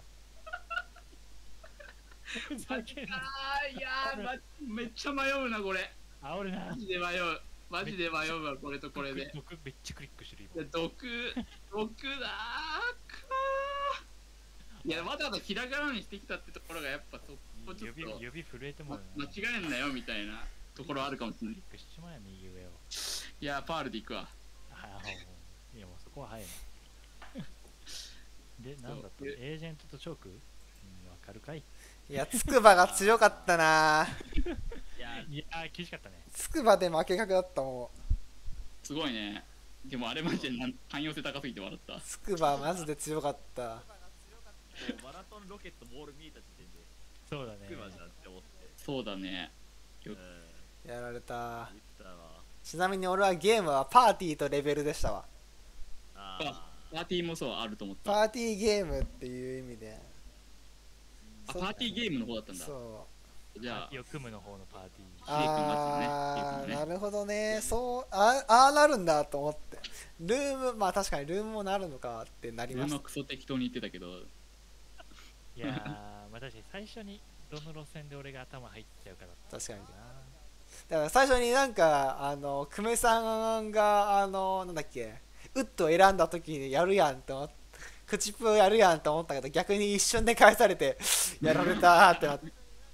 ふざけんなあーいやー、ま、めっちゃ迷うなこれ。 あおるなマジで迷う。マジで迷うわこれとこれで。 毒めっちゃクリックしてるいや毒毒だーかー。 いやわざわざひらがなにしてきたってところがやっぱそこちょっ指と指震えてもう間違えんなよみたいなところあるかもしれない。 クリックしちまえ右上を。 いやパールでいくわ。 ああ、もういやもうそこは早いな。で、なんだったのでエージェントとチョーク、うん、わかるかい。 いやつくばが強かったな。 いやいやー、厳しかったね。 つくばで負け確だったもすごいね。でもあれマジでなん汎用性高すぎて笑ったう。。つくばマジで強かった。 もうマラトンロケットボール見えた時点でそうだね。 クマじゃんって思ってそうだね。 うんやられた。 言ったわ。 ちなみに俺はゲームはパーティーとレベルでしたわ。 あパーティーもそうあると思った。 パーティーゲームっていう意味で。 あパーティーゲームの方だったんだ。 そう。 じゃあよ組むの方のパーティー。 あー、 ねなるほどね。そう、あああなるんだと思って。ルーム、まあ確かにルームもなるのかってなりました。 ルームはクソ適当に言ってたけど、 いやー、まあ確かに最初にどの路線で俺が頭入っちゃうかだった確かに。 な。 だから最初になんか、あの、久米さんが、あの、なんだっけ、ウッドを選んだ時にやるやんって思って、口プをやるやんと思ったけど、逆に一瞬で返されて、やられたーってなって。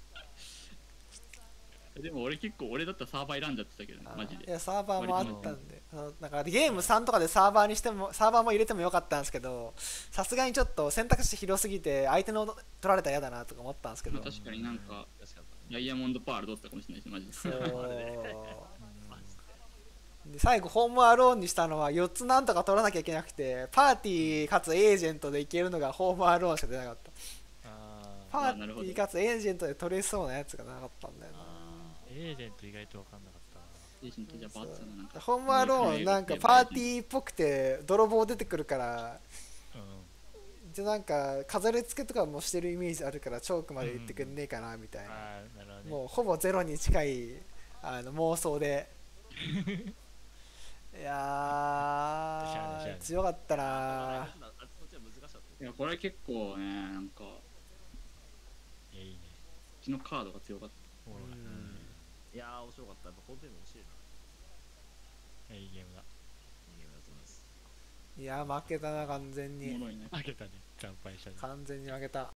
でも俺結構俺だったらサーバー選んじゃってたけどね、マジで。 いやサーバーもあったんで、あのだからゲームさんとかでサーバーにしてもサーバーも入れてもよかったんですけど、さすがにちょっと選択肢広すぎて相手の取られたら嫌だなとか思ったんですけど、 確かになんか確かダイヤモンドパール取ったかもしれないし、マジで。 そうマジで最後ホームアローンにしたのはよっつなんとか取らなきゃいけなくて、パーティーかつエージェントでいけるのがホームアローンしか出なかった。 あパーーティーかつエージェントで取れそうなやつがなかったんだよな。 エージェント意外と分かんなかったな。 エージェントじゃあバツななんか。 ホームアローンなんかパーティーっぽくて泥棒出てくるからうん。 でなんか飾り付けとかもしてるイメージあるからチョークまで行ってくんねえかなみたいな、 ああ、なるほどね。 もうほぼゼロに近いあの妄想でいやしゃあねしゃあねー強かったな。 あっちのあっちは難しかったいや、これ結構ね、なんか、ういや、いいね。 ちのカードが強かった。 おもろかった。 うんいやー面白かった。やっぱ本当に面白いな。 いいゲームだ。 いいゲームだと思います。 いや負けたな完全おにもろいね。 負けたね。惨敗したね。 完全に負けた。